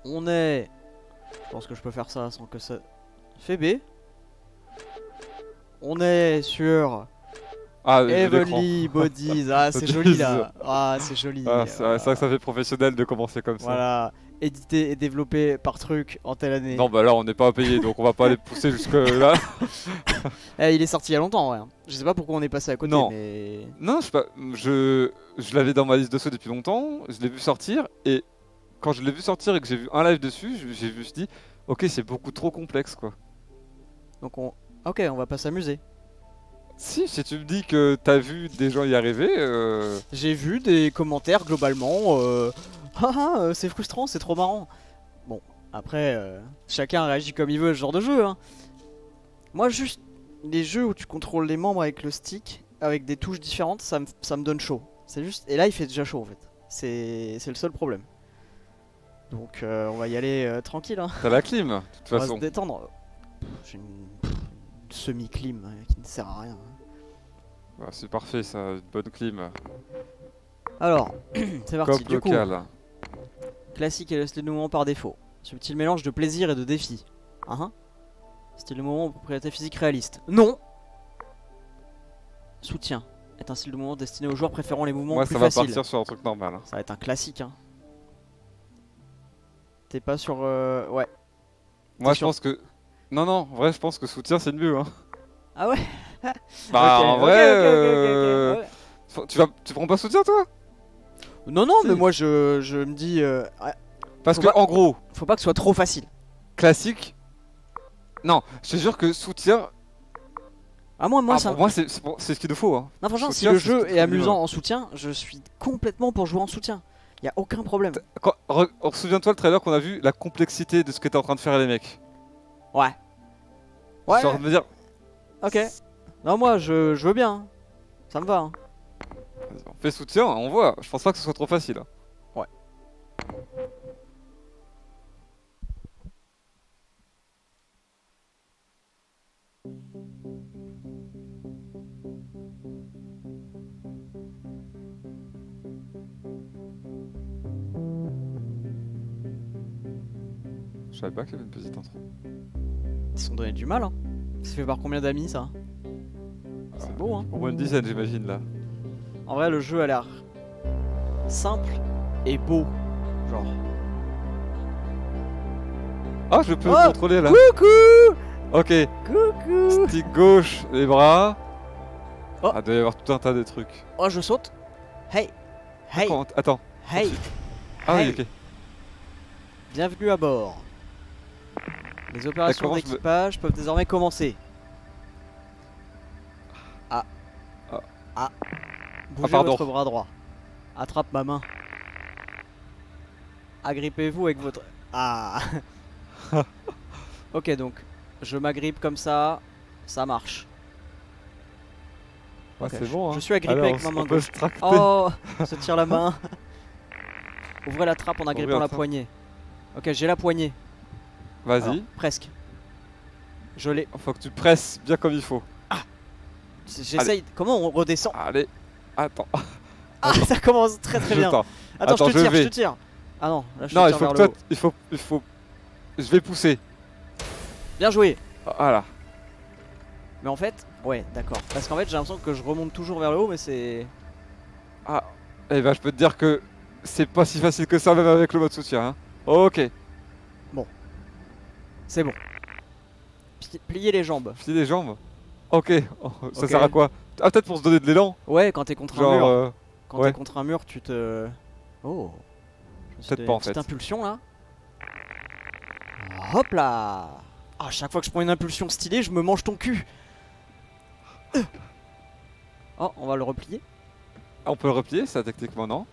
On est... Je pense que je peux faire ça sans que ça... Fais B. On est sur... Ah, l'écran. Heavenly Bodies. Ah, c'est joli là. Ah, c'est joli. Ah, c'est vrai que ça fait professionnel de commencer comme ça. Voilà. Édité et développé par Truc en telle année. Non, bah là, on n'est pas payé, donc on va pas aller pousser jusque là. Eh, il est sorti il y a longtemps, ouais. Je sais pas pourquoi on est passé à côté, Non. mais... Non, je sais pas. Je l'avais dans ma liste de souhaits depuis longtemps. Je l'ai vu sortir. Et quand je l'ai vu sortir et que j'ai vu un live dessus, je me suis dit, ok, c'est beaucoup trop complexe, quoi. Donc on... Ok, on va pas s'amuser. Si tu me dis que t'as vu des gens y arriver, J'ai vu des commentaires globalement. C'est frustrant, c'est trop marrant. Bon, après, chacun réagit comme il veut à ce genre de jeu. Hein. Moi, juste les jeux où tu contrôles les membres avec le stick, avec des touches différentes, ça me donne chaud. C'est juste. Et là, il fait déjà chaud en fait. C'est le seul problème. Donc, on va y aller tranquille. Hein. t'as la clim, de toute On va façon. se détendre. J'ai une semi-clim qui ne sert à rien. Ouais, c'est parfait, ça, une bonne clim. Alors, c'est parti. Coop Du coup, local. classique et le style de mouvement par défaut. Subtil mélange de plaisir et de défi. Style de mouvement aux propriétés physiques réalistes. Non. Soutien est un style de mouvement destiné aux joueurs préférant les mouvements Moi, plus ça va faciles. partir sur un truc normal. Ça va être un classique. Hein. T'es pas sur... Ouais. Moi, je sûr pense que... Non, non, en vrai, je pense que soutien, c'est le mieux. Hein. Ah ouais. Bah, Ok, en ok, vrai... ok, ok. Ouais. Tu prends pas soutien, toi? Non, non, Si. mais moi je me dis... Parce faut que, pas- en gros, Faut pas que ce soit trop facile. classique... Non, je te jure que soutien... Ah moi ça... pour moi, c'est ce qu'il nous faut. Hein. Non franchement, si Soutien, le c'est ce jeu qu'il est faut mieux, amusant hein. en soutien, je suis complètement pour jouer en soutien. Y a aucun problème. Souviens-toi le trailer qu'on a vu, la complexité de ce qu'étaient en train de faire les mecs. Ouais. Ouais. Genre de me dire, Ok. Non moi je veux bien. Hein. Ça me va. Hein. vas-y, on fait soutien, on voit. Je pense pas que ce soit trop facile. Hein. Ouais. Je savais pas qu'il y avait une petite intro. Ils se sont donné du mal. Hein. C'est fait par combien d'amis ça? C'est beau hein. Au moins une dizaine, j'imagine là. En vrai le jeu a l'air simple et beau. Genre. Ah, je peux Oh, contrôler là. Coucou. Ok, Coucou. stick gauche, les bras. Oh. Ah, il doit y avoir tout un tas de trucs. Oh je saute. Hey. Hey. Attends. Hey. Ah Hey. oui, ok. Bienvenue à bord. Les opérations D'accord, d'équipage peuvent désormais commencer. Ah. Ah. Ah. Bougez pardon. votre bras droit. Attrape ma main. Agrippez-vous avec votre... Ah. Ok donc, je m'agrippe comme ça, ça marche. Ouais, Ok, c'est bon. Hein. Je suis agrippé Allez, avec ma main on peut gauche. se tracter. Oh, se tire la main. Ouvrez la trappe en agrippant la la trappe. poignée. Ok, j'ai la poignée. Alors, Vas-y, presque. Je l'ai. faut que tu presses bien comme il faut. J'essaye. Comment on redescend? Allez, attends. Ah, ça commence très très bien. Attends. Attends, je te tire, vais. je te tire. Ah non, là je Non, te il tire faut vers que le toi, haut. il faut. Je vais pousser. Bien joué. Voilà. Mais en fait, ouais, d'accord. Parce qu'en fait, j'ai l'impression que je remonte toujours vers le haut, mais c'est... Ah, eh ben je peux te dire que c'est pas si facile que ça même avec le mode soutien. Hein. Ok. C'est bon. Plier les jambes. Plier les jambes. Ok. Oh, ça Ok. sert à quoi? Ah, peut-être pour se donner de l'élan. Ouais, quand t'es contre un Genre. mur. Quand ouais. t'es contre un mur, tu te... Oh. Je me suis Peut-être donné pas, une en petite fait. impulsion là. Hop là. Ah, chaque fois que je prends une impulsion stylée, je me mange ton cul. Oh, on va le replier. Ah, on peut le replier, ça techniquement non?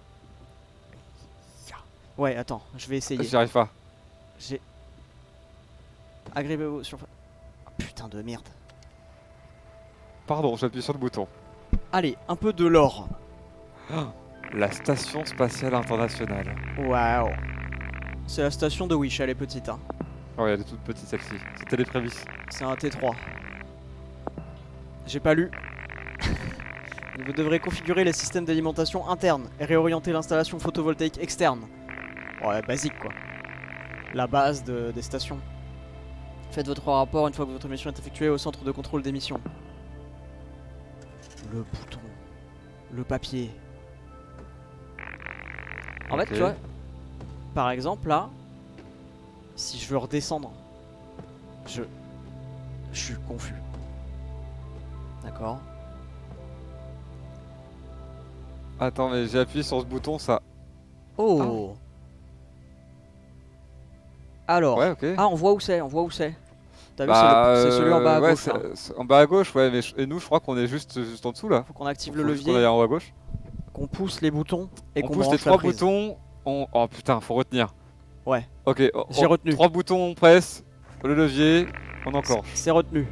Ouais, attends, je vais essayer. J'y arrive pas. J'ai... Agrippez-vous sur... Ah, putain de merde. Pardon, j'appuie sur le bouton. Allez, un peu de l'or. La station spatiale internationale. Waouh. C'est la station de Wish, elle est petite. Hein. Ouais, elle est toute petite celle-ci. C'était les prémices. C'est un T3. J'ai pas lu. Vous devrez configurer les systèmes d'alimentation interne et réorienter l'installation photovoltaïque externe. Ouais, basique quoi. la base des stations. Faites votre rapport une fois que votre mission est effectuée au centre de contrôle des missions. Le bouton. Le papier. En fait, tu vois, par exemple, là, si je veux redescendre, je suis confus. D'accord. Attends, mais j'ai appuyé sur ce bouton, ça. Oh. Alors. Ouais, ok. Ah, on voit où c'est, on voit où c'est. T'as vu, Bah, c'est celui en bas à ouais, gauche. Là. en bas à gauche, ouais. Mais et nous, je crois qu'on est juste en dessous là. Faut qu'on active Faut le juste qu'on levier, aille en haut à gauche. qu'on pousse les boutons et On qu'on pousse les branche la 3 prise. boutons. Oh putain, faut retenir. Ouais. Ok, J'ai retenu. 3 boutons, on presse. Le levier, on enclenche. C'est retenu.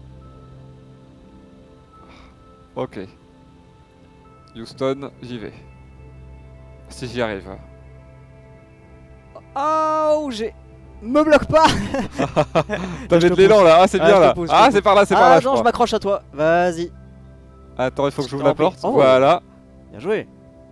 Ok. Houston, j'y vais. Si j'y arrive. Oh, j'ai. Me bloque pas. T'avais Je de te l'élan là, ah c'est Ah, bien je te là. pousse, je Ah te c'est par là, c'est par là. Ah je non, je crois. m'accroche à toi. Vas-y. Attends, il faut que Je j'ouvre t'en la prie. porte. Oh. Voilà. Bien joué.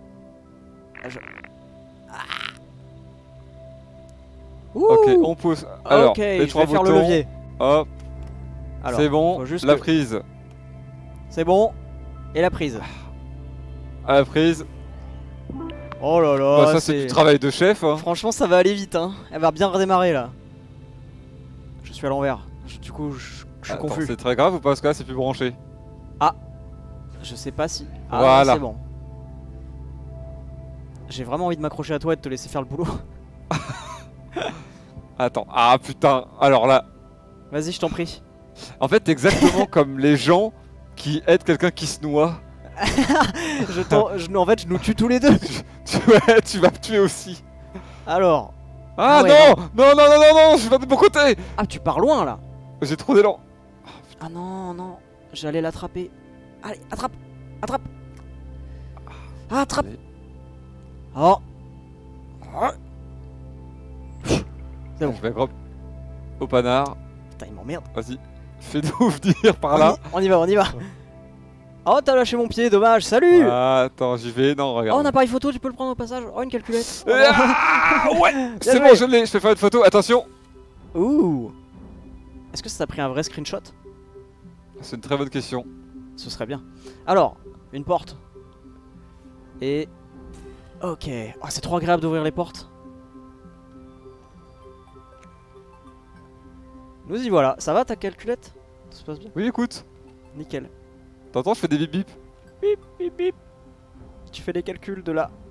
Ouh. Ok, on pousse. Alors, Ok, les je 3 vais faire boutons. le levier. Hop, Alors, c'est bon. faut juste La que- prise. C'est bon. Et la prise. À la prise. Oh là là. Bah, ça c'est du travail de chef. Hein. Franchement, ça va aller vite. Hein. Elle va bien redémarrer là. Je suis à l'envers. Du coup, je suis Attends, confus. c'est très grave ou pas parce que là c'est plus branché. Je sais pas si. Ah, Voilà. c'est bon. J'ai vraiment envie de m'accrocher à toi et de te laisser faire le boulot. Attends, ah putain, alors là. Vas-y, je t'en prie. En fait, t'es exactement comme les gens qui aident quelqu'un qui se noie. En fait, je nous tue tous les deux. Ouais, tu vas me tuer aussi. Alors. Ah, Ah ouais, non, non, non, non, non, non, je vais de mon côté. Ah, tu pars loin là. J'ai trop d'élan. Ah non, non. J'allais l'attraper. Allez, attrape. Attrape. Ah, attrape. Allez. Oh. C'est bon. Je vais grave au panard. Putain, il m'emmerde. Vas-y, fais-nous venir par là. On y va, on y va. Oh, t'as lâché mon pied, dommage. Salut. Ah, attends, j'y vais. Non, Oh, regarde. un appareil photo, tu peux le prendre au passage. Oh, une calculette. Oh, non. Ah, ouais, c'est joué. bon, je l'ai. Je vais faire une photo. Attention. Ouh. Est-ce que ça t'a pris un vrai screenshot? C'est une très bonne question. Ce serait bien. Alors, une porte. Et... Ok. Oh, c'est trop agréable d'ouvrir les portes. Nous y voilà. Ça va ta calculette? Ça se passe bien? Oui, écoute. Nickel. T'entends, je fais des bip bip. Bip, bip, bip. Tu fais les calculs de là.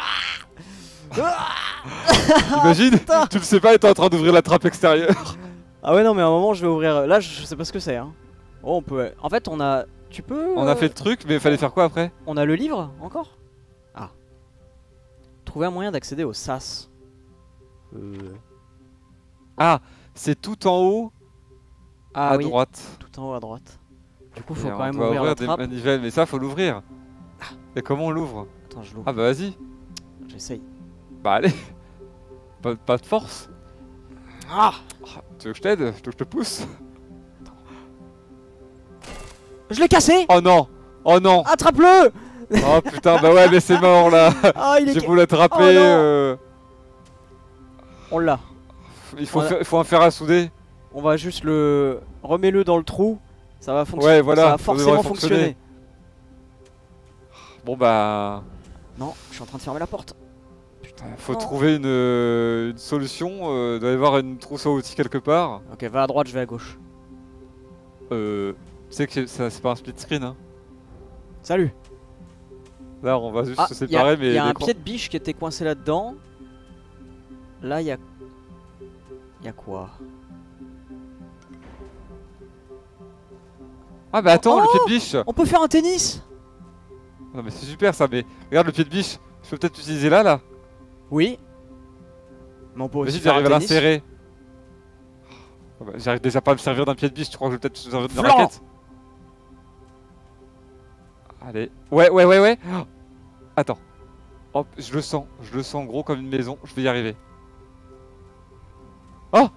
Imagine, putain. tu le sais pas et t'es en train d'ouvrir la trappe extérieure. Ah ouais, non, mais à un moment, je vais ouvrir... Là, je sais pas ce que c'est. Hein. Oh, on peut... En fait, on a... Tu peux... On a fait le truc, mais il fallait faire quoi après? On a le livre, encore? Ah. Trouver un moyen d'accéder au SAS. Ah, c'est tout en haut Ah à oui, droite. tout en haut à droite. Du coup, faut Et quand on même doit ouvrir la des trappe. manivelles, mais ça faut l'ouvrir. Et comment on l'ouvre? Attends, je l'ouvre. Ah bah vas-y. J'essaye. Bah allez. Pas de force. Ah. Ah, tu veux que je t'aide? Tu veux que je te pousse? Je l'ai cassé. Oh non! Oh non! Attrape-le. Oh putain, bah ouais, mais c'est mort là! Ah, il est... J'ai voulu l'attraper. Oh non. euh, On l'a. Il faut, On a- il faut un fer à souder. On va juste le... Remets-le dans le trou. Ça va fonctionner. Ouais, voilà, Ça va ça forcément devrait fonctionner. fonctionner. Bon bah. Non, je suis en train de fermer la porte. Putain. Faut non. trouver une solution. Il doit y avoir une trousse à outils quelque part. Ok, va à droite, je vais à gauche. Tu sais que ça c'est pas un split screen hein. Salut. Là on va juste Ah, se séparer mais il y a un l'écran- pied de biche qui était coincé là-dedans. Là, il y a... Il y a quoi? Ah bah attends, le Oh pied de biche. On peut faire un tennis? Non mais c'est super ça, mais regarde le pied de biche. Je peux peut-être l'utiliser là. Oui. Mais on peut aussi Vas-y, faire un j'arrive à tennis. l'insérer. Oh, bah, j'arrive déjà pas à me servir d'un pied de biche, tu crois que je vais peut-être me servir d'une Flan. raquette? Allez. Ouais. Oh. Attends. Hop, je le sens gros comme une maison, je vais y arriver. Oh.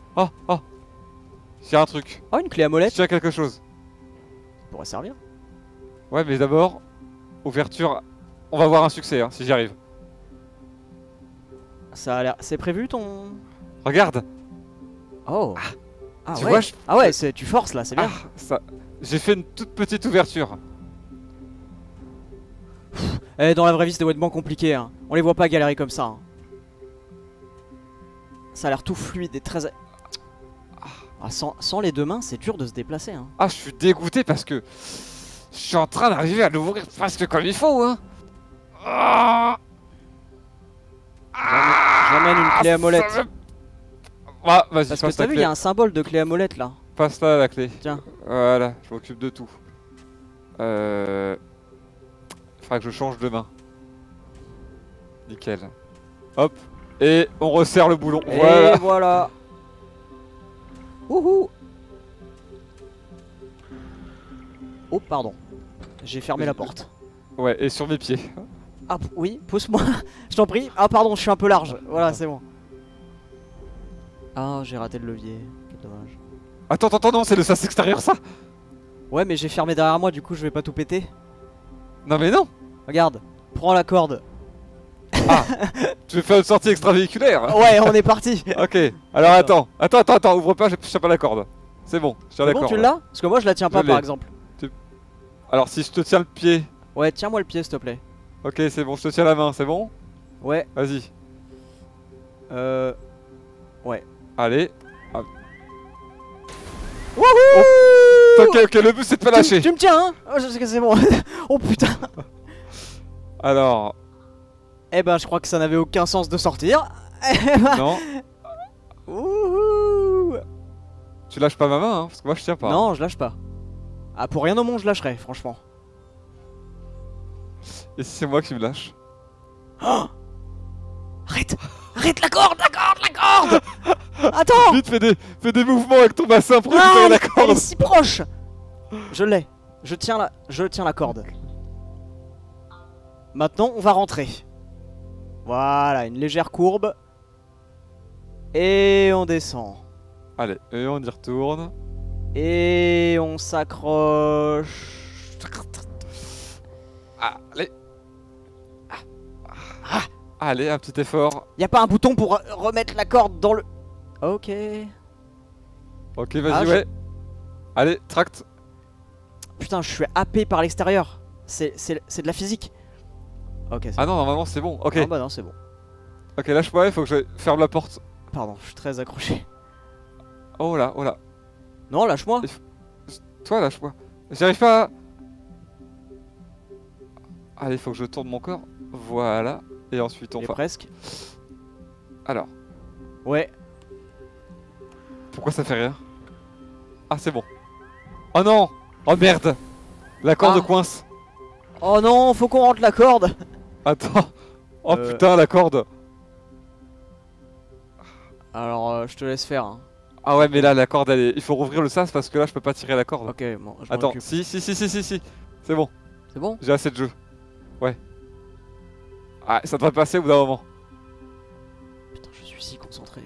J'ai un truc. Oh, une clé à molette. J'ai quelque chose. Ça pourrait servir. Ouais, mais d'abord, ouverture. On va voir un succès hein, si j'y arrive. Ça a l'air... C'est prévu ton... Regarde. Oh. Ah Tu ouais. vois, Ah ouais, tu forces là, c'est bien. Ah, ça... J'ai fait une toute petite ouverture. Eh, dans la vraie vie, c'était nettement compliqué. Hein. On les voit pas galérer comme ça. Hein. Ça a l'air tout fluide et très. Ah, sans les deux mains, c'est dur de se déplacer. Hein. Ah, je suis dégoûté parce que je suis en train d'arriver à l'ouvrir presque comme il faut. Hein. Ah, J'emmène une clé à molette. Ah, vas-y, Parce que passe t'as la vu, il clé. y a un symbole de clé à molette là. Passe là la clé. Tiens. Voilà, je m'occupe de tout. Faudra que je change de main. Nickel. Hop. Et on resserre le boulon. Et Voilà. voilà. Wouhou. Oh, pardon. J'ai fermé la porte. Ouais, et sur mes pieds. Ah, oui, pousse-moi. Je t'en prie. Ah, pardon, je suis un peu large. Voilà, c'est bon. Ah, j'ai raté le levier. Quel dommage. Attends, attends, non, c'est le sas extérieur ça. Ouais, mais j'ai fermé derrière moi, du coup, je vais pas tout péter. Non mais non. Regarde, prends la corde. Tu veux faire une sortie extravéhiculaire? Ouais, on est parti. Ok. Alors attends, ouvre pas, je tiens pas la corde. C'est bon, je tiens C'est la bon, corde. tu l'as? Parce que moi, je la tiens pas, Je par l'ai. exemple. Alors si je te tiens le pied. Ouais, tiens-moi le pied, s'il te plaît. Ok, c'est bon, je te tiens la main, c'est bon? Ouais, Vas-y. ouais. Allez. Wouhou! Ok, ok, le but c'est de pas lâcher. Tu me tiens, hein? Oh, je sais que c'est bon. Oh putain. Alors, Eh ben, je crois que ça n'avait aucun sens de sortir. non, Wouhou! tu lâches pas ma main, hein, parce que moi je tiens pas. Non, je lâche pas. Ah, pour rien au monde, je lâcherais, franchement. Et si c'est moi qui me lâche? Arrête! Arrête la corde, la corde, la corde! Attends! Vite, fais des mouvements avec ton bassin pour Ah, récupérer la elle corde. est si proche! Je l'ai. Je tiens la corde. Maintenant, on va rentrer. Voilà, une légère courbe. Et on descend. Allez, et on y retourne. Et on s'accroche. Allez. Allez, un petit effort. Y a pas un bouton pour remettre la corde dans le... Ok. Ok, vas-y, Ah, ouais. Allez, tracte. Putain, je suis happé par l'extérieur. C'est de la physique. Ok, c'est Ah non, normalement c'est bon. Ok, Ah bah non, c'est bon. ok, lâche-moi, il faut que je ferme la porte. Pardon, je suis très accroché. Oh là, oh là. Non, lâche-moi. Toi, lâche-moi. J'arrive pas à... Allez, il faut que je tourne mon corps. Voilà. Et ensuite on Et va... presque. Alors, Ouais. pourquoi ça fait rien? Ah, c'est bon. Oh non! Oh merde! La corde Ah. coince. Oh non, faut qu'on rentre la corde. Attends. Oh Euh. putain, la corde. Alors, je te laisse faire. Hein. Ah ouais, mais là, la corde, elle est... Il faut rouvrir le sas parce que là, je peux pas tirer la corde. Ok, bon, je m'en Attends, occupe. si. C'est bon, C'est bon? j'ai assez de jeu. Ouais. Ah, ça devrait passer au bout d'un moment. Putain, je suis si concentré.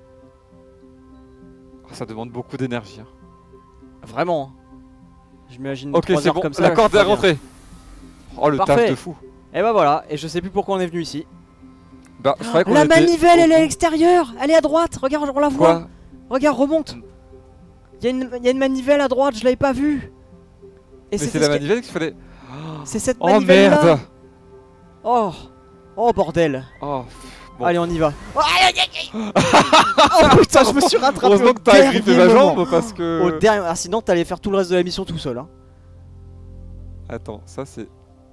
Ah, ça demande beaucoup d'énergie. Hein. Vraiment. Je m'imagine Ok, 3 c'est heures bon, comme ça. la je corde suis est pas bien. rentrée. Oh, le Parfait. taf de fou. Et bah voilà, et je sais plus pourquoi on est venu ici. Bah, je croyais qu'on La était manivelle, au elle est à bout. l'extérieur. Elle est à droite. Regarde, on la voit. Quoi? Regarde, remonte. Y a une manivelle à droite, je l'avais pas vue. Et Mais c'est la manivelle qu'il fallait... C'est cette Oh manivelle là. merde. Oh. Oh bordel. Oh, bon. Allez, on y va. Oh, aïe, aïe, aïe. Oh putain, je me suis rattrapé. Heureusement au que t'as agrippé dernier ma moment. jambe parce que... Au dernier. Ah, sinon, t'allais faire tout le reste de la mission tout seul. Hein. Attends, ça c'est...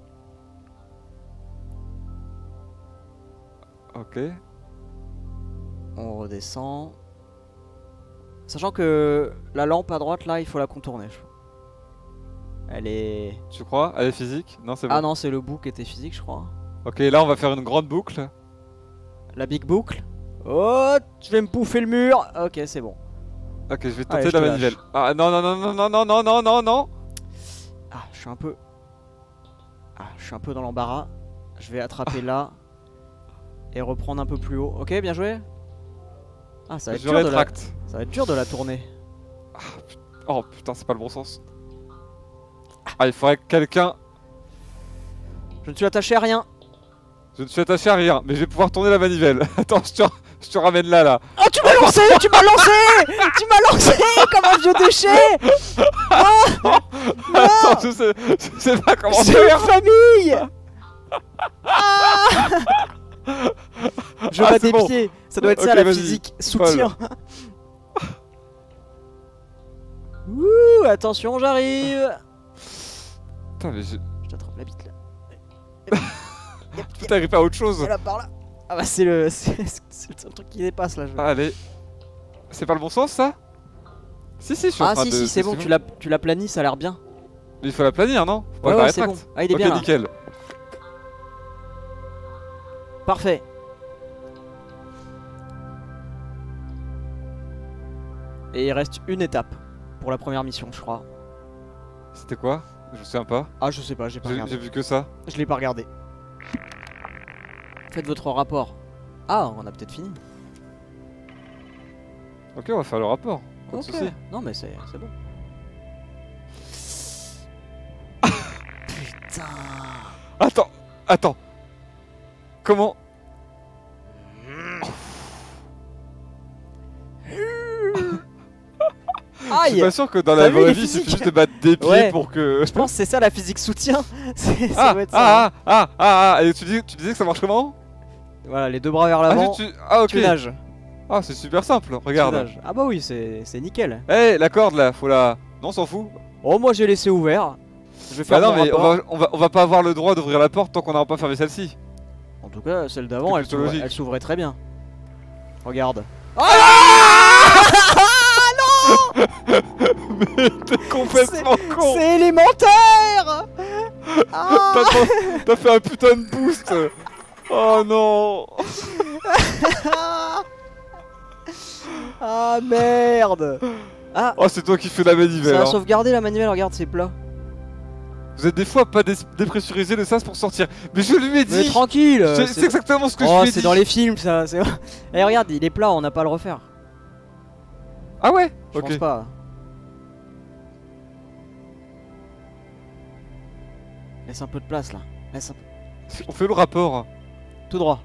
Ok. On redescend. Sachant que la lampe à droite là, il faut la contourner. Je crois. Elle est. Tu crois? Elle est physique? Non, c'est bon. Ah non, c'est le bout qui était physique, je crois. Ok, là on va faire une grande boucle. La big boucle. Oh, je vais me pouffer le mur. Ok, c'est bon. Ok, je vais Allez, tenter je la te manivelle. lâche. Ah non, non, non, non, non, non, non, non, non, non. Ah, je suis un peu. Ah, je suis un peu dans l'embarras. Je vais attraper là. Et reprendre un peu plus haut. Ok, bien joué. Ah, ça va être Je dur de la... rétracte. Ça va être dur de la tourner. Oh putain, c'est pas le bon sens. Ah, il faudrait que quelqu'un... Je ne suis attaché à rien. Je ne suis attaché à rien, mais je vais pouvoir tourner la manivelle. Attends, je Je te ramène là. Oh, tu m'as lancé, tu m'as lancé, tu m'as lancé comme un vieux déchet. Attends, je sais pas comment C'est faire. une famille. Ah, je bats c'est des bon. pieds, ça doit être Ok, ça la vas-y. physique, soutien. Ouh, attention, j'arrive. Putain, mais Je t'attrape la bite là. tu t'arrives pas à autre chose. Et là, par là. Ah bah c'est le seul truc qui dépasse là. Allez. C'est pas le bon sens ça? Si, je suis en Ah train si de. si, c'est bon, tu l'as planis, ça a l'air bien. Mais il faut la planir, non? Faut pas Ouais, la ouais, c'est bon. rétracte. Ah, il est Ok, bien là. nickel. Parfait. Et il reste une étape pour la première mission, je crois. C'était quoi? Je me souviens pas. Ah, je sais pas, j'ai pas J'ai regardé. vu que ça. Je l'ai pas regardé. Faites votre rapport. Ah, on a peut-être fini. Ok, on va faire le rapport. Pas de Ok. soucis. Non mais c'est bon. Putain. Attends. Comment? Je suis Aïe. pas sûr que dans T'as la vu vraie les vie, il suffit physiques? juste de battre des pieds Ouais. pour que. Je pense que c'est ça la physique soutien. Ça doit être ça. Et tu disais que ça marche comment? Voilà, les deux bras vers l'avant. Ok. Tu nages. Ah, c'est super simple, Tu regarde. nages. Ah bah oui, c'est nickel. Eh, la corde là, faut la. Non, on s'en fout. Oh, moi j'ai laissé ouvert. Je vais Bah faire non, mon mais rapport. on va pas avoir le droit d'ouvrir la porte tant qu'on n'aura pas fermé celle-ci. En tout cas, celle d'avant, C'est elle plutôt s'ouvrait- logique. elle s'ouvrait très bien. Regarde. Mais t'es complètement con. C'est élémentaire. Ah. T'as fait un putain de boost. Oh non. Ah merde. Ah, Oh, c'est toi qui fais la manivelle. ça a Hein. sauvegardé la manivelle, regarde, c'est plat. Vous êtes des fois pas dépressurisé le sas pour sortir. Mais je lui ai Mais dit. tranquille. C'est exactement ce que Oh, je lui ai c'est dit. dans les films ça. Eh regarde, il est plat, on n'a pas à le refaire. Ah ouais. Je Ok. pense pas. Laisse un peu de place là. Laisse un peu. On fait le rapport. Tout droit.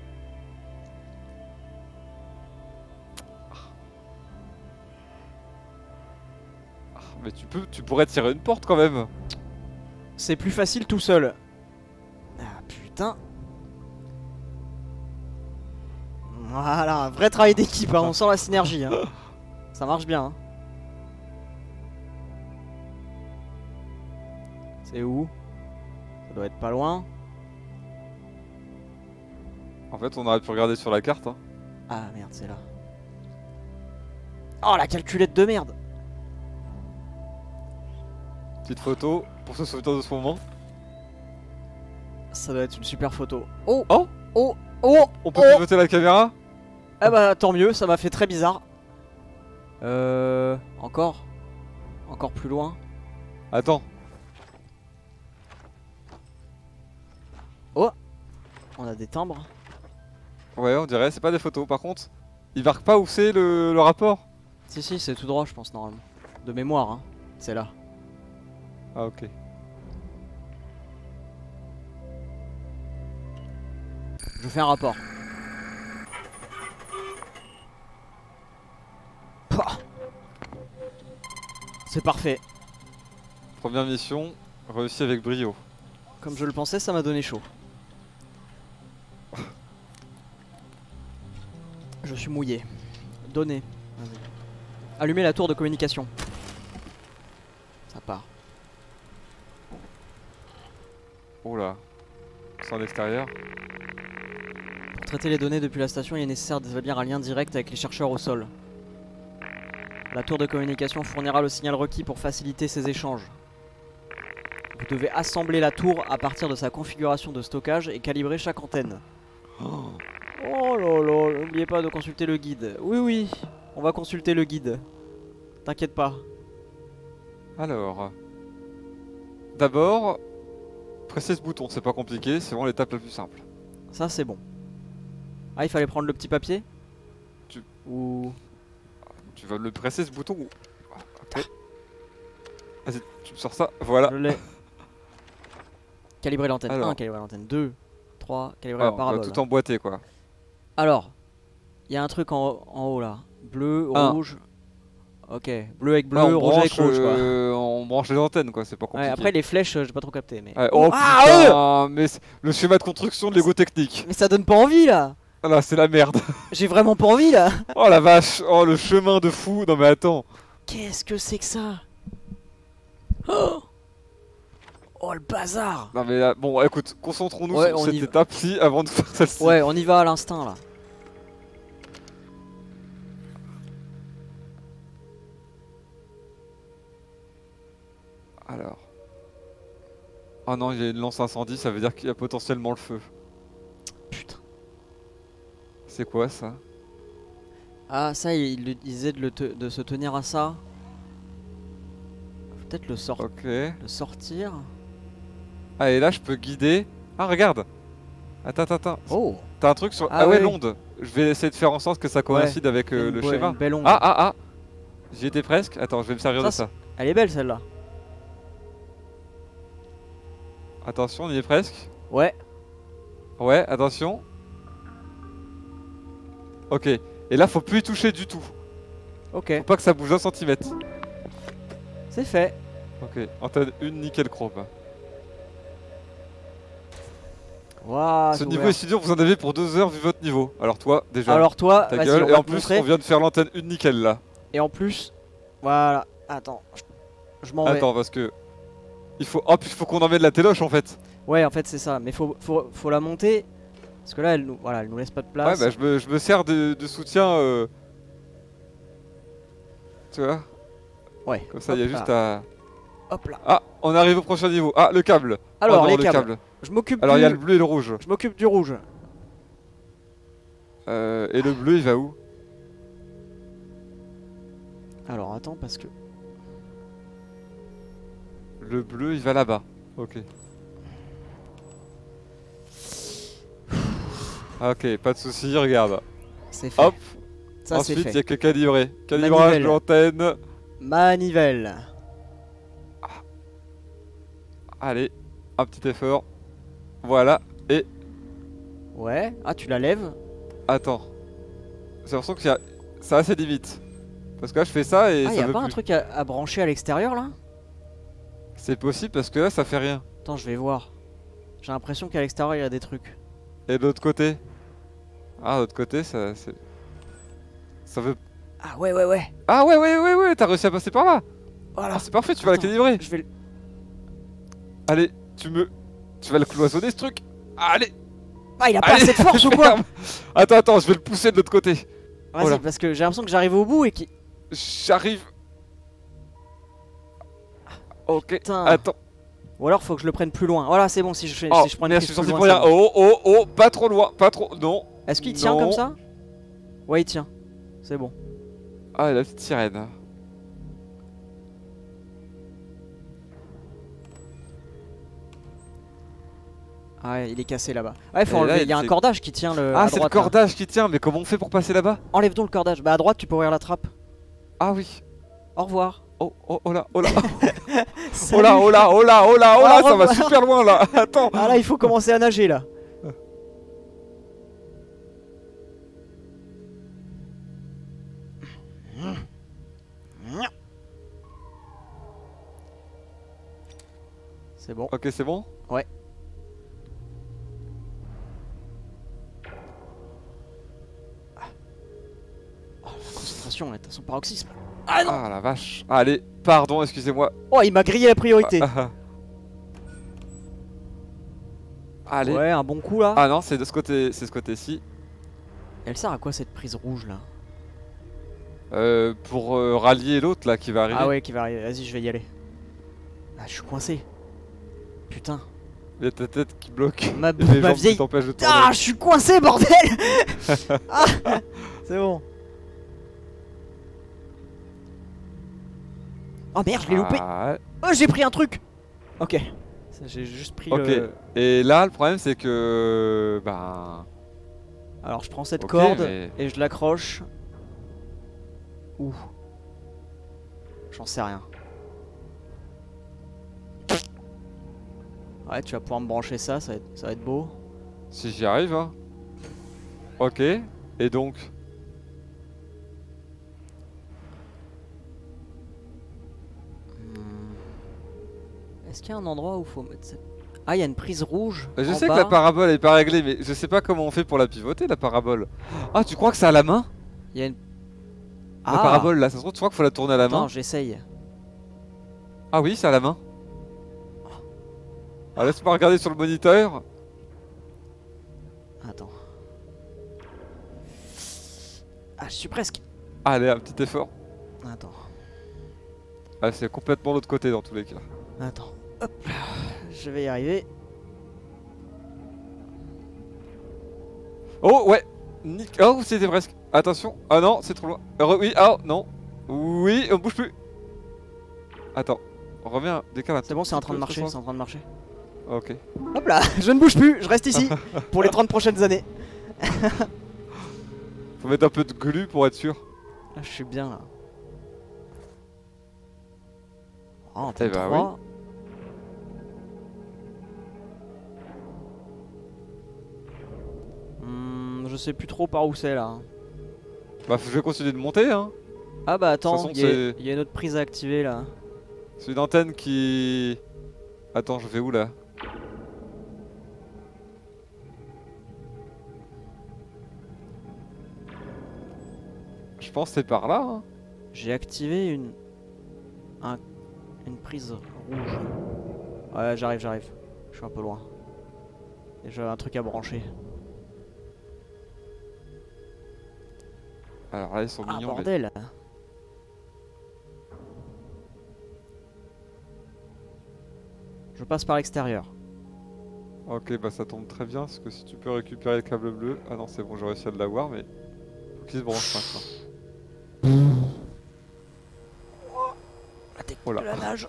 Mais tu pourrais tirer une porte quand même. C'est plus facile tout seul. Ah putain. Voilà, un vrai travail d'équipe, hein, on sent la synergie. Hein. Ça marche bien. Hein. C'est où? Ça doit être pas loin. En fait, on aurait pu regarder sur la carte. Hein. Ah merde, c'est là. Oh la calculette de merde. Petite photo pour se souvenir de ce moment. Ça doit être une super photo. Oh Oh. Oh Oh On peut Oh. pivoter la caméra. Ah bah tant mieux, ça m'a fait très bizarre. Encore? Encore plus loin? Attends. Oh. On a des timbres. Ouais, on dirait, c'est pas des photos. Par contre, il marque pas où c'est le rapport. Si si, c'est tout droit je pense normalement. De mémoire hein, c'est là. Ah ok. Je fais un rapport. Pouah. C'est parfait. Première mission, réussie avec brio. Comme je le pensais, ça m'a donné chaud. Je suis mouillé. Donné. Allumez la tour de communication. Ça part. Oh là. C'est en extérieur. Pour traiter les données depuis la station, il est nécessaire d'établir un lien direct avec les chercheurs au sol. La tour de communication fournira le signal requis pour faciliter ces échanges. Vous devez assembler la tour à partir de sa configuration de stockage et calibrer chaque antenne. Oh là là, n'oubliez pas de consulter le guide. Oui oui, on va consulter le guide. T'inquiète pas. Alors. D'abord, pressez ce bouton, c'est pas compliqué, c'est vraiment l'étape la plus simple. Ça c'est bon. Ah, il fallait prendre le petit papier Tu- Ou... Tu vas le presser ce bouton ou. Ok. Vas-y, tu me sors ça, voilà. Je l'ai. Calibrer l'antenne Alors. 1, calibrer l'antenne 2, 3, calibrer Ah, la on va parabole. tout emboîter quoi. Alors, Il y a un truc en haut là. Bleu, Un. rouge. Ok, bleu avec bleu, Ouais, rouge avec rouge quoi. on branche les antennes quoi, c'est pas Ouais, compliqué. après les flèches, j'ai pas trop capté. Mais... Ouais, oh Ah, putain, mais le schéma de construction de Lego Technique. mais ça donne pas envie là. Ah là, c'est la merde. J'ai vraiment pas envie là. Oh la vache, oh le chemin de fou. Non mais attends. Qu'est-ce que c'est que ça? Oh, oh le bazar. Non mais bon, écoute, concentrons-nous Ouais, sur on cette y va. étape-ci avant de faire celle-ci. Ouais, on y va à l'instinct là. Alors. Oh non, il y a une lance incendie, ça veut dire qu'il y a potentiellement le feu. Putain. C'est quoi ça? Ah, ça, il disait de se tenir à ça. Faut peut-être Ok. le sortir. Ah et là je peux guider. Ah regarde. Attends. Oh, T'as un truc sur... Ah Ah ouais, ouais. l'onde. Je vais essayer de faire en sorte que ça coïncide avec une le bo- schéma. une belle onde. Ah. J'y étais presque. Attends, je vais me servir de Ça, ça. Elle est belle celle-là. Attention, on y est presque. Ouais, Ouais, attention. Ok. Et là, faut plus y toucher du tout. ok, Faut pas que ça bouge d'un centimètre. c'est fait. Ok. Antenne 1, nickel chrome. Waouh, Ce c'est niveau ouvert. est si dur, vous en avez pour 2 heures vu votre niveau. Alors toi, déjà, Alors toi, ta vas-y, gueule. on Et va en te plus, montrer. on vient de faire l'antenne 1 nickel là. Et en plus, voilà. Attends, je m'en vais. Attends, parce que... Il faut... Oh, puis il faut qu'on emmène la téloche en fait. Ouais, en fait, c'est ça. Mais faut la monter. Parce que là, elle nous laisse pas de place. Ouais, bah je me sers de soutien. Tu vois? Ouais. Comme ça, il y a Hop juste là. à... Hop là. Ah, on arrive au prochain niveau. Ah, le câble. Alors, Oh non, les le câbles. Je m'occupe Alors, il y a du... le bleu et le rouge. Je m'occupe du rouge. Et le bleu, il va où? Alors, attends, parce que... Le bleu, il va là-bas. Ok. Ah, ok, pas de soucis, regarde. C'est fait. Hop, Ça, c'est ensuite, il fait. n'y a que calibrer. Calibrage Manivelle. de l'antenne. Manivelle. Allez, un petit effort. Voilà, et... Ouais. Ah, tu la lèves. Attends. J'ai l'impression que ça a ses limites. Parce que là, je fais ça et Ah, ça y a veut pas un plus. truc à brancher à l'extérieur, là? C'est possible parce que là, ça fait rien. Attends, je vais voir. J'ai l'impression qu'à l'extérieur, il y a des trucs. Et de l'autre côté? Ah, de l'autre côté, ça veut... Ah, ouais. Ah ouais, t'as réussi à passer par là. Voilà. Ah, c'est parfait, tu vas la Attends, calibrer. Je vais... Allez, tu vas le cloisonner ce truc. Allez. Ah, il a pas Allez. assez de force ou quoi? Attends, je vais le pousser de l'autre côté. Vas-y, Voilà. parce que j'ai l'impression que j'arrive au bout et qu'il... J'arrive. Ok, Putain. attends. Ou alors faut que je le prenne plus loin. Voilà, c'est bon, si je Oh, prends une merde, je prise suis plus sorti loin, pour c'est rien. bon. Oh, pas trop loin, pas trop... Non. Est-ce qu'il tient Non. comme ça? Ouais, il tient. C'est bon. Ah, la petite sirène. Ah ouais, il est cassé là-bas. Ouais, faut Et là, enlever. Il y a un c'est- cordage qui tient le. Ah, à c'est le droite, là. cordage qui tient, mais comment on fait pour passer là-bas? Enlève donc le cordage. Bah à droite, tu peux ouvrir la trappe. Ah oui. Au revoir. Oh là. Oh là, Salut. ça va revoir. super loin là. Attends. Ah là, il faut commencer à nager là. C'est bon. Ok, c'est bon? Ouais. Oh, la concentration est à son paroxysme. Ah non. Ah la vache. Allez, pardon, excusez-moi. Oh, il m'a grillé la priorité. Ah. Allez. Ouais, un bon coup là. Ah non, c'est de ce côté, c'est ce côté-ci. Elle sert à quoi cette prise rouge là? Pour rallier l'autre là qui va arriver. Ah ouais, qui va arriver. Vas-y, je vais y aller. Ah, je suis coincé. Putain. Il y a ta tête qui bloque. Ma, Et les ma jambes qui vieille. t'empêchent de tourner. Ah, je suis coincé, bordel. Ah, c'est bon. Oh merde, je l'ai loupé. Ah, ouais. Oh, j'ai pris un truc. Ok. Ça, j'ai juste pris Ok. le... Et là, le problème c'est que... Ben... Alors, je prends cette Ok, corde mais- et je l'accroche. Où? J'en sais rien. Ouais, tu vas pouvoir me brancher ça, ça va être beau. Si j'y arrive, hein. Ok. Et donc... Est-ce qu'il y a un endroit où faut mettre cette... Ah, il y a une prise rouge. Je en sais bas. que la parabole est pas réglée, mais je sais pas comment on fait pour la pivoter, la parabole. Ah, tu crois que c'est à la main? Il y a une... La parabole là, ça se trouve, tu crois qu'il faut la tourner à la Attends, main? j'essaye. Ah oui, c'est à la main. Ah, laisse-moi regarder sur le moniteur. Attends. Ah, je suis presque. Allez, un petit effort. Attends. Ah, c'est complètement l'autre côté dans tous les cas. Attends. Hop. Je vais y arriver. Oh, ouais. Oh, c'était presque. Attention. Ah non, c'est trop loin. Oui, ah non. Oui, on bouge plus. Attends. Reviens, décale un C'est bon, c'est en train de marcher, peu, c'est en train de marcher. Ok. Hop là, je ne bouge plus, je reste ici pour les 30 prochaines années. Faut mettre un peu de glu pour être sûr. Là, je suis bien là. Oh, en Eh bah 3. Je sais plus trop par où c'est là. Bah, je vais continuer de monter, hein. Ah bah attends, façon, il y a une autre prise à activer là. C'est une antenne qui... Attends, je vais où là? Je pense que c'est par là, hein. J'ai activé une prise rouge. Ouais, j'arrive. Je suis un peu loin. Et j'ai un truc à brancher. Alors là, ils sont Ah mignons. bordel. Je passe par l'extérieur. Ok, bah ça tombe très bien, parce que si tu peux récupérer le câble bleu... Ah non, c'est bon, j'ai réussi à l'avoir, mais... Faut qu'il se branche maintenant. La technique Oh là. de la nage.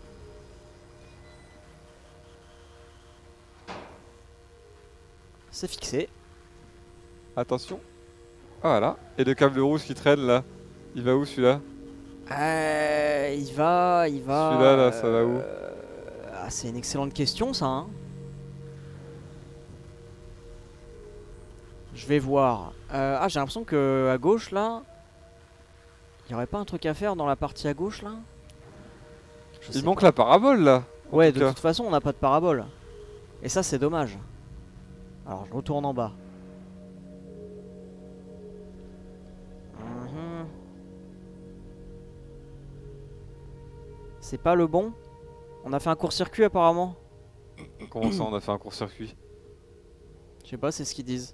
C'est fixé. Attention. Ah voilà. Et le câble rouge qui traîne là, il va où celui-là? Il va... Celui-là, là, ça va où? Ah, c'est une excellente question ça, hein. Je vais voir. Ah, j'ai l'impression que à gauche là, il y aurait pas un truc à faire dans la partie à gauche là? Il manque la parabole là. Ouais, tout de cas. toute façon, on n'a pas de parabole. Et ça, c'est dommage. Alors, je retourne en bas. C'est pas le bon? On a fait un court-circuit apparemment. Comment ça, on a fait un court-circuit? Je sais pas, c'est ce qu'ils disent.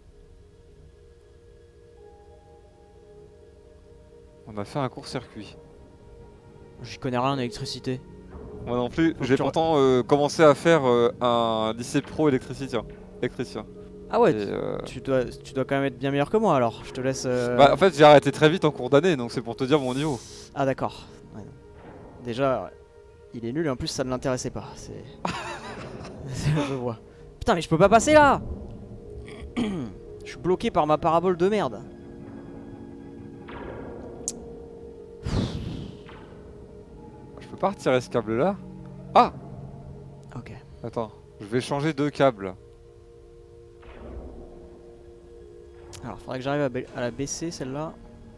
On a fait un court-circuit. J'y connais rien en électricité. Moi non plus. Faut J'ai que tu pourtant commencé à faire un lycée pro électricien. Ah ouais, Et, tu dois quand même être bien meilleur que moi alors. Je te laisse. Bah, en fait, j'ai arrêté très vite en cours d'année, donc c'est pour te dire mon niveau. Ah d'accord. Ouais. Déjà, il est nul et en plus ça ne l'intéressait pas. C'est. Je vois. Putain, mais je peux pas passer là. Je suis bloqué par ma parabole de merde. Je peux pas retirer ce câble là? Ah! Ok. Attends, je vais changer deux câbles. Alors, faudrait que j'arrive à la baisser celle-là.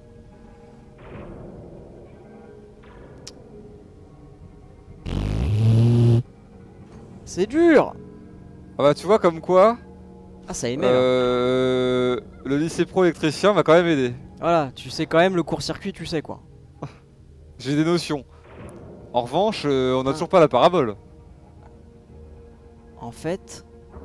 C'est dur! Ah bah, tu vois, comme quoi, Ah, ça émet là. le lycée pro électricien m'a quand même aidé. Voilà, tu sais quand même le court-circuit, tu sais quoi. J'ai des notions. En revanche, on a toujours pas la parabole. En fait,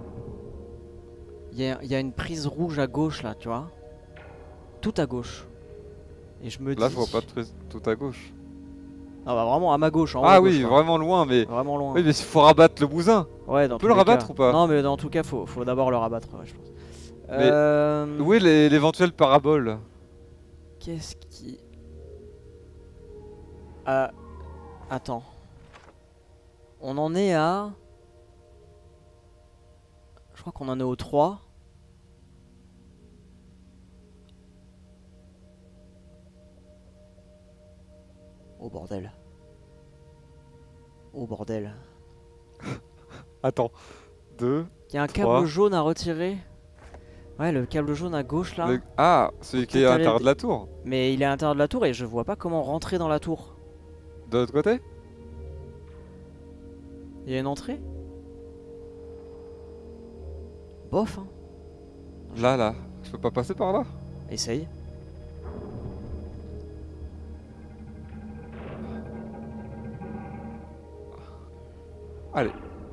il y a une prise rouge à gauche là, tu vois. Tout à gauche. Et je me dis... Là, je vois pas de prise tout à gauche. Ah bah vraiment à ma gauche, en haut Ah à oui, gauche, quoi. vraiment loin, mais... Vraiment loin. Oui, mais il faut rabattre le bousin. Ouais, dans On peut tous le les rabattre cas. ou pas? Non, mais dans tout cas, faut d'abord le rabattre, ouais, je pense. Mais où est l'éventuelle parabole? Qu'est-ce qui... Attends. On en est à... Je crois qu'on en est au 3. Oh bordel. Oh bordel. Attends. 2. Il y a un 3. câble jaune à retirer. Ouais, le câble jaune à gauche là. Ah, celui qui est à l'intérieur de la tour. Mais il est à l'intérieur de la tour et je vois pas comment rentrer dans la tour. De l'autre côté? Il y a une entrée? Bof, hein. Là. Je peux pas passer par là? Essaye. Allez.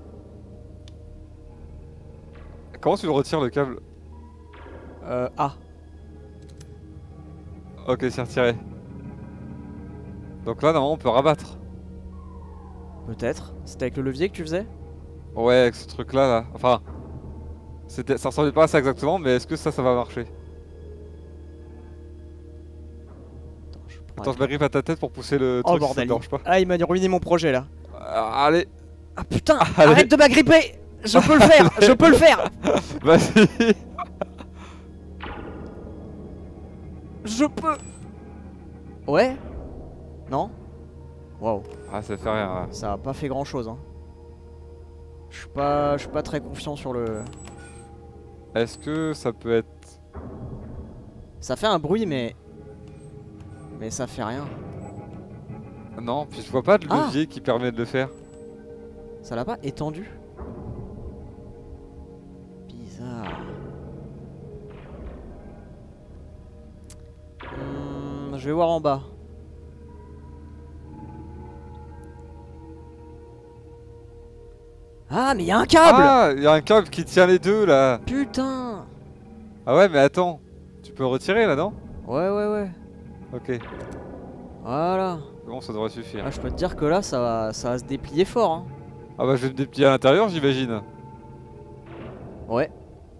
Comment tu le retires le câble? Ah. Ok, c'est retiré. Donc là, normalement, on peut rabattre. Peut-être. C'était avec le levier que tu faisais? Ouais, avec ce truc-là, là. Enfin, ça ressemblait pas à ça exactement, mais est-ce que ça va marcher? Attends, je m'agrippe à ta tête pour pousser le Oh truc si ça te bordel. dérange pas. Ah, il m'a ruiné mon projet là. Allez, Ah putain, Allez. arrête de m'agripper. Je peux le faire, je peux le faire. vas-y. Je peux. Ouais? Non? Waouh, Ah, ça fait rien. Là. ça a pas fait grand chose hein. Je suis pas très confiant sur le... Est-ce que ça peut être... Ça fait un bruit mais ça fait rien. Non, puis je vois pas de Ah. levier qui permet de le faire. Ça l'a pas étendu? Bizarre. Je vais voir en bas. Ah mais il y a un câble! Ah, il y a un câble qui tient les deux là. Putain! Ah ouais, mais attends. Tu peux retirer là, non? Ouais. Ok. Voilà. Bon, ça devrait suffire. Ah, je peux te dire que là ça va se déplier fort hein. Ah bah je vais me déplier à l'intérieur, j'imagine. Ouais.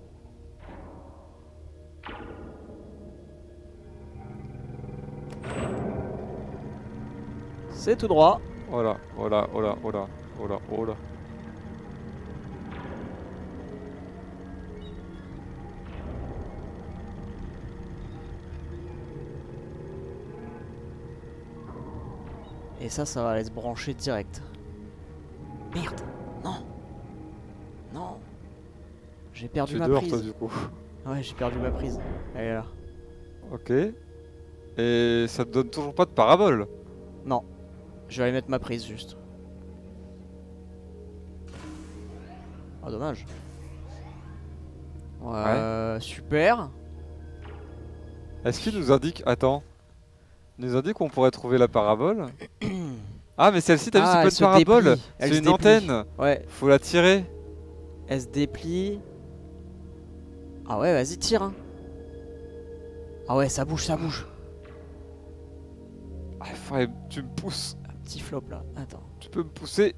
C'est tout droit. Oh là. Et ça va aller se brancher direct. Merde. Non. Non. J'ai perdu Tu es ma dehors prise. toi du coup. Ouais, j'ai perdu ma prise. Elle est là. Ok. Et ça te donne toujours pas de parabole. Non. Je vais aller mettre ma prise juste. Ah, dommage. Super. Est-ce qu'il nous indique... Attends. Il nous indique qu'on pourrait trouver la parabole. Ah mais celle-ci, t'as vu, Ah, elle c'est pas se une parabole. déplie. Elle C'est se une déplie. antenne. Ouais, Faut la tirer. elle se déplie. Ah ouais, vas-y, tire. Hein. Ah ouais, ça bouge. Ah, faudrait... Tu me pousses. Un petit flop là. Attends. Tu peux me pousser.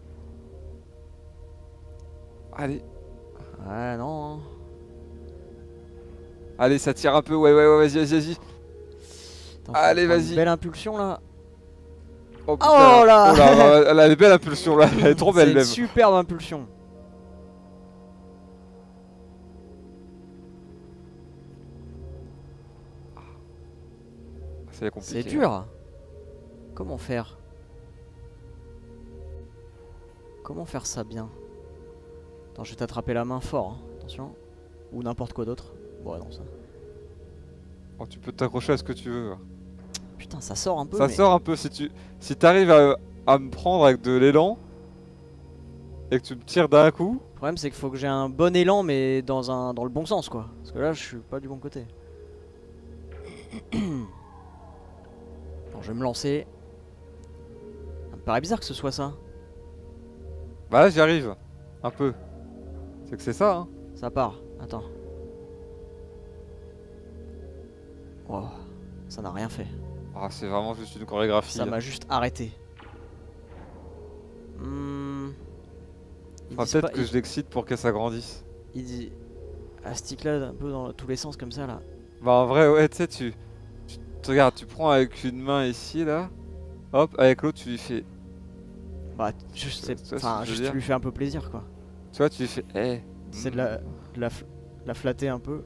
Allez. Ouais, non. Hein. Allez, ça tire un peu. Ouais, vas-y. Attends, Allez, faut prendre vas-y. Une belle impulsion là. Oh, putain. Oh là. Oh là, elle a des belles impulsions là. Elle est trop belle C'est une même. superbe impulsion. C'est compliqué. C'est dur. Comment faire? Comment faire ça bien? Attends, je vais t'attraper la main fort. Hein. Attention. Ou n'importe quoi d'autre. Bon, non, ça. Oh, tu peux t'accrocher à ce que tu veux. Putain, ça sort un peu. Ça mais... sort un peu. Si t'arrives à me prendre avec de l'élan et que tu me tires d'un coup. Le problème, c'est qu'il faut que j'ai un bon élan, mais dans le bon sens, quoi. Parce que là, je suis pas du bon côté. Bon, je vais me lancer. Ça me paraît bizarre que ce soit ça. Bah là, j'y arrive. Un peu. C'est que c'est ça, hein. Ça part. Attends. Wow. Ça n'a rien fait. Ah, c'est vraiment juste une chorégraphie. Ça là. m'a juste arrêté. Faudra peut-être que je l'excite pour qu'elle s'agrandisse. Il dit astique-là un peu dans tous les sens comme ça là. Bah en vrai, ouais, tu sais, regarde, tu prends avec une main ici, là. Hop, avec l'autre, tu lui fais... Bah juste, Tu vois ce enfin que je veux juste dire tu lui fais un peu plaisir quoi. Tu vois, tu lui fais... Eh. C'est de la flatter un peu.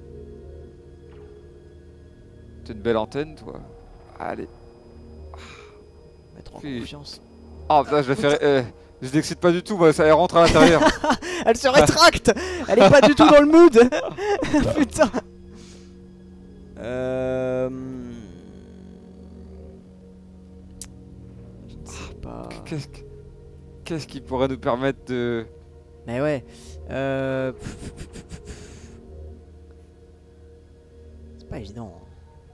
T'as une belle antenne, toi. Allez. Mettre en Puis- confiance. Oh putain, je vais faire... je l'excite pas du tout, moi, ça elle rentre à l'intérieur. Elle se rétracte. Elle est pas du tout dans le mood. Putain. Je ne sais pas. Qu'est-ce que... Qu'est-ce qui pourrait nous permettre de... Mais ouais. C'est pas évident. Hein.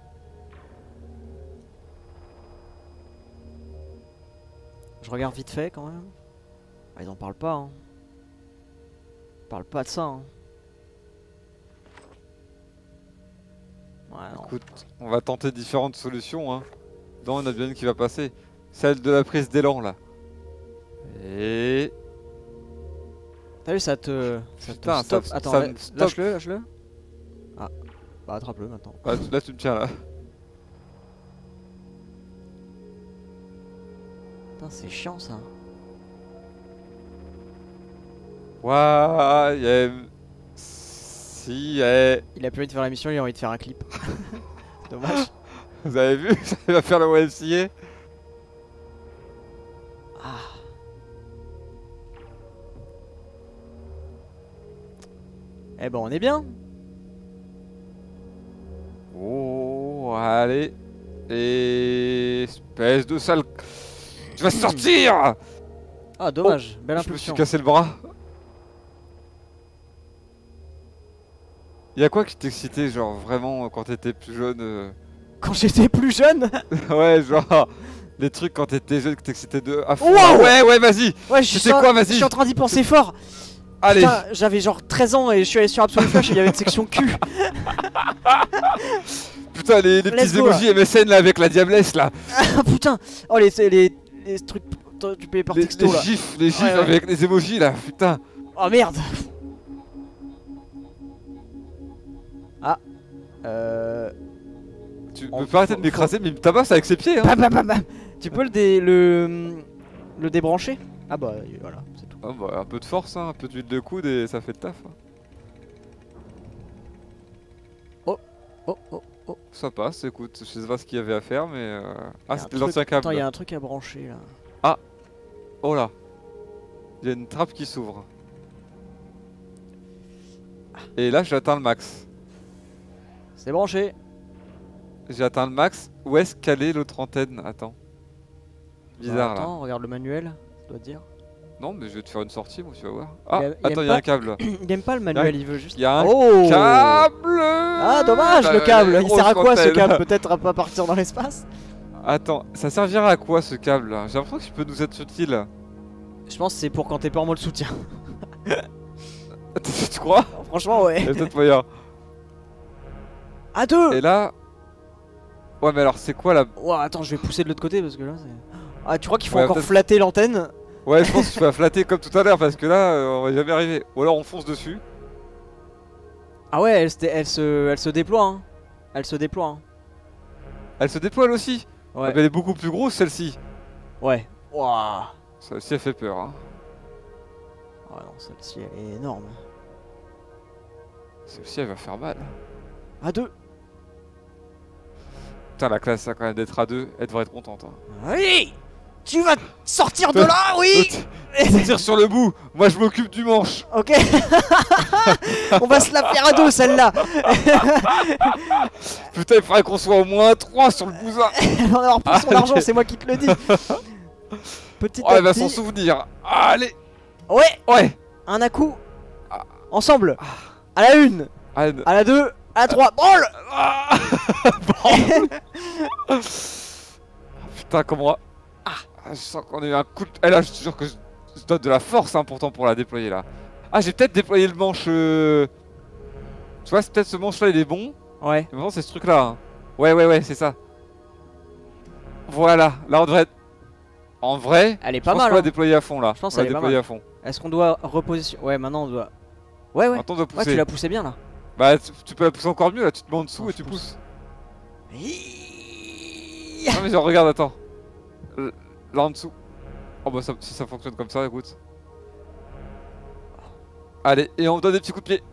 Je regarde vite fait quand même. Ah, ils en parlent pas. Hein. Ils parlent pas de ça. Hein. Ouais, non. Écoute, on va tenter différentes solutions. Hein. Non, on a bien une qui va passer. Celle de la prise d'élan là. Et... T'as vu, ça te Putain, stop. ça Attends, me stoppe. lâche-le, lâche-le. Ah, bah attrape-le maintenant. Ah, là tu me tiens là. Putain, c'est chiant ça. Waouh, si, Il a plus envie de faire la mission, il a envie de faire un clip. Dommage. vous avez vu, il va faire le YMCA. Ah. Eh ben, on est bien. Oh, allez. Espèce de sale... Tu vas sortir. Ah, dommage. Belle Je me suis impulsion. cassé le bras. Y'a quoi qui t'excitait, genre vraiment quand t'étais plus jeune Quand j'étais plus jeune. Ouais, genre les trucs quand t'étais jeune que t'excitais de à fond. Wow. Ouais, vas-y. Ouais, C'était quoi, vas-y. Je suis en train d'y penser fort. Allez. Putain, j'avais genre 13 ans et je suis allé sur Absolute Flash et il y avait une section cul. Putain, les Let's petits go, emojis MSN là avec la diablesse là. Ah putain. Oh, les trucs tu payes par Les texto là. gifs, les gifs Ouais, ouais. avec les emojis là, putain. Oh merde. Ah. Tu Oh, peux pas arrêter de faut- m'écraser, mais il me tabasse avec ses pieds hein. Bam, bam, bam, bam. Tu peux le débrancher? Ah bah voilà, c'est tout. Ah bah, un peu de force, hein, un peu d'huile de coude et ça fait le taf. Hein. Oh, oh, oh. Ça passe, écoute, je sais pas ce qu'il y avait à faire, mais... Y a Ah, un c'était truc- l'ancien câble. Attends, il y a un truc à brancher là. Oh là. Il y a une trappe qui s'ouvre. Et là, j'ai atteint le max. C'est branché. J'ai atteint le max. Où est-ce qu'elle est l'autre antenne? Attends. Bizarre là. Attends, regarde le manuel, ça doit dire. Non, mais je vais te faire une sortie, moi, tu vas voir. Ah, Il attends, aime il y a pas- un câble là. Il aime pas le manuel, il veut juste. Il y a un Oh câble. Ah dommage le câble. Il sert à quoi ce antenne. câble? Peut-être à pas partir dans l'espace? Attends, ça servira à quoi ce câble là? J'ai l'impression qu'il peut nous être utile. Je pense que c'est pour quand t'es pas en mode soutien. Tu crois? Franchement ouais. Il y a peut-être moyen. À deux. Et là... Ouais, mais alors c'est quoi la... Ouah, attends, je vais pousser de l'autre côté parce que là c'est. Ah, tu crois qu'il faut Ouais, encore peut-être- flatter l'antenne? Ouais, je pense que tu vas flatter comme tout à l'heure parce que là, on va jamais arriver. Ou alors on fonce dessus. Ah ouais, elle se déploie hein. Elle se déploie hein. Elle se déploie elle aussi. Ouais. Ah, mais elle est beaucoup plus grosse celle-ci. Ouais. Ouah. Celle-ci elle fait peur. Hein. Ah non, celle-ci elle est énorme. Celle-ci elle va faire mal. À deux. Putain, la classe ça quand même d'être à deux, elle devrait être contente. Hein. Oui. Tu vas sortir de là, oui. Tire sur le bout, moi je m'occupe du manche. Ok. On va se la faire à deux celle-là. Putain, il faudrait qu'on soit au moins 3 sur le bousin. Elle va en avoir pour son Allez. argent, c'est moi qui te le dis. Petit Oh, elle à va s'en petit. souvenir. Allez. Ouais. Ouais. Un à coup. Ah. Ensemble. À la une. Allez. À la deux. À la trois. Branle. Ah. Putain, comment... Ah, je sens qu'on a eu un coup de... Eh là, je te jure que je donne de la force hein, pourtant pour la déployer là. Ah, j'ai peut-être déployé le manche... Tu vois, c'est peut-être ce manche là, il est bon. Ouais. Mais maintenant, c'est ce truc là. Hein. Ouais, c'est ça. Voilà, là on devrait... En vrai, Elle est je pas pense mal. qu'on va Hein. déployer à fond là. Je pense On va qu'elle est pas déployer mal. à fond. Est-ce qu'on doit repositionner? Ouais, maintenant on doit. Ouais. Maintenant, on doit Ouais, pousser. tu l'as poussé bien là. Bah, tu peux la pousser encore mieux là, tu te mets en dessous Oh, et tu je pousses. Hi- Non mais genre, regarde, attends. Là en dessous. Oh bah si ça fonctionne comme ça, écoute. Allez, et on donne des petits coups de pied.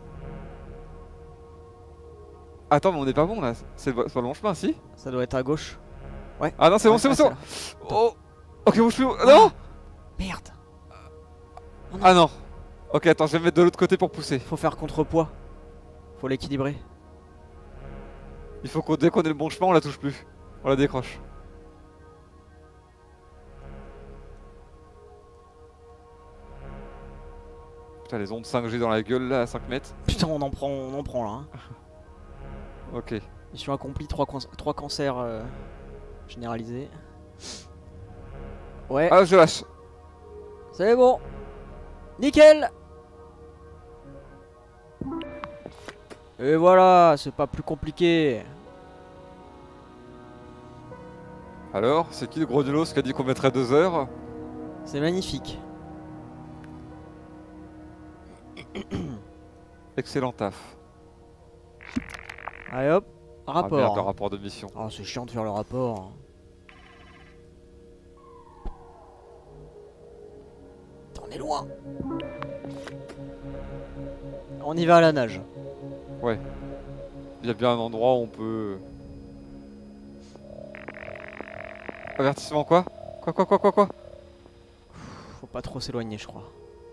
Attends, mais on est pas bon là. C'est pas le bon chemin, si? Ça doit être à gauche. Ouais. Ah non, c'est bon, Ouais, c'est bon, ouais, c'est bon. là. Oh. Ok, bon, je suis où? Non. Merde. Ah non. Ok, attends, je vais me mettre de l'autre côté pour pousser. Faut faire contrepoids. Faut l'équilibrer. Il faut qu'on dès qu'on ait le bon chemin, on la touche plus. On la décroche. Putain, les ondes 5G dans la gueule là à 5 mètres. Putain, on en prend là. Hein. Ok. Mission accomplie, 3 cancers généralisés. Ouais, Ah, je lâche. c'est bon. Nickel. Et voilà, c'est pas plus compliqué. Alors, c'est qui le gros du lot qui a dit qu'on mettrait 2 heures? C'est magnifique. Excellent taf. Allez hop, Ah merde, rapport. le rapport de mission. Oh, c'est chiant de faire le rapport. On est loin. On y va à la nage. Ouais. Il y a bien un endroit où on peut... Avertissement quoi? Quoi? Faut pas trop s'éloigner, je crois.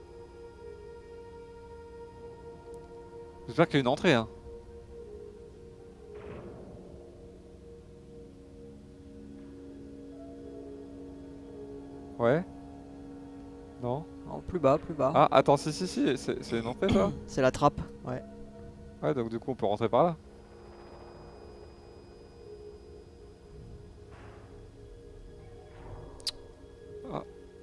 J'espère qu'il y a une entrée, hein. Ouais. Non. Oh, plus bas, plus bas. Ah, attends, si, c'est une entrée, ça? C'est la trappe, ouais. Ouais, donc du coup, on peut rentrer par là. Ah.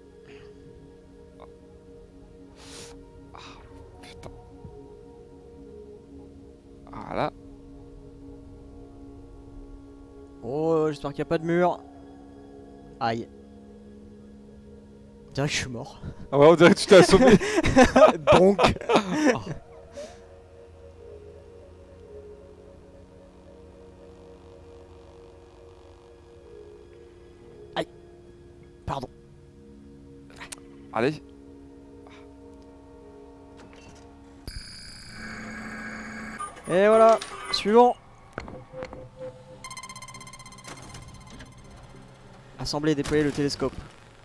Ah, putain. Voilà. Oh, j'espère qu'il n'y a pas de mur. Aïe. Je dirais que je suis mort. Ah ouais, on dirait que tu t'es assommé. Donc. Aïe. Pardon. Allez. Et voilà. Suivant. Assembler et déployer le télescope.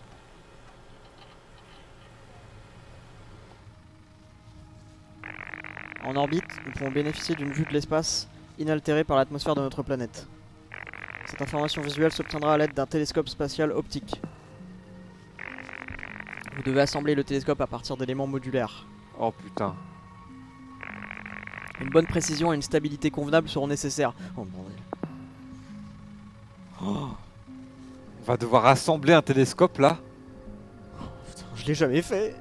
En orbite, nous pouvons bénéficier d'une vue de l'espace inaltérée par l'atmosphère de notre planète. Cette information visuelle s'obtiendra à l'aide d'un télescope spatial optique. Vous devez assembler le télescope à partir d'éléments modulaires. Oh putain. Une bonne précision et une stabilité convenable seront nécessaires. Oh bordel. Oh. On va devoir assembler un télescope là. Putain, je l'ai jamais fait.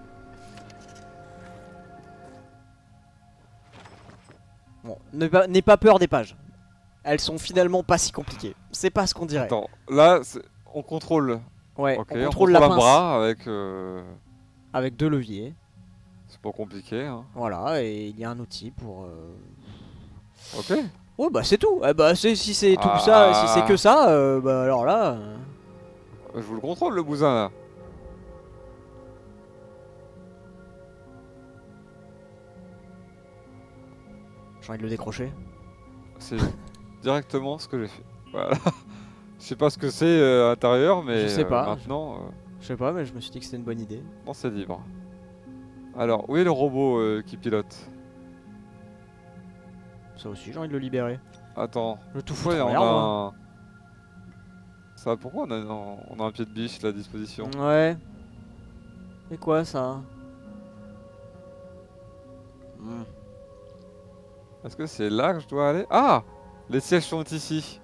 Bon, n'aie pas peur des pages. Elles sont finalement pas si compliquées. C'est pas ce qu'on dirait. Attends, là on contrôle. Ouais, Ok, on contrôle la un pince bras avec. avec 2 leviers. C'est pas compliqué. Hein. Voilà, et il y a un outil pour. Ok. Ouais, bah c'est tout. Bah si c'est tout Ah. ça, si c'est que ça, bah alors là. Je vous le contrôle le bousin là. J'ai envie de le décrocher. C'est directement ce que j'ai fait. Voilà. Je sais pas ce que c'est à l'intérieur, mais Je sais pas. maintenant, Je sais pas, mais je me suis dit que c'était une bonne idée. bon, c'est libre. Alors, où est le robot qui pilote? Ça aussi, j'ai envie de le libérer. Attends. Je tout Pourquoi foutre en on l'air, a moi. un... Ça, pourquoi on a un pied de biche là à disposition? Ouais. C'est quoi ça? Est-ce que c'est là que je dois aller? Ah! Les sièges sont ici.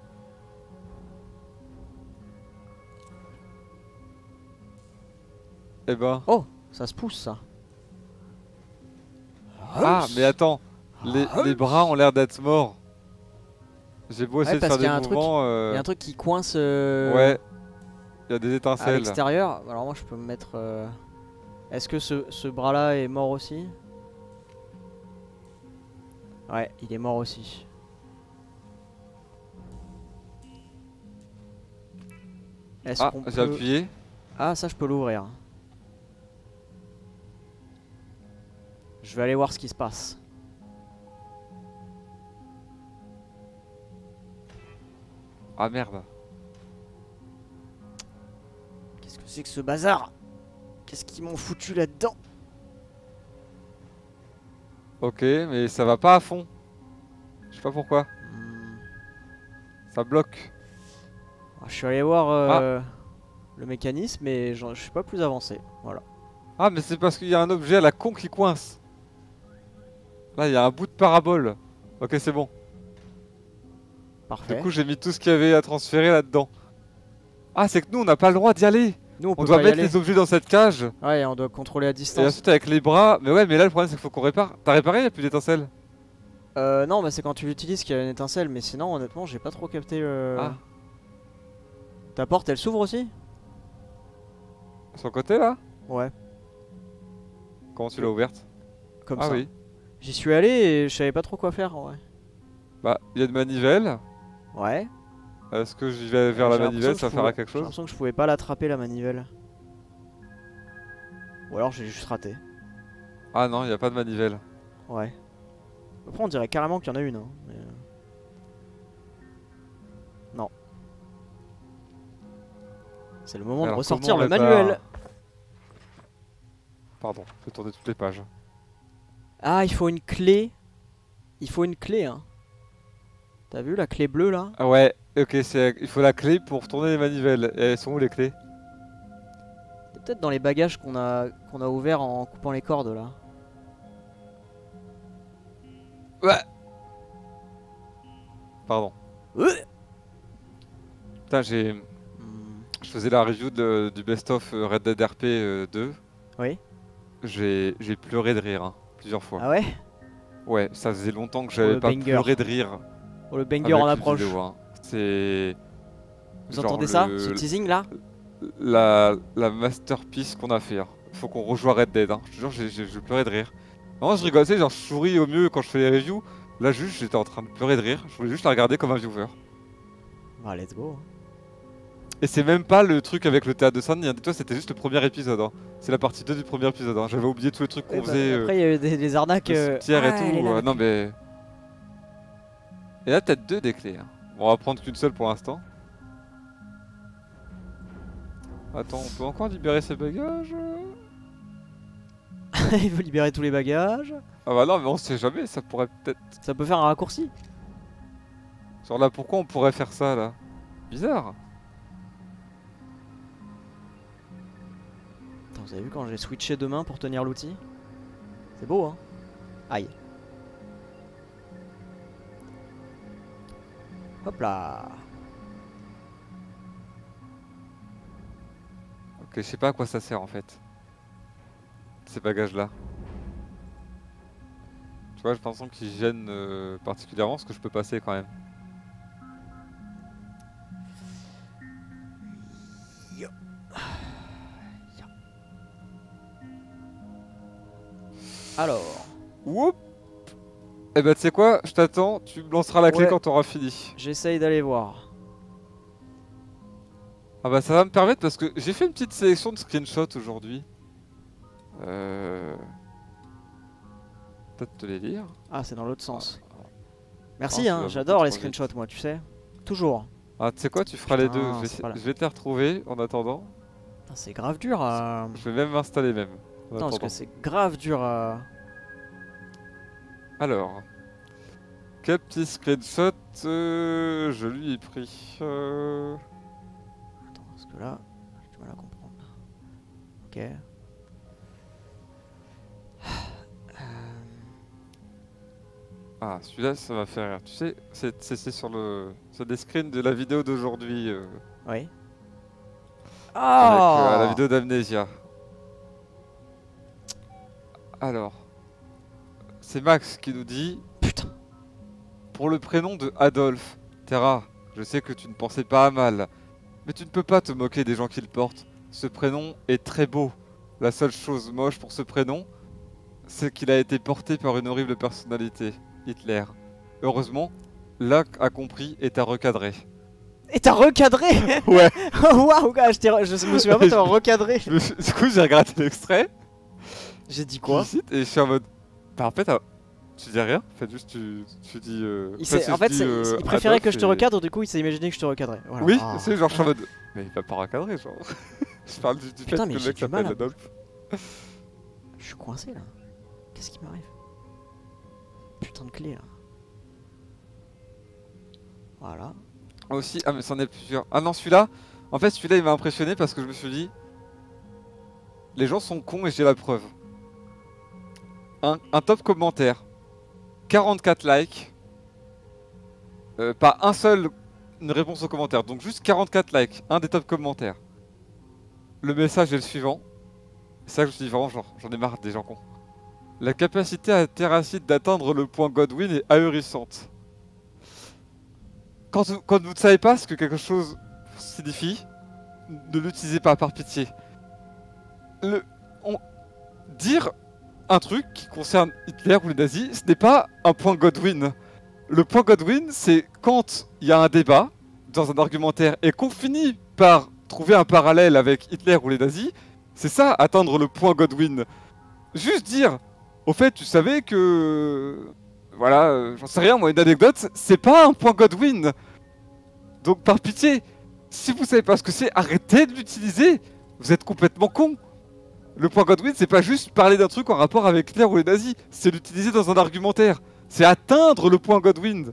Eh ben... Oh, ça se pousse ça. Ah, mais attends. Les bras ont l'air d'être morts. J'ai beau essayer de parce faire qu'il y a des un truc- mouvements... Il y a un truc qui coince Ouais. Il y a des à étincelles. l'extérieur. Alors moi je peux me mettre... Est-ce que ce bras là est mort aussi? Ouais, il est mort aussi. Est-ce Ah, qu'on j'ai peut... appuyé. Ah, ça je peux l'ouvrir. Je vais aller voir ce qui se passe. Ah merde. Qu'est-ce que c'est que ce bazar? Qu'est-ce qu'ils m'ont foutu là-dedans? Ok, mais ça va pas à fond. Je sais pas pourquoi. Ça bloque. Je suis allé voir le mécanisme, mais je suis pas plus avancé. Voilà. Ah, mais c'est parce qu'il y a un objet à la con qui coince. Là, il y a un bout de parabole. Ok, c'est bon. Parfait. Du coup, j'ai mis tout ce qu'il y avait à transférer là-dedans. Ah, c'est que nous, on n'a pas le droit d'y aller. Nous, on peut doit pas y mettre aller. les objets dans cette cage. Ouais, on doit contrôler à Et distance. ensuite, avec les bras. Mais ouais, mais là, le problème, c'est qu'il faut qu'on répare. T'as réparé, il n'y a plus d'étincelles? Non, bah c'est quand tu l'utilises qu'il y a une étincelle, mais sinon, honnêtement, j'ai pas trop capté le. Ah, Ta porte, elle s'ouvre aussi? sur le côté là? Ouais, Comment tu l'as ouverte? comme Ah ça. oui. J'y suis allé et je savais pas trop quoi faire en vrai. Bah, il y a une manivelle. Ouais. Est-ce que j'y vais vers la J'ai l'impression manivelle, que ça je fera pouvais- quelque J'ai chose? l'impression que je pouvais pas l'attraper la manivelle. Ou alors j'ai juste raté. Ah non, il n'y a pas de manivelle. Ouais. Après on dirait carrément qu'il y en a une. Hein, mais, non. C'est le moment Alors, de ressortir comment le on répare? manuel. Pardon, je vais tourner toutes les pages. Ah, il faut une clé. Il faut une clé, hein. T'as vu la clé bleue là? Ah ouais, ok, il faut la clé pour tourner les manivelles. Et elles sont où les clés? C'est peut-être dans les bagages qu'on a ouverts en coupant les cordes là. Ouais. Pardon. Putain, je faisais la review du best-of Red Dead RP 2. Oui. J'ai pleuré de rire, hein, plusieurs fois. Ah ouais? Ouais, ça faisait longtemps que Oh, j'avais le pas banger. pleuré de rire Oh, le banger avec en une approche. vidéo, hein. C'est Vous genre entendez ça? Ce teasing là? la masterpiece qu'on a fait, hein. Faut qu'on rejoue à Red Dead, hein. Je te jure, j'ai pleuré de rire. Non, je rigolais, genre je souris au mieux quand je fais les reviews. Là, juste, j'étais en train de pleurer de rire. Je voulais juste la regarder comme un viewer. Ah, let's go. Et c'est même pas le truc avec le théâtre de Saint-Denis, hein. Dis-toi, c'était juste le premier épisode, hein. C'est la partie 2 du premier épisode, hein. J'avais oublié tous les trucs qu'on faisait. Après, il y a eu des arnaques. Le cimetière et Ah, elle est tout. là, la Non, clé. mais. Et là, peut-être deux des clés, hein. On va prendre qu'une seule pour l'instant. Attends, on peut encore libérer ces bagages? Il veut libérer tous les bagages. Ah bah non, mais on sait jamais, ça pourrait peut-être. Ça peut faire un raccourci. Genre là, pourquoi on pourrait faire ça là? Bizarre. Attends, vous avez vu quand j'ai switché de main pour tenir l'outil? C'est beau, hein? Aïe. Hop là. Ok, je sais pas à quoi ça sert en fait. Ces bagages là. Tu vois, j'ai l'impression qu'ils gênent particulièrement ce que je peux passer quand même. Yo. Alors. Whoop. Eh bah tu sais quoi, je t'attends, tu me lanceras la clé Ouais. quand t'auras fini. J'essaye d'aller voir. Ah bah ça va me permettre parce que j'ai fait une petite sélection de screenshots aujourd'hui. Peut-être te les lire. Ah, c'est dans l'autre sens. Ah, Merci, ça hein. va J'adore beaucoup les trop vite. screenshots, moi, tu sais. Toujours. Ah tu sais quoi, tu feras les Putain, deux. c'est pas là. Je vais te les retrouver en attendant. Putain, c'est grave dur à. Je vais même m'installer même. En Attends, parce attendant. que c'est grave dur à. Alors, quel petit screenshot je lui ai pris Attends, parce que là, j'ai du mal à comprendre. Ok. Ah, celui-là, ça m'a fait rire. Tu sais, c'est sur des screens de la vidéo d'aujourd'hui, Oui. avec Ah la vidéo d'Amnesia. Alors, c'est Max qui nous dit, Putain. pour le prénom de Adolphe, Terra, je sais que tu ne pensais pas à mal, mais tu ne peux pas te moquer des gens qui le portent. Ce prénom est très beau. La seule chose moche pour ce prénom, c'est qu'il a été porté par une horrible personnalité, Hitler. Heureusement, Lac a compris et t'a recadré. Et t'as recadré. Ouais. Oh, waouh, gars, je me souviens pas de t'avoir recadré. Du coup, j'ai regardé l'extrait, J'ai dit quoi? du site, et je suis en mode... Bah en fait, tu dis rien, en fait, juste tu dis... En fait, il préférait que je te recadre, du coup il s'est imaginé que je te recadrais. Voilà. Oui, Ah. c'est genre je suis en mode... Mais il va pas recadrer, genre. Je parle du fait Putain, que mais le j'ai mec du mal s'appelle à- Adolphe. Je suis coincé là. Qu'est-ce qui m'arrive? Putain de clé là. Voilà. Aussi, ah mais c'en est plusieurs. Ah non, celui-là, en fait celui-là il m'a impressionné parce que je me suis dit... Les gens sont cons et j'ai la preuve. Un top commentaire. 44 likes. Pas un seul une réponse au commentaire. Donc juste 44 likes. Un des top commentaires. Le message est le suivant. C'est ça que je me suis dit vraiment genre, j'en ai marre des gens cons. La capacité à Terracid d'atteindre le point Godwin est ahurissante. Quand vous ne savez pas ce que quelque chose signifie, ne l'utilisez pas par pitié. Dire un truc qui concerne Hitler ou les nazis, ce n'est pas un point Godwin. Le point Godwin, c'est quand il y a un débat dans un argumentaire et qu'on finit par trouver un parallèle avec Hitler ou les nazis, c'est ça, atteindre le point Godwin. Juste dire, au fait, tu savais que... Voilà, j'en sais rien, moi, une anecdote, c'est pas un point Godwin. Donc, par pitié, si vous savez pas ce que c'est, arrêtez de l'utiliser. Vous êtes complètement con. Le point Godwin, c'est pas juste parler d'un truc en rapport avec Hitler ou les nazis, c'est l'utiliser dans un argumentaire. C'est atteindre le point Godwin.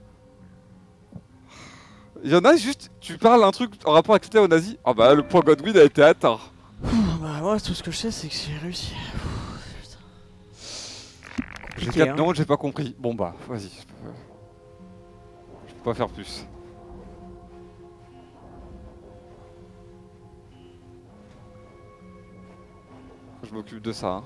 Il y en a juste, tu parles d'un truc en rapport avec Hitler ou les nazis, ah bah le point Godwin a été atteint. Bah moi tout ce que je sais c'est que j'ai réussi. J'ai Compliqué, 4 noms, j'ai pas compris. Bon bah, vas-y. Je peux pas faire plus. Je m'occupe de ça. Hein.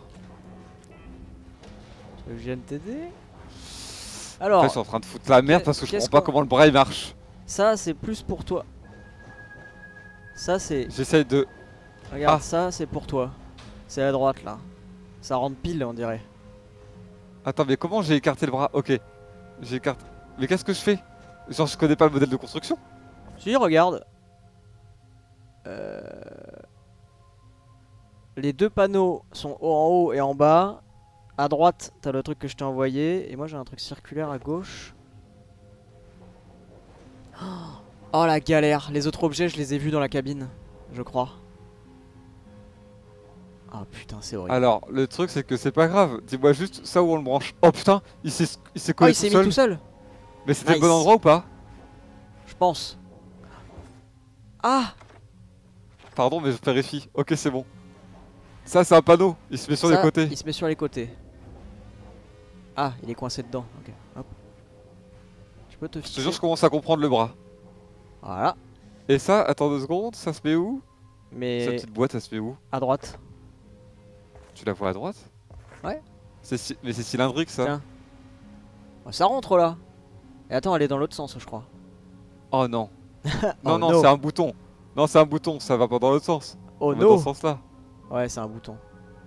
Tu veux que je vienne t'aider? En Alors, fait, je suis en train de foutre la merde parce que je qu'est-ce comprends pas qu'on- comment le braille marche. ça c'est plus pour toi. Ça c'est... J'essaye de... Regarde, Ah. ça c'est pour toi. C'est à droite là. Ça rentre pile on dirait. Attends, mais comment j'ai écarté le bras? Ok. J'ai écarté... Mais qu'est-ce que je fais? Genre, je connais pas le modèle de construction? Si, regarde. Les deux panneaux sont en haut et en bas. À droite, t'as le truc que je t'ai envoyé. Et moi, j'ai un truc circulaire à gauche. Oh la galère. Les autres objets, je les ai vus dans la cabine. Je crois. Ah putain, c'est horrible. Alors, le truc, c'est que c'est pas grave. Dis-moi juste ça où on le branche. Oh putain, il s'est Oh, collé il tout s'est mis seul. tout seul. Mais c'était Nice. le bon endroit ou pas? Je pense. Ah. Pardon, mais je vérifie. Ok, c'est bon. Ça, c'est un panneau. Il se met sur Ça, les côtés. il se met sur les côtés. Ah, il est coincé dedans. Ok, hop. Je peux te Je te fixer. jure, je commence à comprendre le bras. Voilà. Et ça, attends 2 secondes, ça se met où? Cette Mais petite boîte, ça se met où? à droite. Tu la vois à droite? Ouais. Mais c'est cylindrique ça. Tiens. Oh, ça rentre là. Et attends, elle est dans l'autre sens, je crois. Oh non. Oh non, non, no. c'est un bouton. Non, c'est un bouton, ça va pas dans l'autre sens. Oh Ça va dans no. ce sens-là. Ouais, c'est un bouton.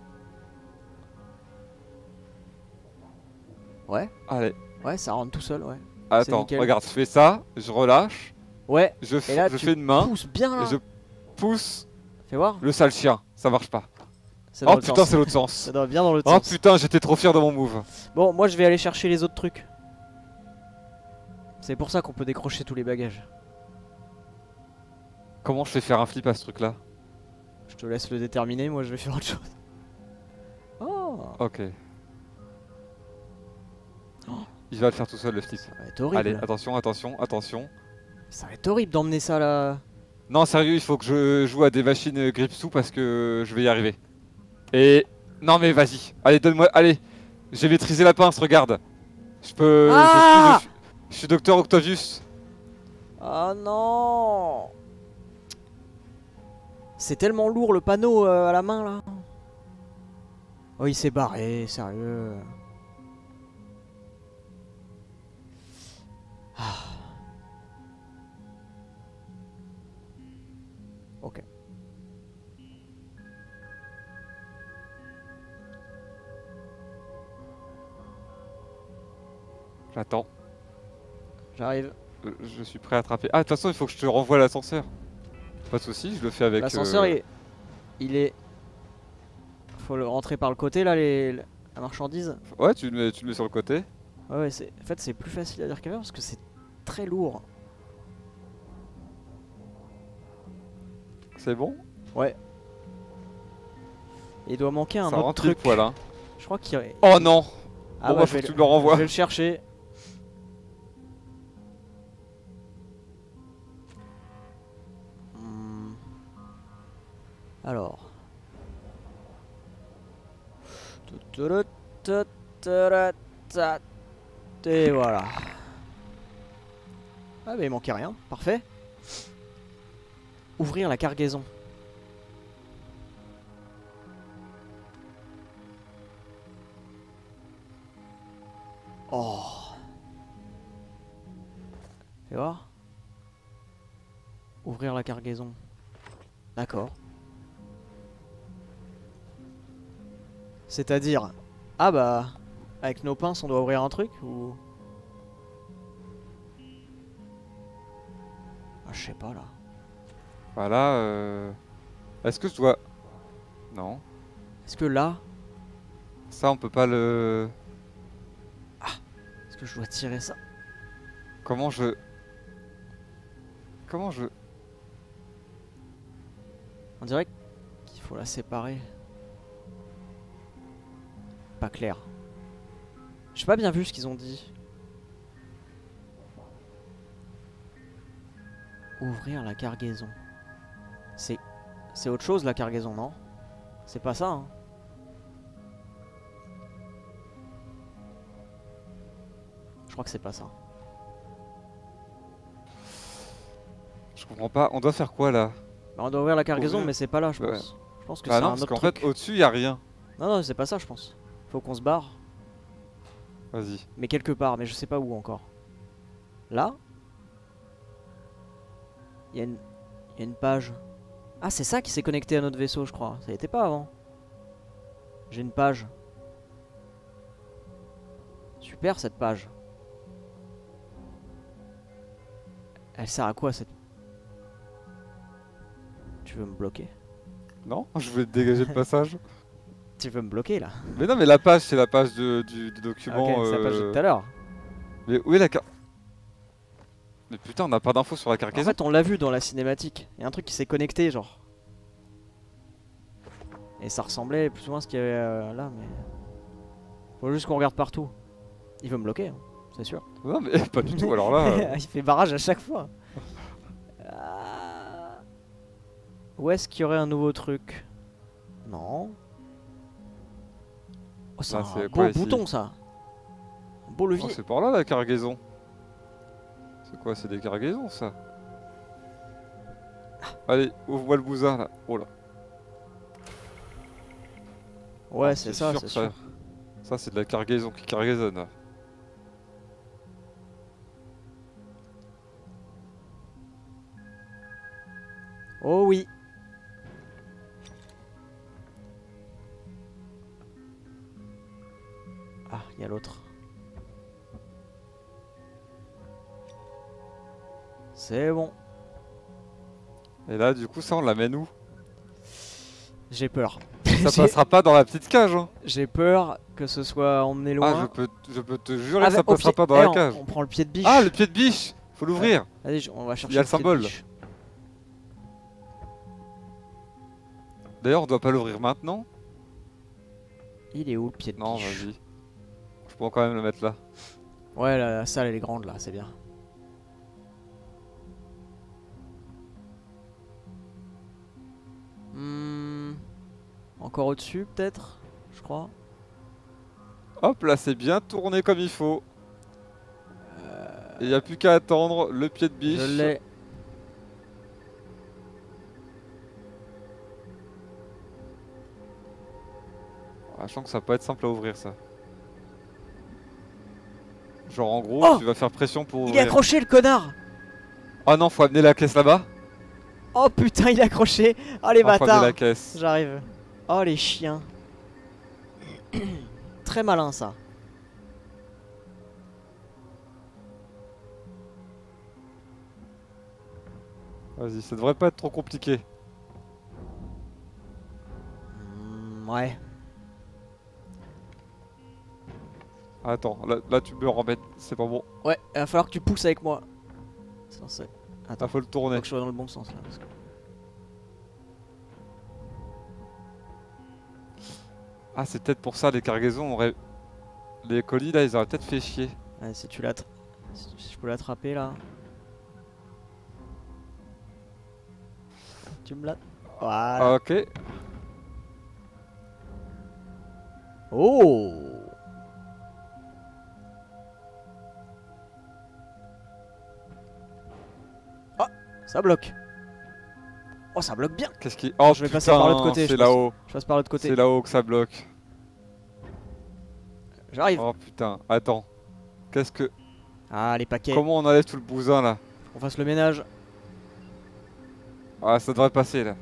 Ouais, Allez, ouais, ça rentre tout seul, ouais. attends, nickel. regarde, je fais ça, je relâche, Ouais, je, et là je tu fais une main, pousses bien là. et je pousse Fais voir. le sale chien. Ça marche pas. C'est dans Oh l'autre putain, sens. c'est l'autre Ça sens. doit bien dans l'autre Oh sens. putain, j'étais trop fier de mon move. Bon, moi je vais aller chercher les autres trucs. C'est pour ça qu'on peut décrocher tous les bagages. Comment je fais faire un flip à ce truc-là? Je te laisse le déterminer, moi je vais faire autre chose. Oh, Ok. Oh. Il va le faire tout seul le flip. ça va être horrible. Allez, attention, attention, attention. Ça va être horrible d'emmener ça là. Non, sérieux, il faut que je joue à des machines Gripsou parce que je vais y arriver. Et... Non mais vas-y, allez, donne-moi... Allez, j'ai maîtrisé la pince, regarde. Je peux... Ah je suis Docteur Octavius. Oh non. C'est tellement lourd le panneau à la main là. Oh, il s'est barré, sérieux. Ah. Ok. J'attends. J'arrive. Je suis prêt à attraper. Ah, de toute façon, il faut que je te renvoie l'ascenseur. Pas de soucis, je le fais avec... L'ascenseur il est... Faut le rentrer par le côté là, la marchandise. Ouais, tu le mets sur le côté. Ouais, ouais, en fait c'est plus facile à dire qu'avant parce que c'est très lourd. C'est bon? Ouais. Et il doit manquer un Ça autre rentre truc. pile poil, hein. Je crois qu'il... Oh non! Ah Bon, ouais, bah, je faut vais que tu le- me le renvoies. Je vais le chercher. Hmm. Alors. Et voilà. Ah bah il manquait rien, parfait. Ouvrir la cargaison. Oh. Fais voir. Ouvrir la cargaison. D'accord. C'est-à-dire... Ah bah... Avec nos pinces on doit ouvrir un truc ou... Ah je sais pas là. Voilà, est-ce que je dois... Non. Est-ce que là... Ça, on peut pas le... Est-ce que je dois tirer ça? Comment je... Comment je... On dirait qu'il faut la séparer. Pas clair. J'ai pas bien vu ce qu'ils ont dit. Ouvrir la cargaison. C'est autre chose la cargaison, non? C'est pas ça, hein? Je crois que c'est pas ça. Je comprends pas. On doit faire quoi là? Bah, on doit ouvrir la cargaison, Ouvrir. mais c'est pas là, je Ouais. pense. Je pense que Bah c'est non, un parce autre qu'en truc. fait, au-dessus, y a rien. Non, non, c'est pas ça, je pense. Faut qu'on se barre. Vas-y. Mais quelque part, mais je sais pas où encore. Là? Il y a une page. Ah, c'est ça qui s'est connecté à notre vaisseau, je crois. Ça y était pas avant. J'ai une page. Super cette page. Elle sert à quoi cette... Tu veux me bloquer? Non? Je vais te dégager le passage. Tu veux me bloquer là? Mais non, mais la page, c'est la page du document. Ok, c'est la page de tout à l'heure. Mais où est la carte? Mais putain, on n'a pas d'infos sur la En cargaison. fait, on l'a vu dans la cinématique. Il y a un truc qui s'est connecté, genre. Et ça ressemblait plus ou moins à ce qu'il y avait là, mais... Faut juste qu'on regarde partout. Il veut me bloquer, hein, c'est sûr. Non, mais pas du tout, alors là. Il fait barrage à chaque fois. Où est-ce qu'il y aurait un nouveau truc? Non. Oh, c'est Ah, un c'est beau quoi, ici? bouton, ça. Un beau Oh, levier. c'est par là la cargaison. C'est quoi? C'est des cargaisons ça? Allez, ouvre-moi le bousin là. Oh là. Ouais, Ah, c'est ça, c'est sûr. Ça, c'est de la cargaison qui cargaisonne là. Oh oui. Ah, il y a l'autre. C'est bon. Et là, du coup, ça, on l'amène où? J'ai peur. Ça passera pas dans la petite cage, hein. J'ai peur que ce soit emmené loin. Ah, je peux te jurer que ça au passera pied- pas dans eh, la on- cage. On prend le pied de biche. Ah, le pied de biche! Faut l'ouvrir. Vas-y, on va chercher Il y a le pied de symbole. biche. D'ailleurs, on doit pas l'ouvrir maintenant? Il est où le pied de Non, biche? vas-y. Je peux quand même le mettre là. Ouais, la salle elle est grande là, c'est bien. Encore au-dessus peut-être, je crois. Hop, là, c'est bien tourné comme il faut. Et il n'y a plus qu'à attendre le pied de biche. Je l'ai. Ah, je sens que ça va pas être simple à ouvrir ça. Genre en gros, Oh, tu vas faire pression pour Il est ouvrir. accroché le connard. Ah non, faut amener la caisse là-bas. Oh putain, il est accroché. Oh les Ah, faut amener bâtards. la caisse. J'arrive. Oh les chiens. Très malin ça. Vas-y, ça devrait pas être trop compliqué. Ouais. Attends, là tu me remets, c'est pas bon. Ouais, il va falloir que tu pousses avec moi. C'est censé. Attends, Ah, faut le tourner. faut que je sois dans le bon sens là. Parce que... Ah, c'est peut-être pour ça les cargaisons auraient... Les colis là, ils auraient peut-être fait chier. Ouais, si tu l'attrapes. Si je peux l'attraper là. Tu me l'as. Voilà. Ah, ok. Oh. Ça bloque. Oh, ça bloque bien. Qu'est-ce qui... Oh Je vais passer par l'autre côté, c'est là-haut. Je passe par l'autre côté. C'est là-haut que ça bloque. J'arrive. Oh putain, attends. Qu'est-ce que... Ah, les paquets. Comment on enlève tout le bousin là? On fasse le ménage. Ah, ça devrait passer là.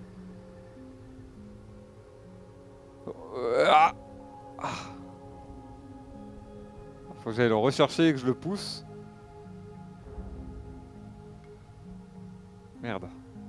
Ah. Ah. Faut que j'aille le rechercher et que je le pousse. Merde.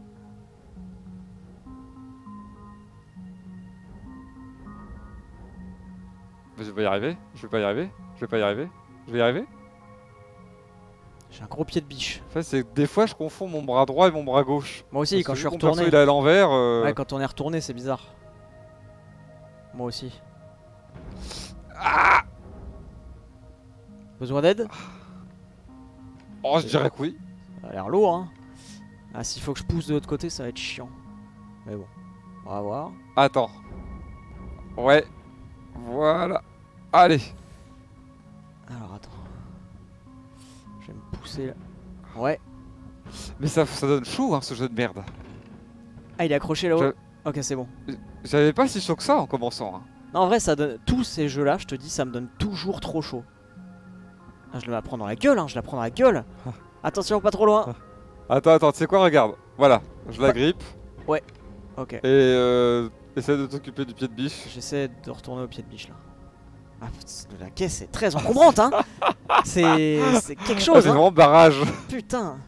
Mais je vais pas y arriver, je vais pas y arriver, je vais pas y arriver, je vais y arriver. J'ai un gros pied de biche. En fait, c'est que des fois je confonds mon bras droit et mon bras gauche. Moi aussi, Parce quand que je suis vu que mon perso, retourné. il est à l'envers. Ouais, quand on est retourné, c'est bizarre. Moi aussi. Ah. Besoin d'aide? Oh, je dirais que oui. Ça a l'air lourd, hein. Ah, s'il faut que je pousse de l'autre côté, ça va être chiant. Mais bon, on va voir. Attends. Ouais. Voilà. Allez. Alors, attends. Je vais me pousser là. Ouais. Mais ça donne chaud, hein, ce jeu de merde. Ah, il est accroché là-haut. Je- Ok, c'est bon. J'avais pas si chaud que ça en commençant. Hein. Non, en vrai, ça donne. Tous ces jeux-là, je te dis, ça me donne toujours trop chaud. Ah, je la prends dans la gueule, hein. Je la prends dans la gueule. Attention, pas trop loin. Attends, tu sais quoi, regarde. Voilà, je la grippe. Ok. Et essaie de t'occuper du pied de biche. J'essaie de retourner au pied de biche là. Ah, putain, la caisse est très encombrante, hein. C'est quelque Ah, chose, c'est hein. vraiment barrage. Putain.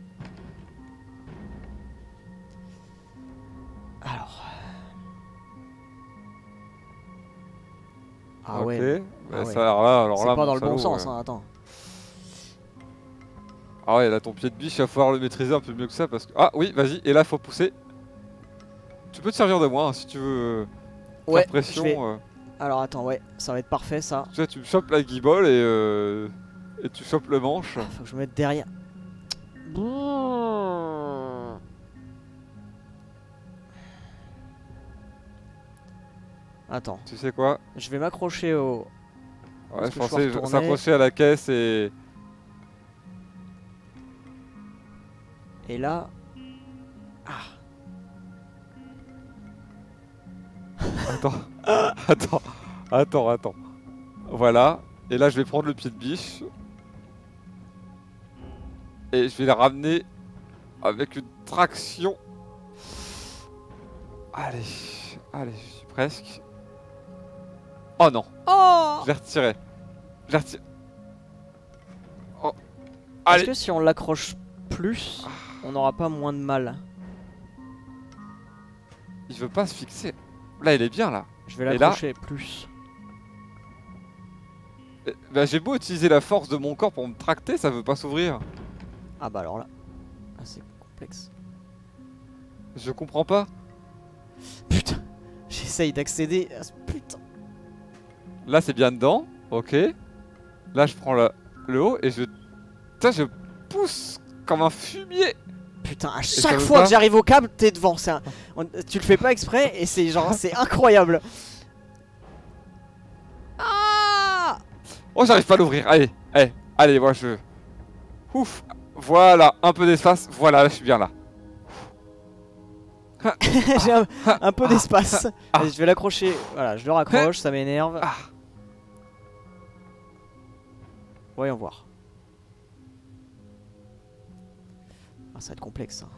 Alors. Ah ok. ouais. Bah, Ah ouais. ça, alors C'est là, pas mon dans le bon salaud, sens, ouais. hein. Attends. Ah ouais, là ton pied de biche, il va falloir le maîtriser un peu mieux que ça parce que... Ah oui, vas-y, et là faut pousser. Tu peux te servir de moi hein, si tu veux Ouais, faire pression. je vais- Alors attends, ouais, ça va être parfait ça. Tu sais, tu chopes la guibole et tu chopes le manche. Ah, faut que je me mette derrière. Attends, Tu sais quoi? je vais m'accrocher au... Ouais, Est-ce je que je peux pensais retourner s'accrocher à la caisse et... Et là... Ah. Attends. Voilà. Et là, je vais prendre le pied de biche. Et je vais la ramener avec une traction. Allez, je suis presque. Oh non, Oh. je l'ai retiré. Oh. Est-ce Allez. que si on l'accroche plus, on n'aura pas moins de mal? Il veut pas se fixer. Là, il est bien là. Je vais Et là l'accrocher plus. Bah, j'ai beau utiliser la force de mon corps pour me tracter, ça veut pas s'ouvrir. Ah bah alors là... Ah, c'est complexe. Je comprends pas. Putain, j'essaye d'accéder à ce putain. Là, c'est bien dedans. Ok. Là, je prends le haut et je... Putain, je pousse comme un fumier. Putain, à ça chaque veut fois pas que j'arrive au câble, t'es devant. Tu le fais pas exprès et c'est genre, c'est incroyable. Ah! Oh, j'arrive pas à l'ouvrir. Allez, moi je... Ouf. Voilà, un peu d'espace. Voilà, je suis bien là. J'ai un peu d'espace. Allez, je vais l'accrocher. Voilà, je le raccroche, ça m'énerve. Voyons voir. Ah, ça va être complexe ça.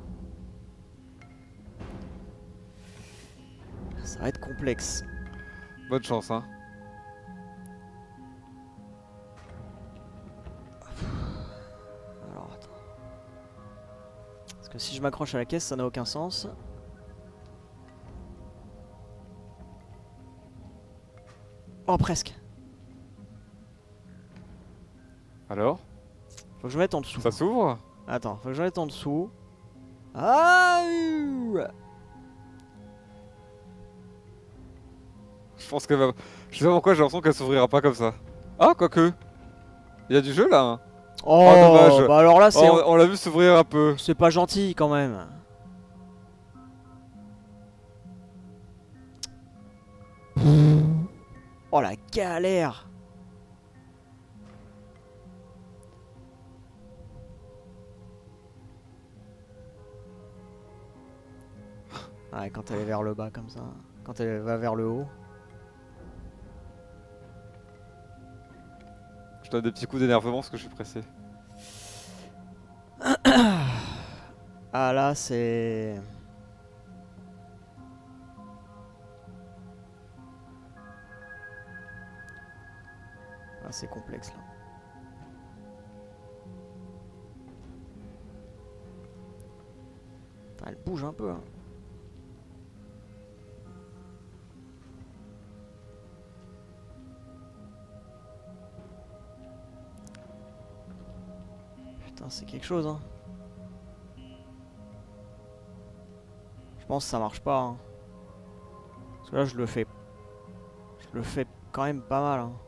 Ça va être complexe. Bonne chance, hein. Alors attends. Parce que si je m'accroche à la caisse, ça n'a aucun sens. Oh, presque. Alors? Faut que je me mette en dessous. Ça s'ouvre? Attends, faut que je me mette en dessous. Ah! Je pense qu'elle va... Je sais pas pourquoi j'ai l'impression qu'elle s'ouvrira pas comme ça. Ah, quoique. Il y a du jeu là, hein. Oh, dommage. bah alors là, c'est... On l'a vu s'ouvrir un peu. C'est pas gentil quand même. Oh la galère. Ouais, quand elle est vers le bas comme ça. Quand elle va vers le haut. Je donne des petits coups d'énervement parce que je suis pressé. Ah là, c'est... Ah, c'est complexe là. Elle bouge un peu, hein. Putain, c'est quelque chose, hein. Je pense que ça marche pas, hein. Parce que là, je le fais quand même pas mal, hein.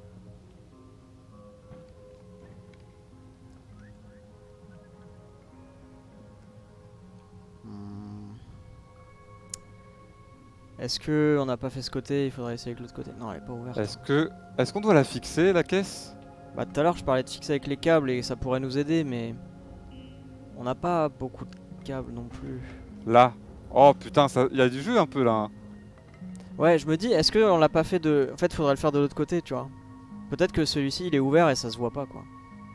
Est-ce que on n'a pas fait ce côté? Il faudrait essayer avec l'autre côté. Non, elle est pas ouverte. Est-ce qu'on doit la fixer, la caisse? Bah tout à l'heure je parlais de fixer avec les câbles et ça pourrait nous aider, mais on n'a pas beaucoup de câbles non plus. Là. Oh putain, il y a du jeu un peu là, hein. Ouais, je me dis, est-ce qu'on l'a pas fait de... En fait, faudrait le faire de l'autre côté, tu vois. Peut-être que celui-ci il est ouvert et ça se voit pas, quoi.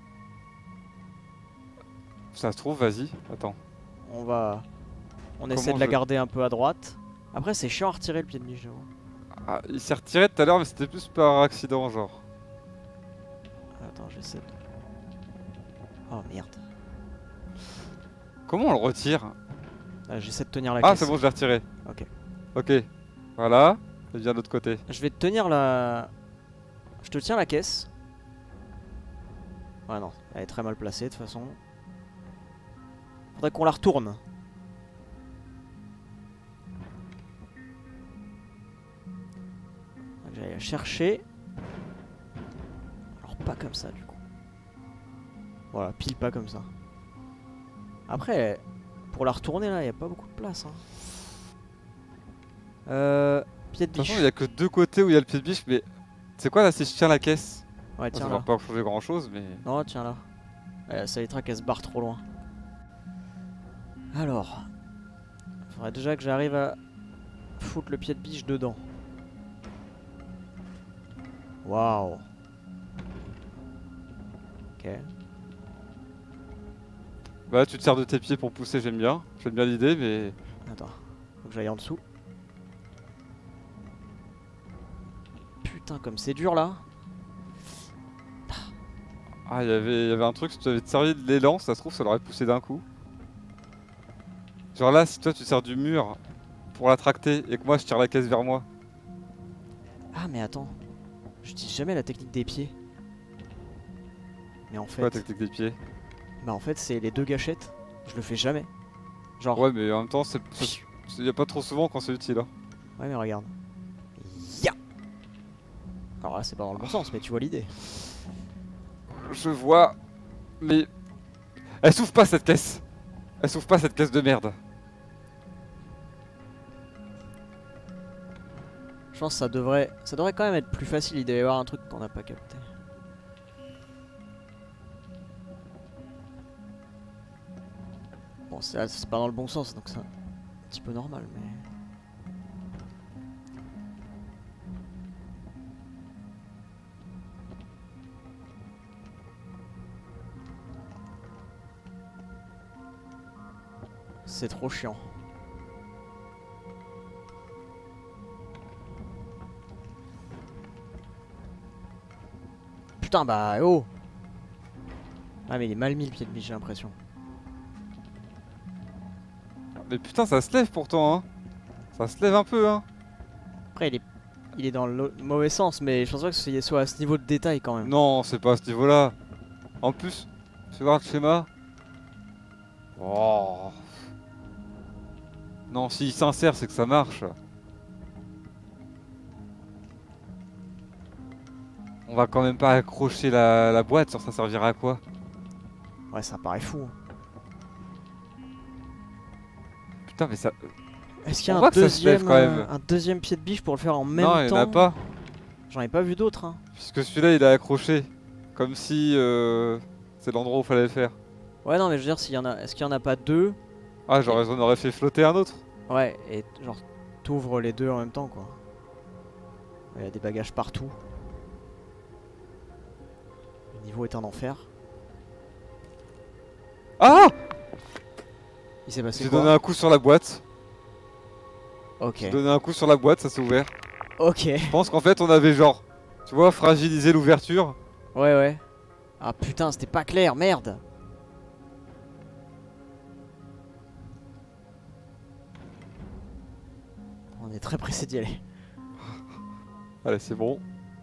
Ça se trouve, vas-y. Attends. On essaie de la garder un peu à droite. Après, c'est chiant à retirer le pied de biche, j'avoue. Ah, il s'est retiré tout à l'heure, mais c'était plus par accident, genre. Attends, j'essaie de... Oh merde. Comment on le retire? J'essaie de tenir la Ah, caisse. c'est bon, je l'ai retiré. Ok. Ok. Voilà. Et viens de l'autre côté. Je vais te tenir la... Je te tiens la caisse. Ouais, non, elle est très mal placée de toute façon. Faudrait qu'on la retourne. J'allais la chercher. Alors pas comme ça du coup. Voilà, pile pas comme ça. Après, pour la retourner là, il n'y a pas beaucoup de place, hein. Pied de De toute façon, biche. il n'y a que deux côtés où il y a le pied de biche, mais... C'est quoi là si je tiens la caisse? Ouais, Ça tiens va là. pas changer grand chose, mais... Non, tiens là. Ça évitera qu'elle se barre trop loin. Alors. Faudrait déjà que j'arrive à foutre le pied de biche dedans. Waouh. Ok. Bah tu te sers de tes pieds pour pousser, j'aime bien. J'aime bien l'idée, mais... Attends. Faut que j'aille en dessous. Putain, comme c'est dur là. Ah, il y avait un truc, si tu avais servi de l'élan, ça se trouve, ça l'aurait poussé d'un coup. Genre là, si toi tu te sers du mur pour la tracter et que moi je tire la caisse vers moi. Ah, mais attends. Je dis jamais la technique des pieds. Mais en C'est quoi la fait... technique des pieds? Bah en fait, c'est les deux gâchettes. Je le fais jamais. Genre... Ouais, mais en même temps, il y a pas trop souvent quand c'est utile, hein. Ouais, mais regarde. Ya. Alors là, c'est pas dans le bon sens, mais tu vois l'idée. Je vois... Mais... Elle s'ouvre pas cette caisse. Elle s'ouvre pas cette caisse de merde. Je pense que ça devrait quand même être plus facile. Il doit y avoir un truc qu'on n'a pas capté. Bon, c'est pas dans le bon sens, donc c'est un petit peu normal, mais... C'est trop chiant. Putain, bah oh. Ah mais il est mal mis le pied de biche, j'ai l'impression. Mais putain, ça se lève pourtant, hein. Ça se lève un peu, hein. Après il est dans le mauvais sens, mais je pense pas que ce soit à ce niveau de détail quand même. Non, c'est pas à ce niveau-là. En plus, tu vois le schéma. Oh. Non, s'il s'insère, c'est que ça marche. On va quand même pas accrocher la boîte, ça servira à quoi? Ouais, ça paraît fou, hein. Putain, mais ça... Est-ce qu'il y On a voit que ça se lève quand même. un deuxième pied de biche pour le faire en même Non, temps? il y en a pas. J'en ai pas vu d'autres, hein. Puisque celui-là, il est accroché. Comme si c'est l'endroit où fallait le faire. Ouais, non, mais je veux dire, est-ce qu'il y en a pas deux? Ah, on aurait fait flotter un autre. Ouais, et genre, t'ouvres les deux en même temps, quoi. Il y a des bagages partout. Le niveau est un enfer. Ah! Il s'est passé J'ai quoi? donné un coup sur la boîte. Ok. J'ai donné un coup sur la boîte, ça s'est ouvert. Ok. Je pense qu'en fait on avait genre, tu vois, fragilisé l'ouverture. Ouais, ouais. Ah putain, c'était pas clair, merde. On est très pressé d'y aller. Allez, c'est bon.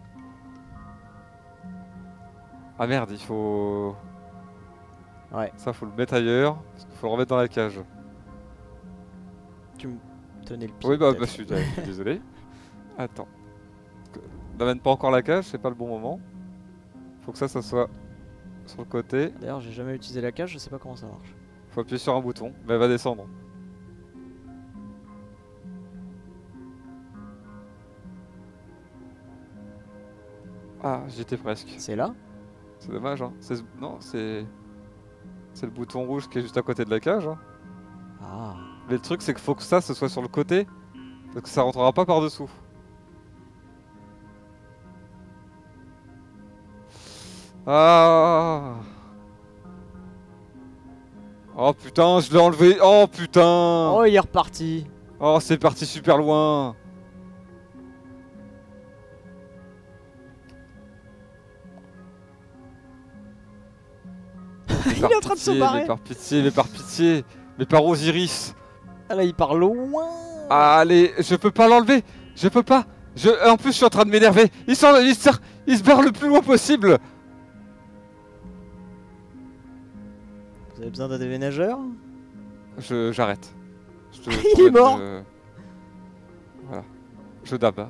Ah merde, il faut... Ouais. Ça, faut le mettre ailleurs, parce qu'il faut le remettre dans la cage. Tu me tenais le pied. Oui, bah, peut-être. je suis désolé. Attends. N'amène pas encore la cage, c'est pas le bon moment. Faut que ça soit sur le côté. D'ailleurs, j'ai jamais utilisé la cage, je sais pas comment ça marche. Faut appuyer sur un bouton, mais elle va descendre. Ah, j'y étais presque. C'est là? C'est dommage, hein. Non, c'est le bouton rouge qui est juste à côté de la cage. Hein. Ah. Mais le truc, c'est qu'il faut que ça, ce soit sur le côté, parce que ça rentrera pas par dessous. Ah. Oh putain, je l'ai enlevé. Oh putain. Oh, il est reparti. Oh, c'est parti super loin. Il est en train de se barrer. Mais par pitié, mais par pitié. Mais par Osiris. Ah là, il part loin. Ah, allez, je peux pas l'enlever. Je peux pas. En plus, je suis en train de m'énerver. Il se barre le plus loin possible. Vous avez besoin d'un déménageur? J'arrête. Il est mort. Voilà. Je dab.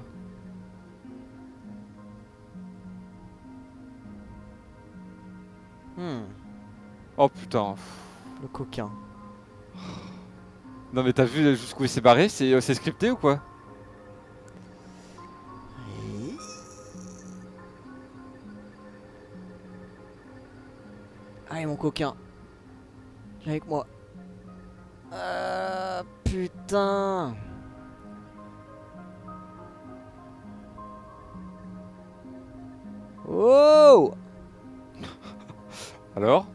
Oh putain. Le coquin. Non mais t'as vu jusqu'où il s'est barré? C'est scripté ou quoi? Allez, mon coquin. Viens avec moi. Putain. Oh. Alors?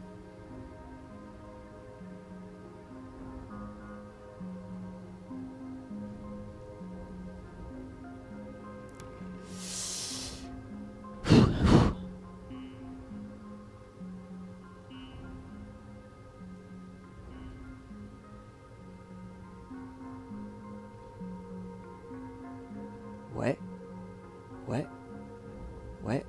Ouais. Ouais. Ouais.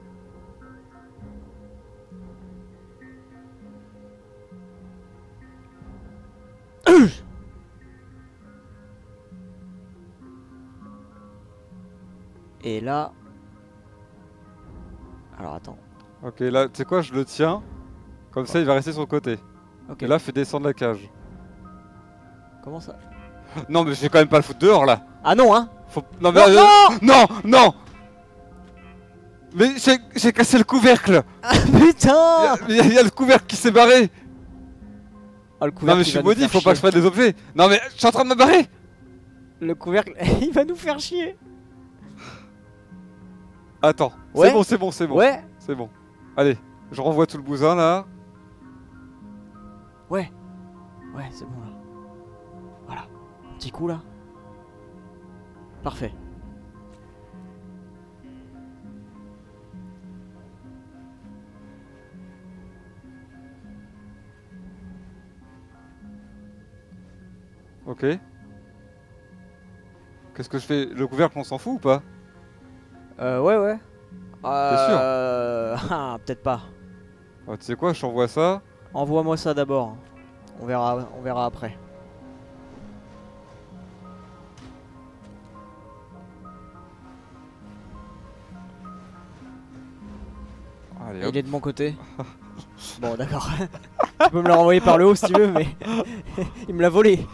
Et là... Alors attends. Ok, là, tu sais quoi, je le tiens. Comme ça, il va rester sur le côté. Ok. Et là, fais descendre la cage. Comment ça? Non, mais je vais quand même pas le foutre dehors, là. Ah non, hein. Non, mais... Non, non, non. Mais j'ai cassé le couvercle. Ah putain. Il y a le couvercle qui s'est barré. Ah, le Non, couvercle, mais je il suis va nous maudit, faire faut pas que je chier. prenne des objets. Non, mais je suis en train de me barrer. Le couvercle, il va nous faire chier. Attends, Ouais. c'est bon, c'est bon, c'est bon. Ouais. C'est bon. Allez, je renvoie tout le bousin là. Ouais. Ouais, c'est bon là. Voilà. Un petit coup là. Parfait. Ok. Qu'est-ce que je fais? Le couvercle, on s'en fout ou pas? Ouais, ouais. sûr? Ah, peut-être pas. Tu sais quoi, je t'envoie ça. Envoie-moi ça d'abord. On verra après. Allez, Et hop. il est de mon côté. Bon, d'accord. Tu peux me le renvoyer par le haut si tu veux, mais il me l'a volé.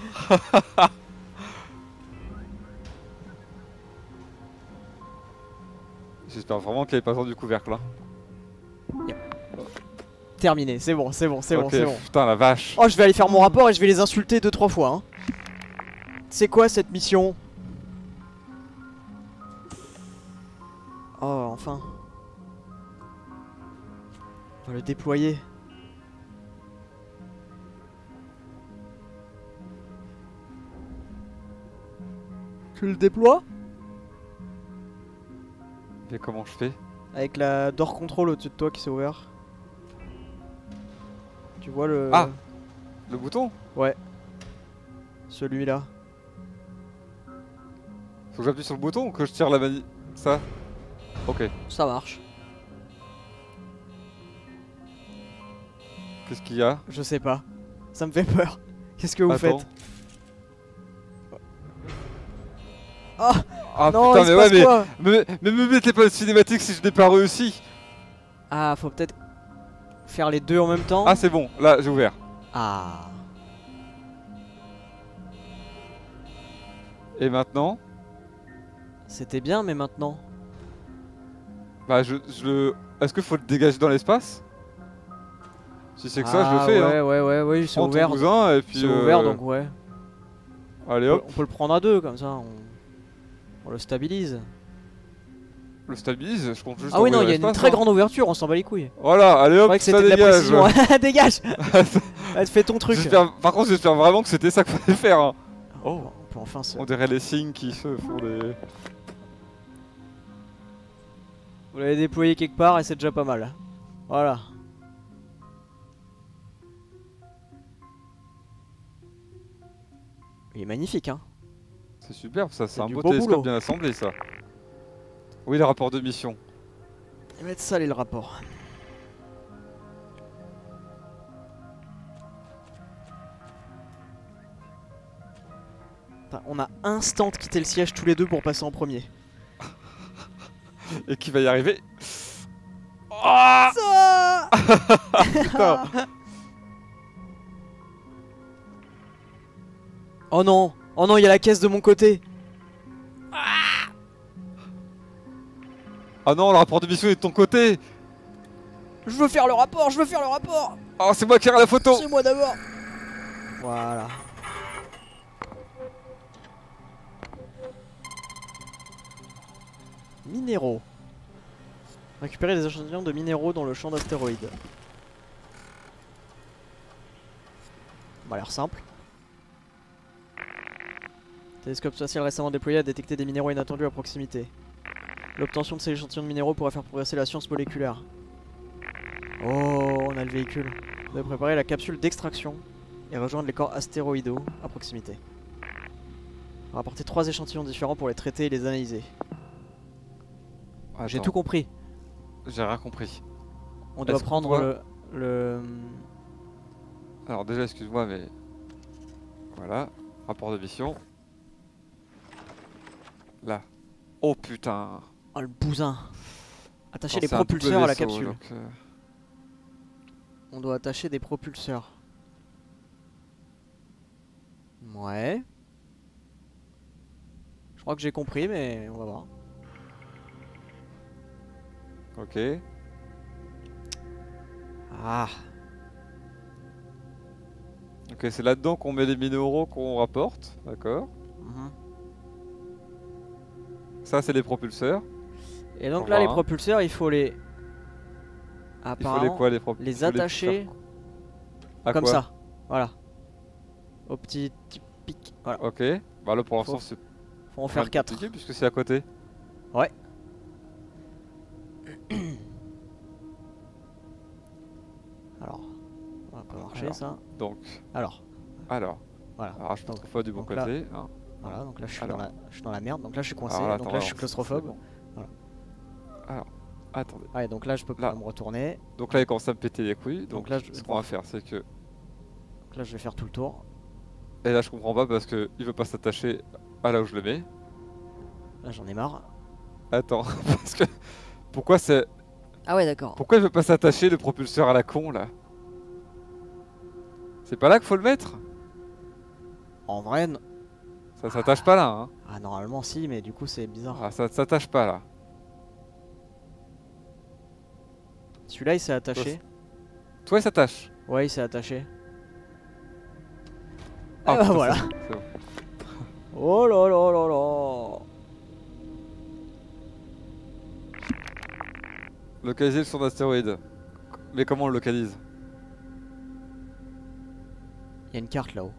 J'espère vraiment qu'il avait pas besoin du couvercle là. Terminé, c'est bon, c'est bon, c'est bon, Ok, c'est bon. putain la vache. Oh, je vais aller faire mon rapport et je vais les insulter 2-3 fois. Hein. C'est quoi cette mission? Oh, enfin. On va le déployer. Tu le déploies? Et comment je fais? Avec la door control au-dessus de toi qui s'est ouvert. Tu vois le... Ah! Le bouton? Ouais. Celui-là. Faut que j'appuie sur le bouton ou que je tire la manille? Ça? Ok. Ça marche. Qu'est-ce qu'il y a? Je sais pas. Ça me fait peur. Qu'est-ce que vous Attends. faites? Ah! Ah Non, putain, il se mais passe ouais, quoi? mais me mettez pas de cinématique si je n'ai pas réussi. Ah, faut peut-être faire les deux en même temps. Ah, c'est bon, là j'ai ouvert. Ah. Et maintenant? C'était bien, mais maintenant. Bah, est-ce qu'il faut le dégager dans l'espace? Si c'est que ça, je le Ah, fais. ouais, Hein. ouais, c'est Prends ton ouvert. cousin et puis. C'est ouvert, donc ouais. Allez hop, On peut le prendre à deux, comme ça. On le stabilise. le stabilise, je compte juste. Ah oui, non, l'envoyer il y a dans une l'espace, très hein. grande ouverture, on s'en bat les couilles. Voilà, allez C'est hop, vrai que ça c'était de la dégage. précision. Dégage. Allez, fais ton truc. Par contre, j'espère vraiment que c'était ça qu'il fallait faire. Hein. Oh. On peut enfin se... On dirait les signes qui se font des. Vous l'avez déployé quelque part et c'est déjà pas mal. Voilà. Il est magnifique, hein. C'est superbe ça, c'est un du beau beau télescope boulot. bien assemblé ça. Oui, le rapport de mission. Il va être salé le rapport. Putain, on a instant quitté le siège tous les deux pour passer en premier. Et qui va y arriver? Oh Ça putain. Oh non! Oh non, il y a la caisse de mon côté! Ah non, le rapport de mission est de ton côté. Je veux faire le rapport! Je veux faire le rapport! Oh, c'est moi qui ai la photo. C'est moi d'abord! Voilà. Minéraux. Récupérer des échantillons de minéraux dans le champ d'astéroïdes. Ça m'a l'air simple. Télescope spatial récemment déployé a détecté des minéraux inattendus à proximité. L'obtention de ces échantillons de minéraux pourrait faire progresser la science moléculaire. Oh, on a le véhicule. Vous devez préparer la capsule d'extraction et rejoindre les corps astéroïdaux à proximité. Rapporter 3 échantillons différents pour les traiter et les analyser. J'ai Attends, tout compris. j'ai rien compris. On doit Est-ce qu'on prendre doit- le... Alors déjà, excuse-moi, mais voilà, rapport de mission. Là. Oh putain. Oh, le bousin. Attacher Attends, les c'est un double propulseurs à la vaisseau, capsule. donc, On doit attacher des propulseurs. Ouais. Je crois que j'ai compris, mais on va voir. ok. Ah. Ok, c'est là-dedans qu'on met les minéraux qu'on rapporte, d'accord. Mhm. Ça, c'est les propulseurs. Et donc Au là, les revoir, hein. propulseurs, il faut les... Il faut les Apparemment, quoi, les propulseurs? les attacher À comme quoi? ça. Voilà. Au petit pic. Voilà. Ok. Bah là, pour l'instant, Faut- c'est Faut en pas faire 4. compliqué puisque c'est à côté. Ouais. Alors. Ça va pas marcher Alors. ça. Donc, Alors. alors. Voilà. Alors, je me Donc- trouve pas du bon donc là- côté. Hein. Voilà, donc là je suis, Alors. je suis dans la merde, donc là je suis coincé, Alors là, donc attends, là je suis alors, claustrophobe. c'est bon. Voilà. Alors, attendez. Ouais, donc là je peux Là. pas me retourner. Donc là, il commence à me péter les couilles. Donc, Donc là, ce qu'on va faire, c'est que. Donc là je vais faire tout le tour. Et là, je comprends pas parce que il veut pas s'attacher à là où je le mets. Là j'en ai marre. Attends, parce que. Pourquoi c'est. Ah ouais, d'accord. Pourquoi il veut pas s'attacher le propulseur à la con là? C'est pas là qu'il faut le mettre? En vrai, Ça s'attache pas là, hein? ah normalement si, mais du coup c'est bizarre. Ah, ça s'attache pas là. Celui-là il s'est attaché. Toi, il s'attache. Ouais, il s'est attaché. Ah, Ah bah putain, voilà. c'est bon. Oh là là là là. Localiser le son d'astéroïde. Mais comment on le localise? Il y a une carte là-haut.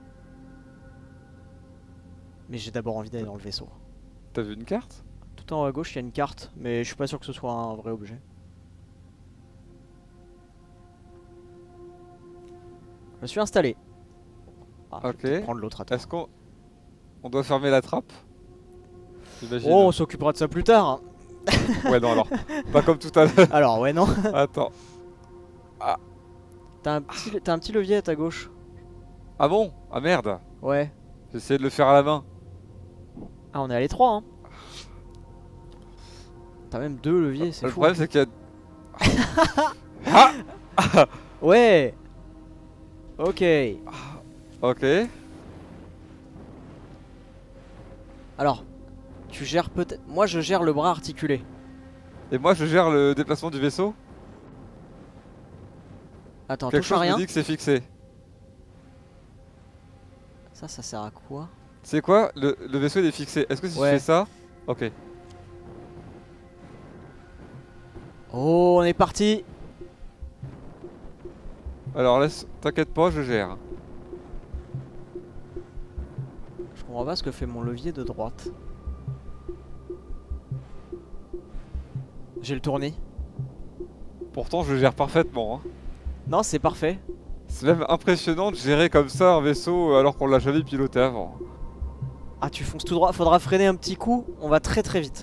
Mais j'ai d'abord envie d'aller dans le vaisseau. T'as vu une carte? Tout en haut à gauche, il y a une carte, mais je suis pas sûr que ce soit un vrai objet. Je me suis installé. Ah, je vais Ok. peut-être prendre l'autre à toi. Est-ce qu'on doit fermer la trappe? J'imagine. Oh, on s'occupera de ça plus tard. Hein. Ouais, non, alors. Pas comme tout à l'heure. Alors, ouais, non. Attends. T'as un petit levier à ta gauche. Ah bon? Ah merde. Ouais. J'ai essayé de le faire à la main. Ah, on est à l'étroit, hein. T'as même deux leviers, c'est Le fou. problème, c'est qu'il y a. Ah. Ouais. Ok. Ok. Alors, tu gères peut-être... Moi, je gère le bras articulé. Et moi, je gère le déplacement du vaisseau. Attends, Quelque touche à chose me rien. dit que c'est fixé. Ça sert à quoi? C'est quoi? Le vaisseau il est fixé. Est-ce que si Ouais. je fais ça? Ok. Oh, on est parti. Alors laisse, t'inquiète pas, je gère. Je comprends pas ce que fait mon levier de droite. J'ai le tourné. Pourtant, je gère parfaitement. Hein. Non, c'est parfait. C'est même impressionnant de gérer comme ça un vaisseau alors qu'on l'a jamais piloté avant. Ah, tu fonces tout droit. Faudra freiner un petit coup. On va très très vite.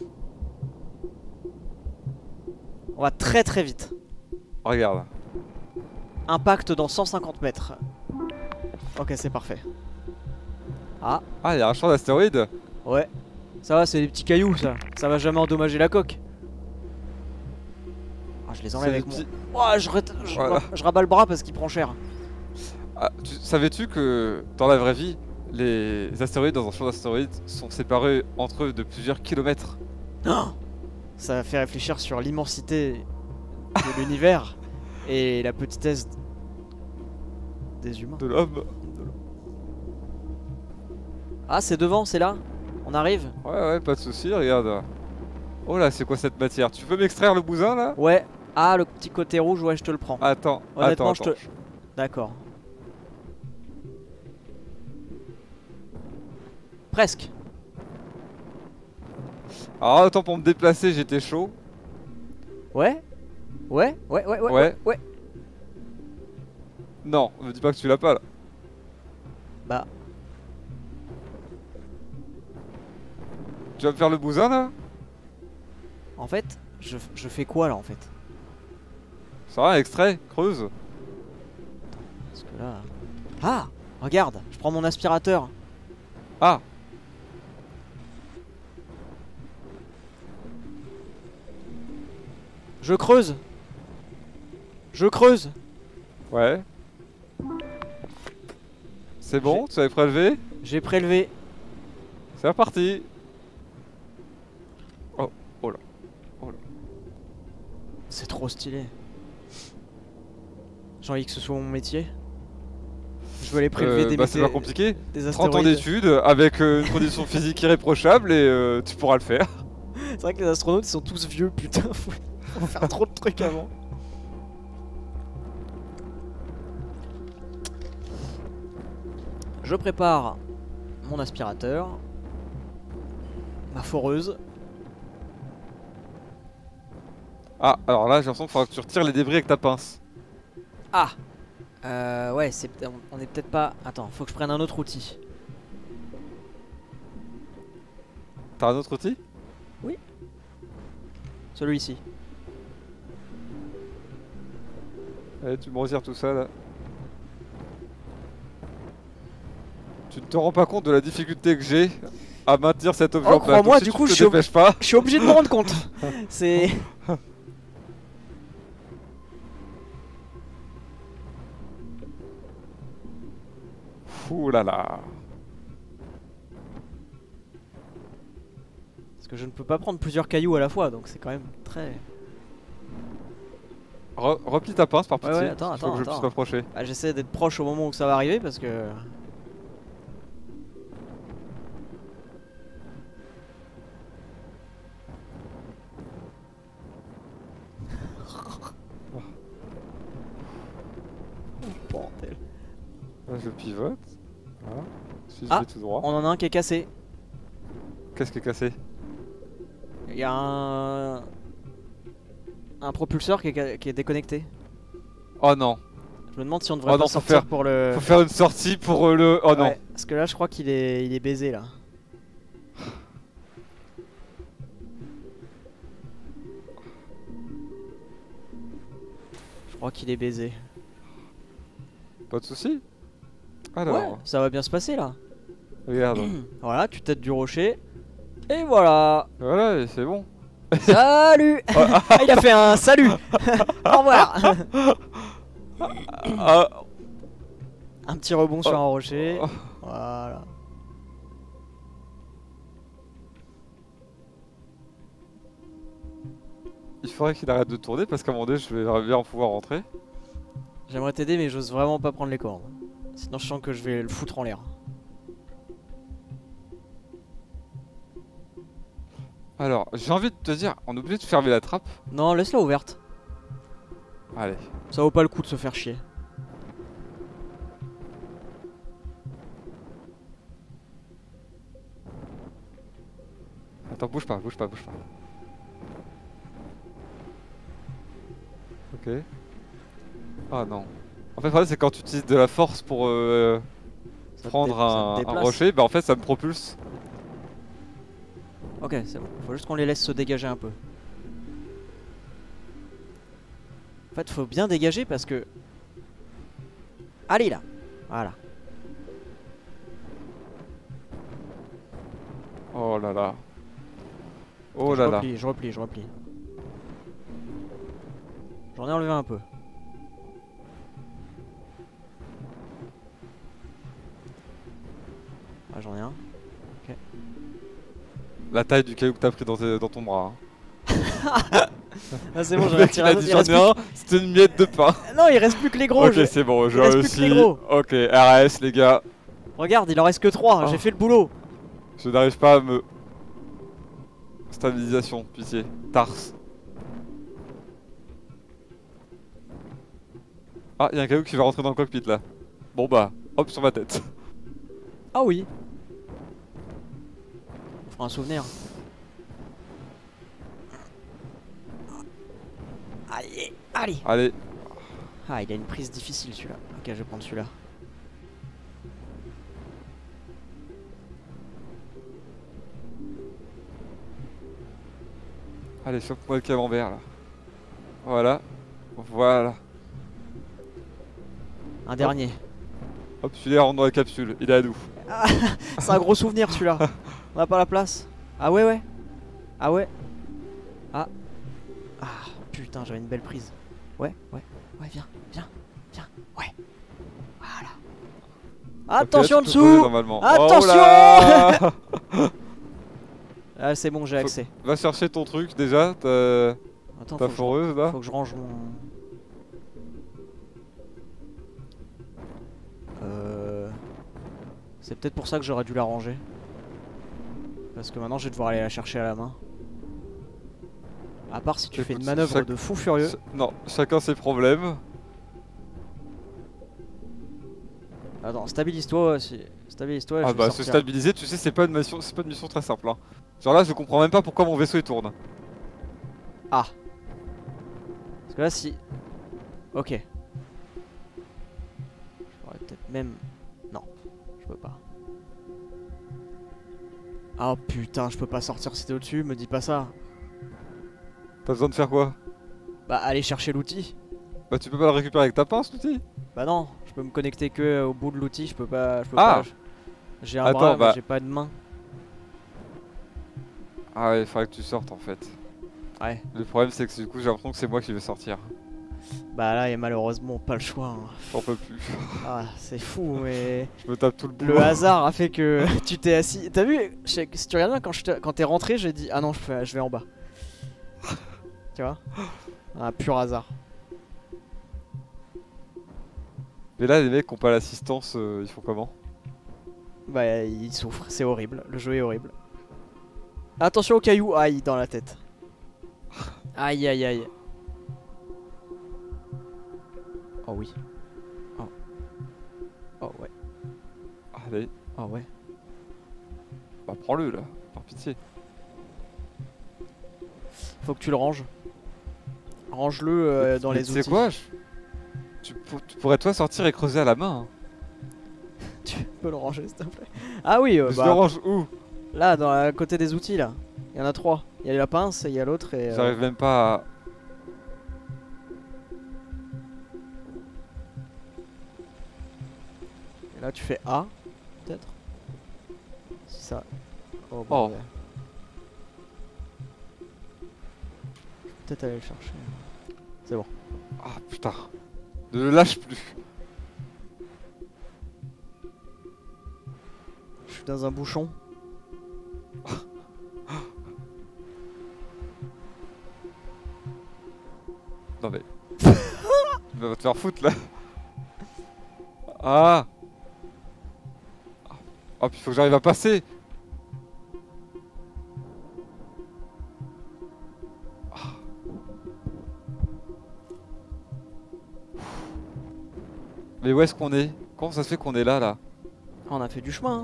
On va très très vite. Regarde. Impact dans 150 mètres. Ok, c'est parfait. Ah, Ah, il y a un champ d'astéroïdes. ouais. Ça va, c'est des petits cailloux, ça. Ça va jamais endommager la coque. Ah, je les enlève C'est avec des mon... petits- Oh, Voilà. je rabats le bras parce qu'il prend cher. Ah, savais-tu que dans la vraie vie, les astéroïdes dans un champ d'astéroïdes sont séparés entre eux de plusieurs kilomètres? Oh, ça fait réfléchir sur l'immensité de l'univers et la petitesse des humains. De l'homme. Ah, c'est devant, c'est là. On arrive. Ouais, ouais, pas de soucis, regarde. Oh là, c'est quoi cette matière? Tu peux m'extraire le bousin là? Ouais. Ah, le petit côté rouge, ouais, je te le prends. Attends, Honnêtement, attends, je te... attends. D'accord. Presque. Alors, autant pour me déplacer, j'étais chaud. Ouais. Ouais, ouais, ouais, ouais, Ouais. ouais. Non, me dis pas que tu l'as pas là. Bah, Tu vas me faire le bousin là? en fait, je fais quoi là en fait? Ça va, extrait, creuse. Parce que là... Ah, regarde, je prends mon aspirateur. Ah, Je creuse. Je creuse. ouais. C'est bon, tu avais prélevé? J'ai prélevé. C'est reparti. Oh, oh là. C'est trop stylé. J'ai envie que ce soit mon métier. Je veux aller prélever des, Bah c'est pas compliqué. des 30 ans astéroïdes. d'études avec une condition physique irréprochable et tu pourras le faire. C'est vrai que les astronautes ils sont tous vieux, putain. Faut faire trop de trucs avant. Je prépare mon aspirateur, ma foreuse. Ah, alors là j'ai l'impression qu'il faudra que tu retires les débris avec ta pince. Ah, ouais, on est peut-être pas. Attends, faut que je prenne un autre outil. T'as un autre outil? Celui-ci. Allez, tu me retires tout ça là. Tu ne te rends pas compte de la difficulté que j'ai à maintenir cet objet Oh, en place. crois-moi, Donc, si du tu coup, te je suis dépêches pas. Je suis obligé de me rendre compte. C'est. Ouh là là. Parce que je ne peux pas prendre plusieurs cailloux à la fois, donc c'est quand même très. Replie ta pince par Ouais, pitié. ouais, attends, il faut que je attends. puisse m'approcher. Ah, j'essaie d'être proche au moment où ça va arriver parce que. Je pivote. Voilà. Si je Ah, vais tout droit. On en a un qui est cassé. Qu'est-ce qui est cassé? Il y a un propulseur qui est déconnecté. Oh non. Je me demande si on devrait Oh pas non, sortir pour le... Faut faire une sortie pour le... Oh non. Ouais, parce que là je crois qu'il est baisé là. Je crois qu'il est baisé. Pas de soucis. Alors, Ouais, ça va bien se passer là. regarde. Voilà, tu têtes du rocher. Et voilà. Voilà, et c'est bon. Salut. Ah, il a fait un salut. Au revoir. Ah, Un petit rebond sur un rocher. oh. Voilà. Il faudrait qu'il arrête de tourner parce qu'à un moment donné, je vais bien pouvoir rentrer. J'aimerais t'aider mais j'ose vraiment pas prendre les cordes. Sinon je sens que je vais le foutre en l'air. Alors, j'ai envie de te dire, on est obligé de fermer la trappe. Non, laisse-la ouverte. Allez. Ça vaut pas le coup de se faire chier. Attends, bouge pas, bouge pas, bouge pas. Ok. Ah non. En fait, le problème, c'est quand tu utilises de la force pour prendre ça te un déplace. rocher, bah en fait, ça me propulse. Ok, c'est bon. Faut juste qu'on les laisse se dégager un peu. En fait, faut bien dégager parce que... Allez là. Voilà. Oh là là. Oh là là. Je replie. J'en ai enlevé un peu. Ah, j'en ai un. La taille du caillou que t'as pris dans ton bras. Hein. Ah, c'est bon, j'en Le ai mec, il retiré a un dit autre. Il j'en reste ai un, c'était une miette de pain. plus- Non, il reste plus que les gros. Ok, c'est bon, j'ai reste plus que les réussi. gros. Ok, RS les gars. Regarde, il en reste que 3. Oh. J'ai fait le boulot. Je n'arrive pas à me... Stabilisation, pitié. Tars. Ah, il y a un caillou qui va rentrer dans le cockpit là. Bon bah, hop sur ma tête. Ah oui. On fera un souvenir. Allez, allez. Allez, Ah, il a une prise difficile celui-là. Ok, je vais prendre celui-là. allez, chope-moi le camembert là. Voilà. Voilà. Un dernier. Hop, celui-là rentre dans la capsule. Il est à nous. C'est un gros souvenir celui-là. On n'a pas la place. Ah ouais, ouais. Ah ouais. Ah. Ah, putain, j'avais une belle prise. Ouais, viens. Ouais. Voilà. Attention en Ok, tu peux poser dessous. normalement. Attention. Oh là. Ah, c'est bon, j'ai accès. Va chercher ton truc déjà, ta Attends, foreuse là. faut que je range mon... C'est peut-être pour ça que j'aurais dû la ranger. Parce que maintenant je vais devoir aller la chercher à la main. À part si tu fais une Écoute, manœuvre de fou furieux. Non, chacun ses problèmes. Attends, stabilise-toi. Stabilise-toi. Ah je vais bah se sortir. stabiliser, tu sais, c'est pas une mission très simple. Hein. Genre là, je comprends même pas pourquoi mon vaisseau il tourne. Ah. Parce que là, si. Ok. Je pourrais peut-être même. Non, je peux pas. Ah putain, je peux pas sortir si t'es au-dessus, me dis pas ça. T'as besoin de faire quoi? Bah, aller chercher l'outil. Bah tu peux pas le récupérer avec ta pince l'outil? Bah non, je peux me connecter que au bout de l'outil, je peux pas. Ah. J'ai un Attends, bras, mais bah. j'ai pas de main. Ah ouais, il faudrait que tu sortes en fait. Ouais. Le problème c'est que du coup j'ai l'impression que c'est moi qui vais sortir. Bah là, il y a malheureusement pas le choix. Hein. J'en peux plus. Ah, c'est fou, mais Je me tape tout le boulot. le hasard a fait que tu t'es assis. T'as vu, si tu regardes bien, quand t'es rentré, j'ai dit ah non, je vais en bas. Tu vois? Un pur hasard. Mais là les mecs qui ont pas l'assistance, ils font comment? Bah, il souffre, c'est horrible. Le jeu est horrible. Attention au caillou, aïe, dans la tête. Aïe, aïe, aïe. Oh oui. Oh. Oh ouais. Allez, Ah ouais. bah prends-le là, par pitié. Faut que tu le ranges. Range-le dans Mais les tu sais outils. quoi, tu pourrais toi sortir et creuser à la main. Hein. Tu peux le ranger s'il te plaît. Ah oui, Mais je le range où? là, à côté des outils là. Il y en a 3. Il y a la pince, il y a l'autre et... J'arrive même pas à... et là tu fais A, peut-être. C'est ça. Oh, Oh. ouais. Je vais peut-être aller le chercher. C'est bon. Ah putain. Ne le lâche plus. Je suis dans un bouchon. Non mais... Tu vas te faire foutre là. Ah. Oh puis faut que j'arrive à passer. Mais où est-ce qu'on est? Comment ça se fait qu'on est là, là? Ah, on a fait du chemin. Hein.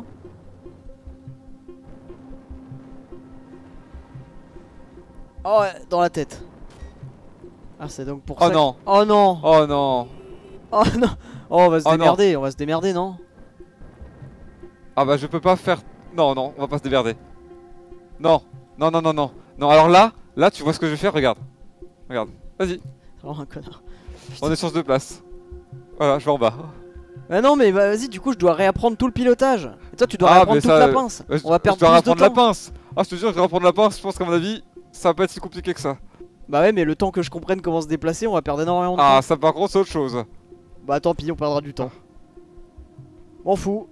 Oh, ouais, dans la tête. Ah, c'est donc pour Oh ça. non! Oh non! Oh non! Oh non! Oh, on va se Oh non. démerder, on va se démerder, non? Ah bah je peux pas faire... Non, non, on va pas se démerder. Non, non, non, non, non. Non, alors là tu vois ce que je vais faire, regarde. Regarde, vas-y, C'est vraiment un connard. on est sur 2 places. Voilà, je vais en bas. Bah non, mais bah, vas-y, du coup, je dois réapprendre tout le pilotage. Et toi, tu dois Ah, réapprendre mais toute ça, la pince. On va perdre je dois plus de reprendre la temps. pince. Ah, je te jure, je vais reprendre la pince, je pense qu'à mon avis, ça va pas être si compliqué que ça. Bah ouais, mais le temps que je comprenne comment se déplacer, on va perdre énormément de Ah, temps. ça par contre, c'est autre chose. Bah tant pis, on perdra du temps. M'en fous.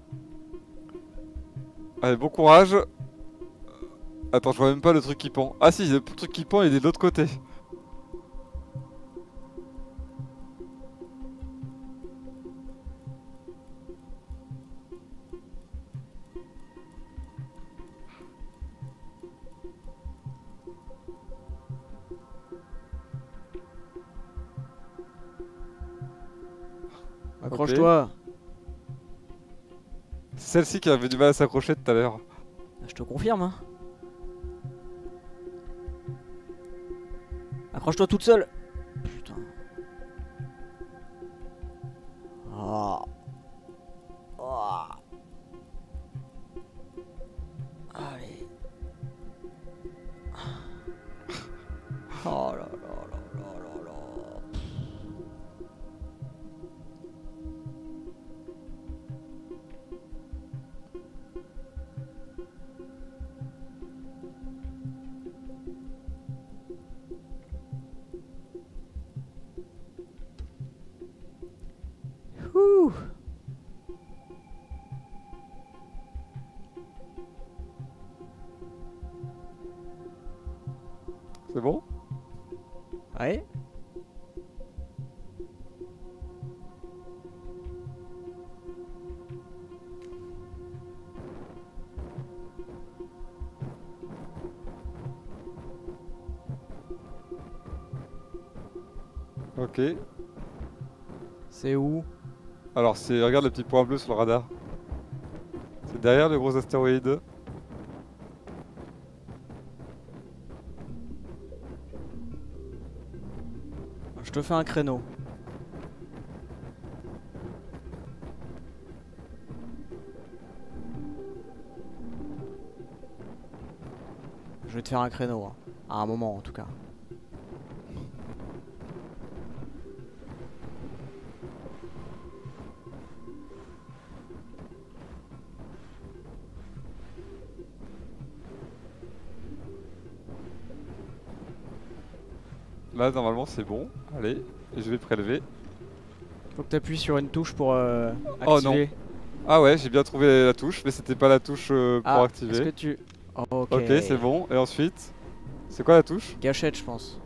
Allez, bon courage. Attends, je vois même pas le truc qui pend. Ah si, le truc qui pend, il est de l'autre côté. Accroche-toi. C'est celle-ci qui avait du mal à s'accrocher tout à l'heure. Je te confirme. Hein. Accroche-toi toute seule. Putain. Oh. Oh. Allez. Oh là là là là là là. Ouh. C'est bon? Ouais. Ok. C'est où? Alors, regarde le petit point bleu sur le radar. C'est derrière le gros astéroïde. Je te fais un créneau. Je vais te faire un créneau, hein. À un moment en tout cas. Là, normalement, c'est bon. Allez, et je vais prélever. Faut que tu appuies sur une touche pour Oh non. activer. Ah ouais, j'ai bien trouvé la touche, mais c'était pas la touche pour Est-ce activer. que tu... Ok. Ok, c'est bon. Et ensuite, c'est quoi la touche? Gâchette, je pense.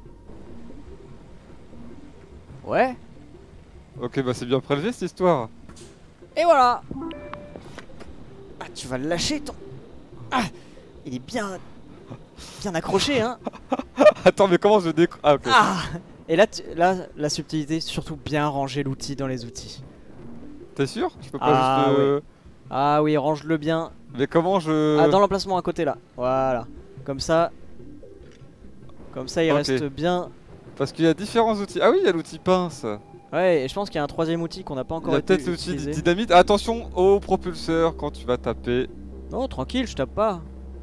Ouais. Ok, bah c'est bien prélevé cette histoire. Et voilà. Ah, tu vas le lâcher ton... Ah, il est bien accroché, hein. Attends, mais comment je décroche? Ah ok. Ah. Et là, là, la subtilité, surtout bien ranger l'outil dans les outils. T'es sûr? Je peux pas Ah, juste... ouais. Ah oui, range-le bien. Mais comment je... Ah, dans l'emplacement à côté là. Voilà. Comme ça. Comme ça, il Ok. reste bien. Parce qu'il y a différents outils. Ah oui, il y a l'outil pince. Ouais, et je pense qu'il y a un troisième outil qu'on n'a pas Il encore y a été peut-être l'outil utilisé. dynamite. Attention au propulseur quand tu vas taper. Non, tranquille, je tape pas.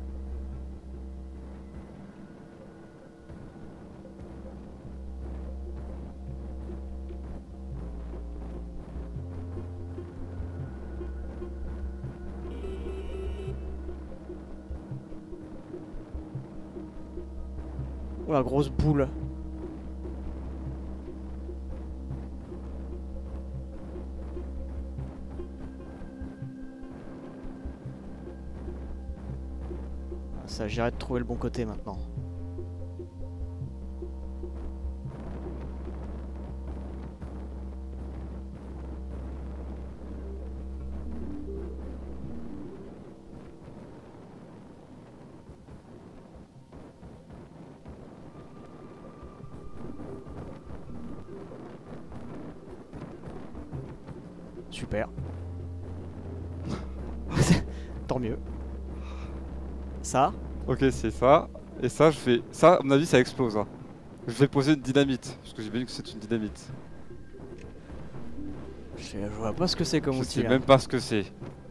Oh la grosse boule. Ça, j'irai de trouver le bon côté maintenant. Super. Tant mieux. Ça. Ok, c'est ça. Et ça, je fais... Ça, à mon avis, ça explose. Hein. Je vais poser une dynamite. Parce que j'ai bien vu que c'est une dynamite. Je vois pas ce que c'est comme Je outil sais là. même pas ce que c'est.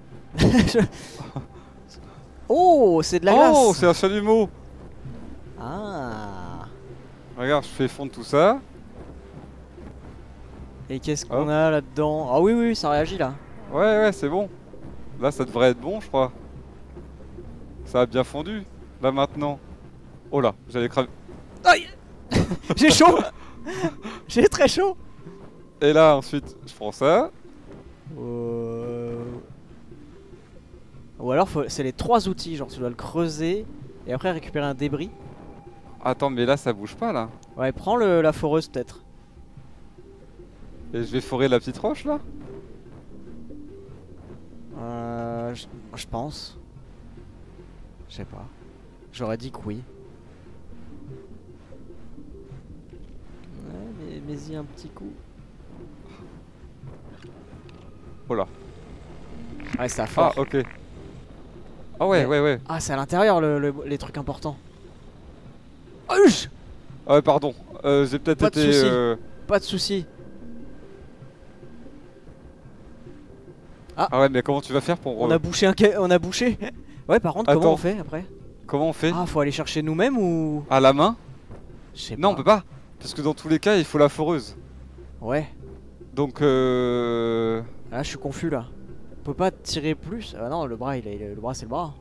Oh, c'est de la Oh, glace. c'est un chalumeau. Ah. Regarde, je fais fondre tout ça. Et qu'est-ce qu'on Hop. a là-dedans? Ah oui, oui, oui, ça réagit là. Ouais, ouais, c'est bon. Là, ça devrait être bon, je crois. Ça a bien fondu. Là, maintenant. Oh là, j'allais cramer. Aïe. J'ai chaud. J'ai très chaud. Et là, ensuite, je prends ça. Ou alors c'est les trois outils, genre tu dois le creuser et après récupérer un débris. Attends, mais là, ça bouge pas, là. Ouais, prends la foreuse peut-être. Et je vais forer la petite roche, là. Je pense. Je sais pas. J'aurais dit que oui. Ouais, mais y un petit coup. Oh là. Ouais, ça fort. Ah, ok. Ah ouais, Mais- ouais, ouais. Ah, c'est à l'intérieur les trucs importants. Ouch. Ah ouais, pardon. J'ai peut-être Pas de été... soucis. Pas de soucis. Ah ouais, mais comment tu vas faire pour... On a bouché on a bouché. Ouais, par contre, comment Attends. on fait après? Comment on fait? Ah, faut aller chercher nous-mêmes ou... À la main? Je sais Non, on pas. peut pas. Parce que dans tous les cas, il faut la foreuse. Ouais. Donc, Là, je suis confus là. On peut pas tirer plus. Ah non, le bras, le bras, c'est le bras.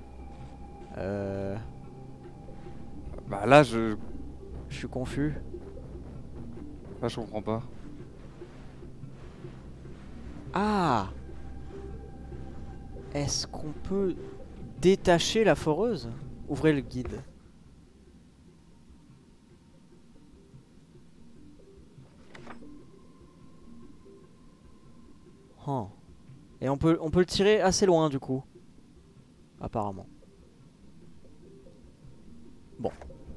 Bah là, je Je suis confus. Là, je comprends pas. Ah. Est-ce qu'on peut détacher la foreuse? Ouvrez le guide. Oh. Et on peut le tirer assez loin du coup. Apparemment. Bon.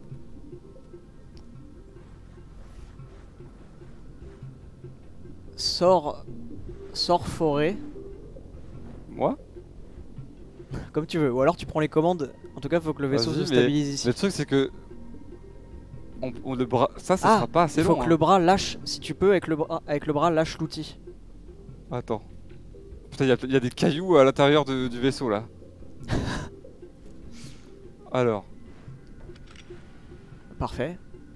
Sors forêt. Moi? Comme tu veux. Ou alors tu prends les commandes. En tout cas, faut que le vaisseau Vas-y, se stabilise ici. Mais le truc, c'est que... le bras... Ça Ah, sera pas assez il faut long. que hein. le bras lâche. Si tu peux, avec le bras lâche l'outil. Attends. Putain, il y a des cailloux à l'intérieur du vaisseau, là. Alors. Parfait.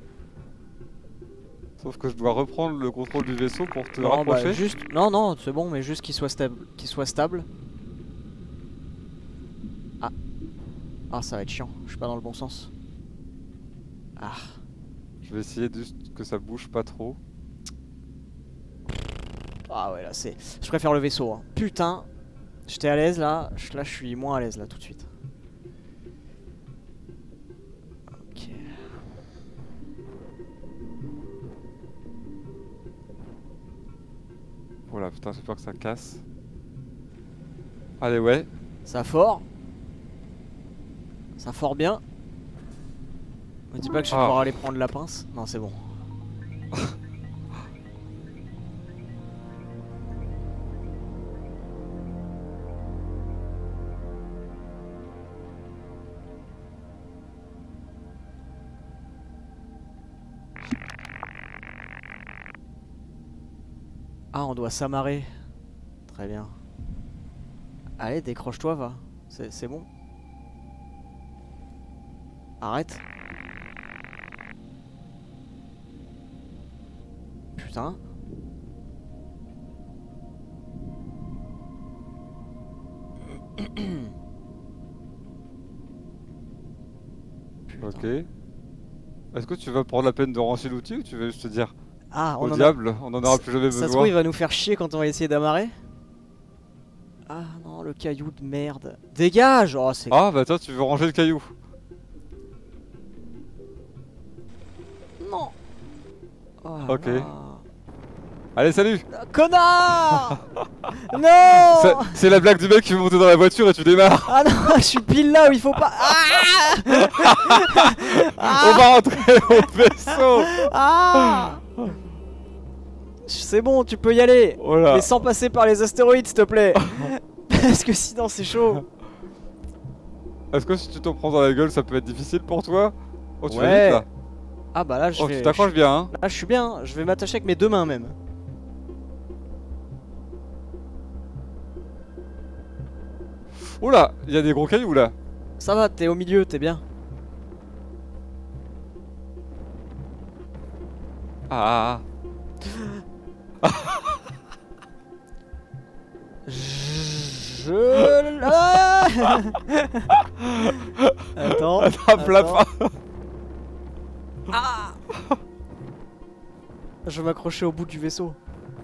Sauf que je dois reprendre le contrôle du vaisseau pour te Non, rapprocher. bah, juste... Non, non, c'est bon, mais juste qu'il soit stable. Ah. Ah, ça va être chiant. Je suis pas dans le bon sens. Ah. Je vais essayer juste que ça bouge pas trop. Ah ouais, là, c'est... Je préfère le vaisseau. Hein. Putain. J'étais à l'aise, là. Là, je suis moins à l'aise, là, tout de suite. Ok. Voilà, putain, j'ai peur que ça casse. Allez, ouais. Ça fort. Ça fort bien. Me dis pas que je vais pouvoir aller prendre la pince. Non, c'est bon. Ah, on doit s'amarrer. Très bien. Allez, décroche-toi, va. C'est bon. Arrête. Putain. Putain. Ok. Est-ce que tu vas prendre la peine de ranger l'outil ou tu veux juste te dire Ah, au on en a... diable, on en aura plus jamais Ça se trouve, besoin? il va nous faire chier quand on va essayer d'amarrer. Ah non, le caillou de merde. Dégage! Oh, c'est... Ah bah toi tu veux ranger le caillou. Non! Oh là Ok. là. Allez salut! Connard! Non! C'est la blague du mec qui veut monter dans la voiture et tu démarres. Ah non, je suis pile là où il faut pas... Ah! On va rentrer au vaisseau. Ah! C'est bon, tu peux y aller. Oh là. Mais sans passer par les astéroïdes, s'il te plaît. Parce que sinon, c'est chaud. Est-ce que si tu t'en prends dans la gueule ça peut être difficile pour toi? Oh tu vas Ouais. vite là. Ah bah là, je Oh vais... tu t'accroches bien hein. Là, je suis bien. Je vais m'attacher avec mes deux mains, même. Oula, il y a des gros cailloux là. Ça va, t'es au milieu, t'es bien. Ah. Je... Ah Attends. Attrape-la attends. pas. Ah! Je vais m'accrocher au bout du vaisseau.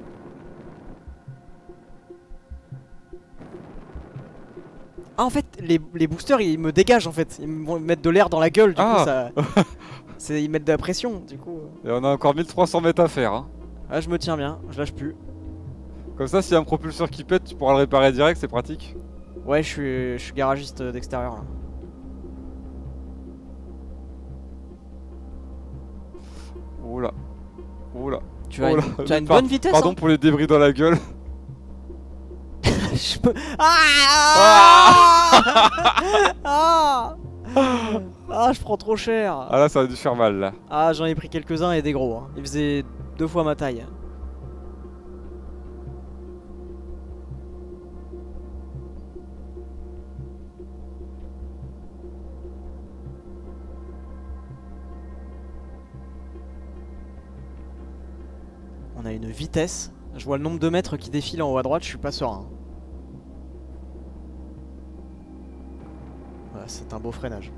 Ah, en fait, les boosters ils me dégagent en fait. Ils me mettent de l'air dans la gueule, du coup ça. Ils mettent de la pression, du coup. Et on a encore 1300 mètres à faire hein. Ah, je me tiens bien, je lâche plus. Comme ça s'il y a un propulseur qui pète tu pourras le réparer direct, c'est pratique. Ouais, je suis garagiste d'extérieur là. Oula. Oula. Tu as Oh là, tu as une par- bonne vitesse. Pardon Hein. pour les débris dans la gueule. Je peux... Ah! Ah! Ah, je prends trop cher. Ah là ça a dû faire mal là. Ah, j'en ai pris quelques-uns et des gros. Hein. Ils faisaient 2 fois ma taille. On a une vitesse. Je vois le nombre de mètres qui défilent en haut à droite, je suis pas serein. Voilà, c'est un beau freinage.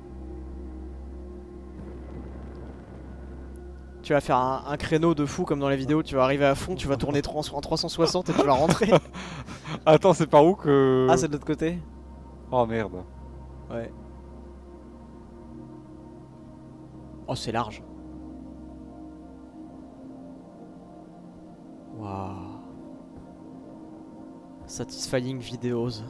Tu vas faire un créneau de fou comme dans la vidéo, tu vas arriver à fond, tu vas tourner en 360 et tu vas rentrer. Attends c'est par où que... Ah, c'est de l'autre côté? Oh merde. Ouais. Oh, c'est large. Waouh. Satisfying videos.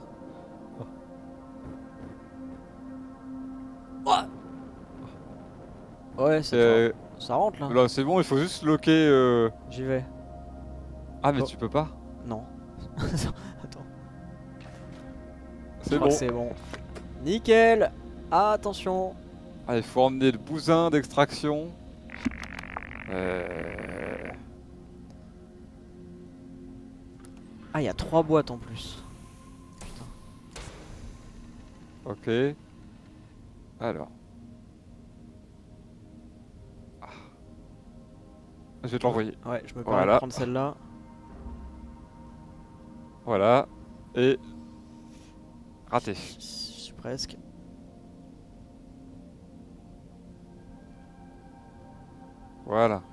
Ouais, ça rentre là. Là c'est bon, il faut juste loquer... J'y vais. Ah mais Oh. tu peux pas. Non. Attends. C'est Oh, bon. c'est bon. Nickel. Attention. Ah il faut emmener le bousin d'extraction. Ah, il y a 3 boîtes en plus. Putain. Ok. Alors. Ah. Je vais te l'envoyer. Ouais, je me permets Voilà. de prendre celle-là. Voilà. Et... Raté. Je suis presque. Voilà.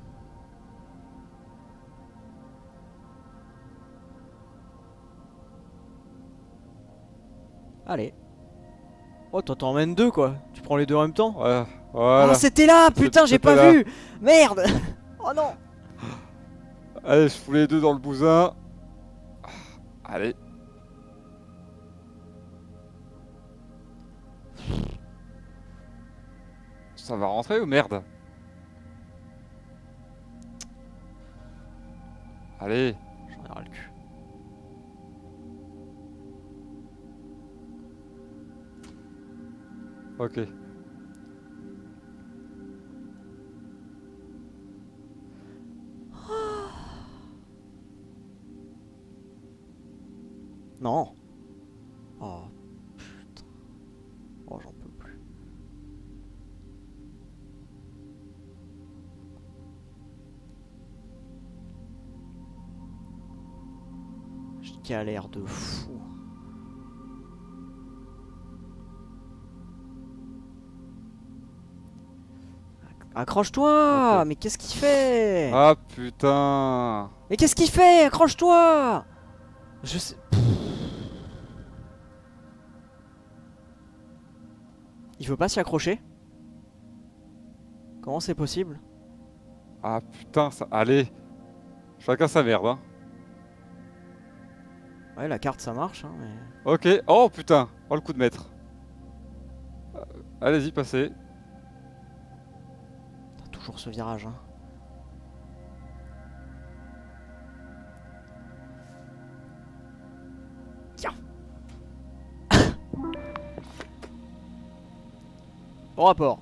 Allez. Oh, toi t'en emmènes 2 quoi. Tu prends les deux en même temps. Ouais. Voilà. Ah, c'était là. Putain, j'ai C'était pas là. vu. Merde. Oh non. Allez, je fous les deux dans le bousin. Allez. Ça va rentrer ou merde? Allez. J'en ai ras le cul. Ok. Non. Oh putain. Oh j'en peux plus. Je galère de fou. Accroche-toi! Ok. Mais qu'est-ce qu'il fait? Ah putain. Mais qu'est-ce qu'il fait? Accroche-toi! Je sais. Il veut pas s'y accrocher? Comment c'est possible? Ah putain, ça. Allez. Chacun sa merde, hein. Ouais, la carte ça marche, hein, mais. Ok. Oh putain. Oh le coup de maître. Allez-y, passez. T'as toujours ce virage, hein. Tiens! Bon rapport.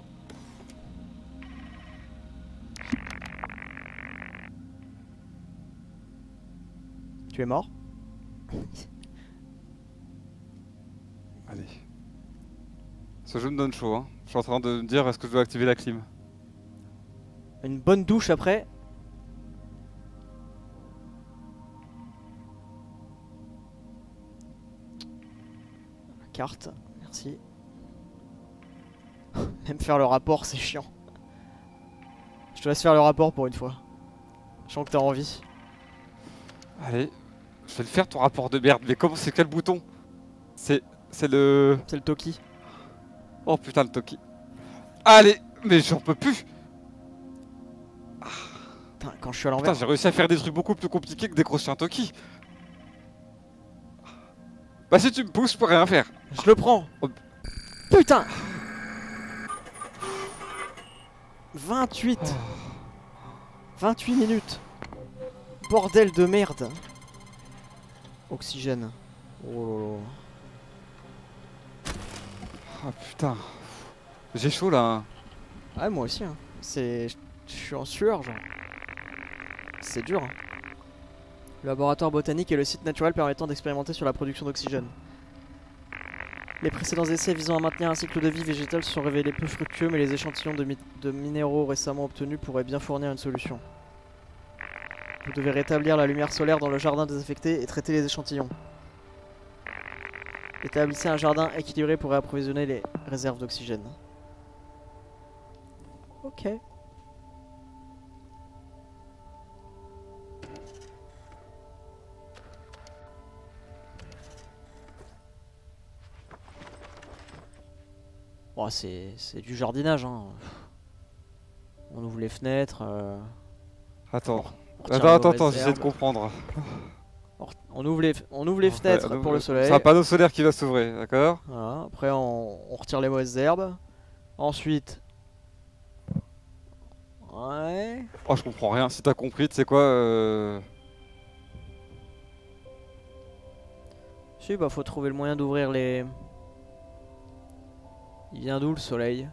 Tu es mort? Allez. Ce jeu me donne chaud, hein. Je suis en train de me dire est-ce que je dois activer la clim. Une bonne douche après. La carte, merci. Même faire le rapport, c'est chiant. Je te laisse faire le rapport pour une fois. Je sens que t'as envie. Allez. Je vais le faire ton rapport de merde. Mais comment c'est quel bouton? C'est le... C'est le Toki. Oh putain le Toki. Allez. Mais j'en peux plus. Putain, quand je suis à Putain, l'envers. j'ai réussi à faire des trucs beaucoup plus compliqués que décrocher un Toki. Bah si tu me pousses, je peux rien faire. Je le prends. Oh. Putain. 28. 28 minutes. Bordel de merde. Oxygène. Oh Ah putain. J'ai chaud là. Hein. là là. Ouais, moi aussi. Hein. C'est. Je suis en sueur, genre. C'est dur. Hein. Le laboratoire botanique est le site naturel permettant d'expérimenter sur la production d'oxygène. Les précédents essais visant à maintenir un cycle de vie végétal se sont révélés peu fructueux, mais les échantillons de minéraux récemment obtenus pourraient bien fournir une solution. Vous devez rétablir la lumière solaire dans le jardin désaffecté et traiter les échantillons. Établissez un jardin équilibré pour réapprovisionner les réserves d'oxygène. Ok. Bon, c'est du jardinage, hein. On ouvre les fenêtres. Attends. on retire les Attends, mauvaises j'essaie de herbes. comprendre. On ouvre les fenêtres pour le soleil. C'est un panneau solaire qui va s'ouvrir, d'accord? Voilà. Après, on retire les mauvaises herbes. Ensuite. Ouais. Oh, je comprends rien. Si t'as compris, tu sais quoi Si, bah, faut trouver le moyen d'ouvrir les. Il vient d'où le soleil?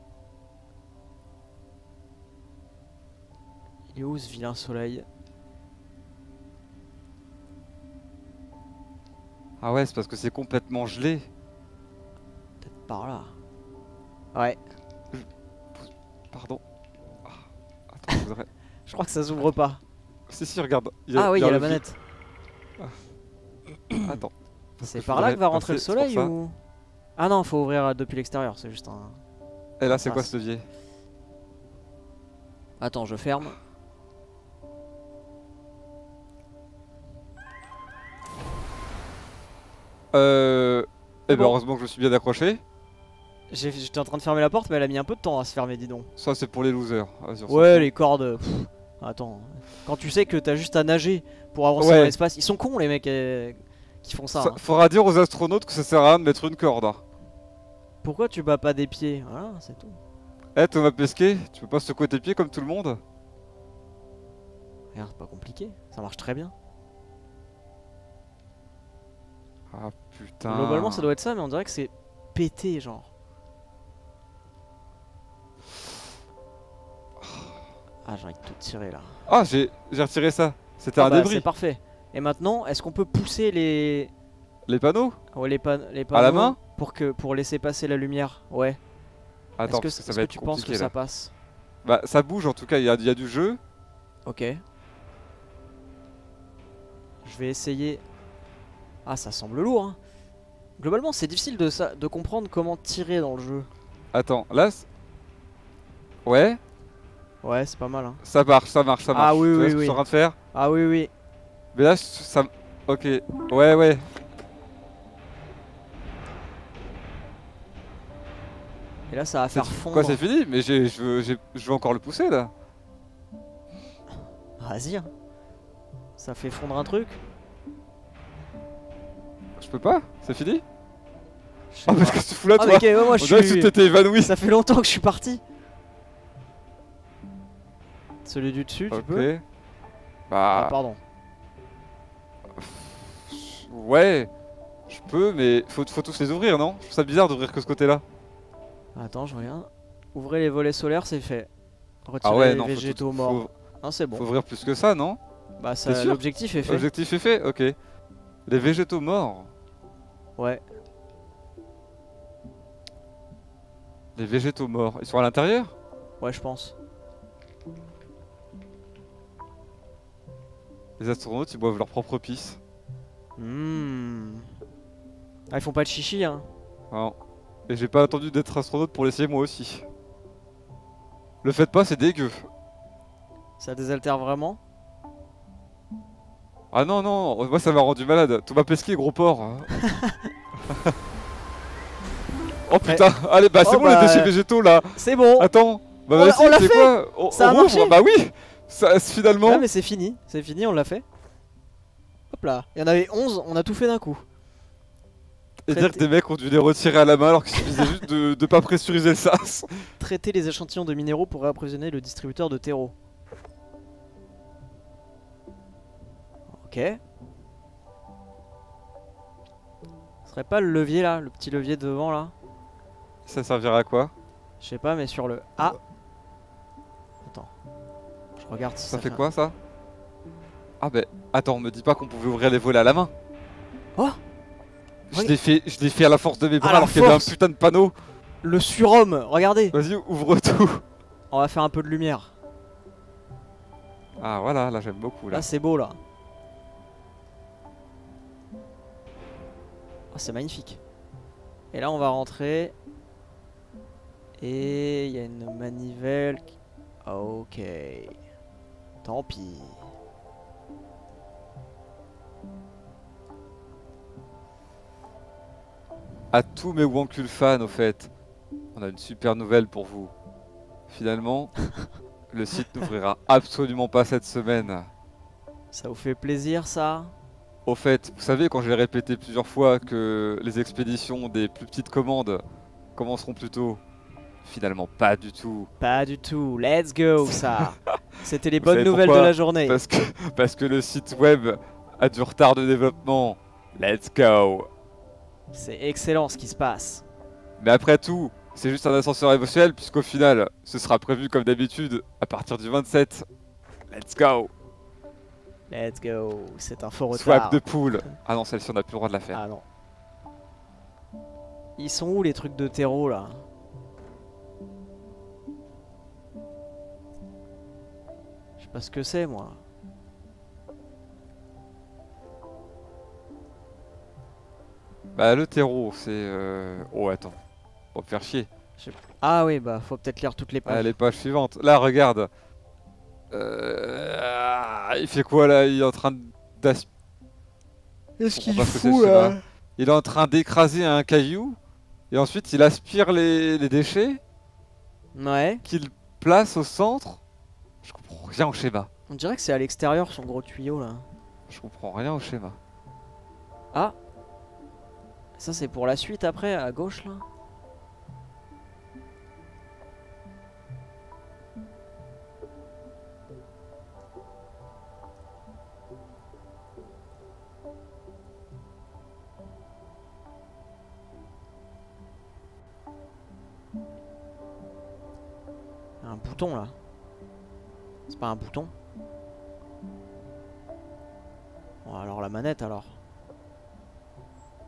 Il est où ce vilain soleil? Ah ouais, c'est parce que c'est complètement gelé. Peut-être par là. Ouais. Pardon. Ah, attends, je voudrais... Je crois que ça s'ouvre pas. Si, regarde. Ah oui, il y a la le manette. fil. Attends. C'est je par là voudrais que va rentrer le passer, c'est pour soleil ça. ou... Ah non, faut ouvrir depuis l'extérieur, c'est juste un... Et là, c'est quoi Ah, ce levier? Attends, je ferme. Eh ben, bon. heureusement que je suis bien accroché. J'étais en train de fermer la porte, mais elle a mis un peu de temps à se fermer, dis donc. Ça, c'est pour les losers. Vas-y, on s'en Ouais, fout. les cordes... Attends. Quand tu sais que t'as juste à nager pour avancer Ouais. dans l'espace... Ils sont cons, les mecs qui font ça. Ça- Hein. Faudra dire aux astronautes que ça sert à rien de mettre une corde. Hein. Pourquoi tu bats pas des pieds? Voilà, c'est tout. Eh, Thomas Pesquet, tu peux pas secouer tes pieds comme tout le monde? Regarde, c'est pas compliqué. Ça marche très bien. Ah putain. Globalement, ça doit être ça, mais on dirait que c'est pété, genre. Ah, j'ai envie de tout tirer là. Ah, j'ai retiré ça. C'était Ah un bah, débris. c'est parfait. Et maintenant, est-ce qu'on peut pousser les Les panneaux? Ouais, les À la panneaux main? pour laisser passer la lumière. Ouais. Attends, parce que ça va être tu penses que compliqué ça là. passe? Bah ça bouge en tout cas, il y a du jeu. Ok. Je vais essayer. Ah, ça semble lourd, hein. Globalement, c'est difficile de comprendre comment tirer dans le jeu. Attends, là... Ouais, Ouais, c'est pas mal, hein. ça marche, ça marche, ça marche. Ah oui, Tu vois oui, ce que je suis en oui. train de faire? Ah oui, oui. Mais là, ça... Ok, ouais, ouais. Et là, ça va faire Quoi, fondre. c'est fini? Mais je veux encore le pousser là. Vas-y, hein. Ça fait fondre un truc. Je peux pas? C'est fini? Je sais Ah, parce pas. que tu fous là, Ah, toi? ok, ouais, moi On je dirait que suis. tu t'étais évanoui. Ça fait longtemps que je suis parti. Celui du dessus, tu peux? Ok. Ah, Bah. pardon. Ouais, je peux, mais faut tous les ouvrir, non? Je trouve ça bizarre d'ouvrir que ce côté-là. Attends, je regarde. Ouvrez les volets solaires, c'est fait. Ah Retirez ouais, les non, végétaux morts. Non, c'est faut bon. ouvrir plus que ça, non? Bah, T'es ça, sûr? l'objectif est fait. L'objectif est fait? Ok. Les végétaux morts. Ouais. Les végétaux morts. Ils sont à l'intérieur? Ouais, je pense. Les astronautes, ils boivent leur propre pisse. Ah, ils font pas de chichi, hein. Non. Et j'ai pas attendu d'être astronaute pour l'essayer moi aussi. Le faites pas, c'est dégueu. Ça désaltère vraiment. Ah non, non, moi ça m'a rendu malade. Thomas Pesquet, gros porc. Oh putain, allez, bah c'est Oh, bon bah, les déchets végétaux là. C'est bon. Attends, bah On l'a vas-y, c'est fait. quoi? Ça a rouvre. marché. Bah oui, ça, finalement. Ah, mais c'est fini. C'est fini, on l'a fait. Hop là. Il y en avait 11, on a tout fait d'un coup. Et dire que des mecs ont dû les retirer à la main alors qu'il suffisait juste de pas pressuriser le sas. Traiter les échantillons de minéraux pour réapprovisionner le distributeur de terreau. Ok. Ce serait pas le levier là, le petit levier devant là? Ça servira à quoi? Je sais pas, mais sur le A. Attends. Je regarde si Ça fait quoi ça? Ah bah attends, me dis pas qu'on pouvait ouvrir les volets à la main. Oh! Je l'ai fait à la force de mes bras la alors qu'il y avait un force. putain de panneau. Le surhomme, regardez! Vas-y, ouvre tout. On va faire un peu de lumière. Ah voilà, là j'aime beaucoup là. Là, c'est beau là. Oh, c'est magnifique. Et là, on va rentrer. Et il y a une manivelle. Ok. Tant pis. À tous mes Wankul fans au fait, on a une super nouvelle pour vous. Finalement, le site n'ouvrira absolument pas cette semaine. Ça vous fait plaisir ça? Au fait, vous savez quand j'ai répété plusieurs fois que les expéditions des plus petites commandes commenceront plus tôt? Finalement pas du tout. Pas du tout. Let's go ça. C'était les Vous bonnes savez nouvelles de pourquoi? la journée. Parce que le site web a du retard de développement. Let's go. C'est excellent ce qui se passe. Mais après tout, c'est juste un ascenseur émotionnel puisqu'au final, ce sera prévu comme d'habitude à partir du 27. Let's go. Let's go. C'est un faux retard. Swap de poule. Ah non, celle-ci on n'a plus le droit de la faire. Ah non. Ils sont où les trucs de terreau là? Je sais pas ce que c'est moi. Bah le terreau, c'est... Oh attends, on va me faire chier. Ah oui, bah faut peut-être lire toutes les pages. Ah, les pages suivantes. Là, regarde. Il fait quoi là? Il est en train d'aspirer. Qu'est-ce qu'il comprends pas ce que fout c'est, ce là? schéma. Il est en train d'écraser un caillou. Et ensuite, il aspire les déchets Ouais. qu'il place au centre. Je comprends rien au schéma. On dirait que c'est à l'extérieur son gros tuyau là. Je comprends rien au schéma. Ah. Ça c'est pour la suite après, à gauche là. Un bouton là. C'est pas un bouton? Bon, alors la manette alors.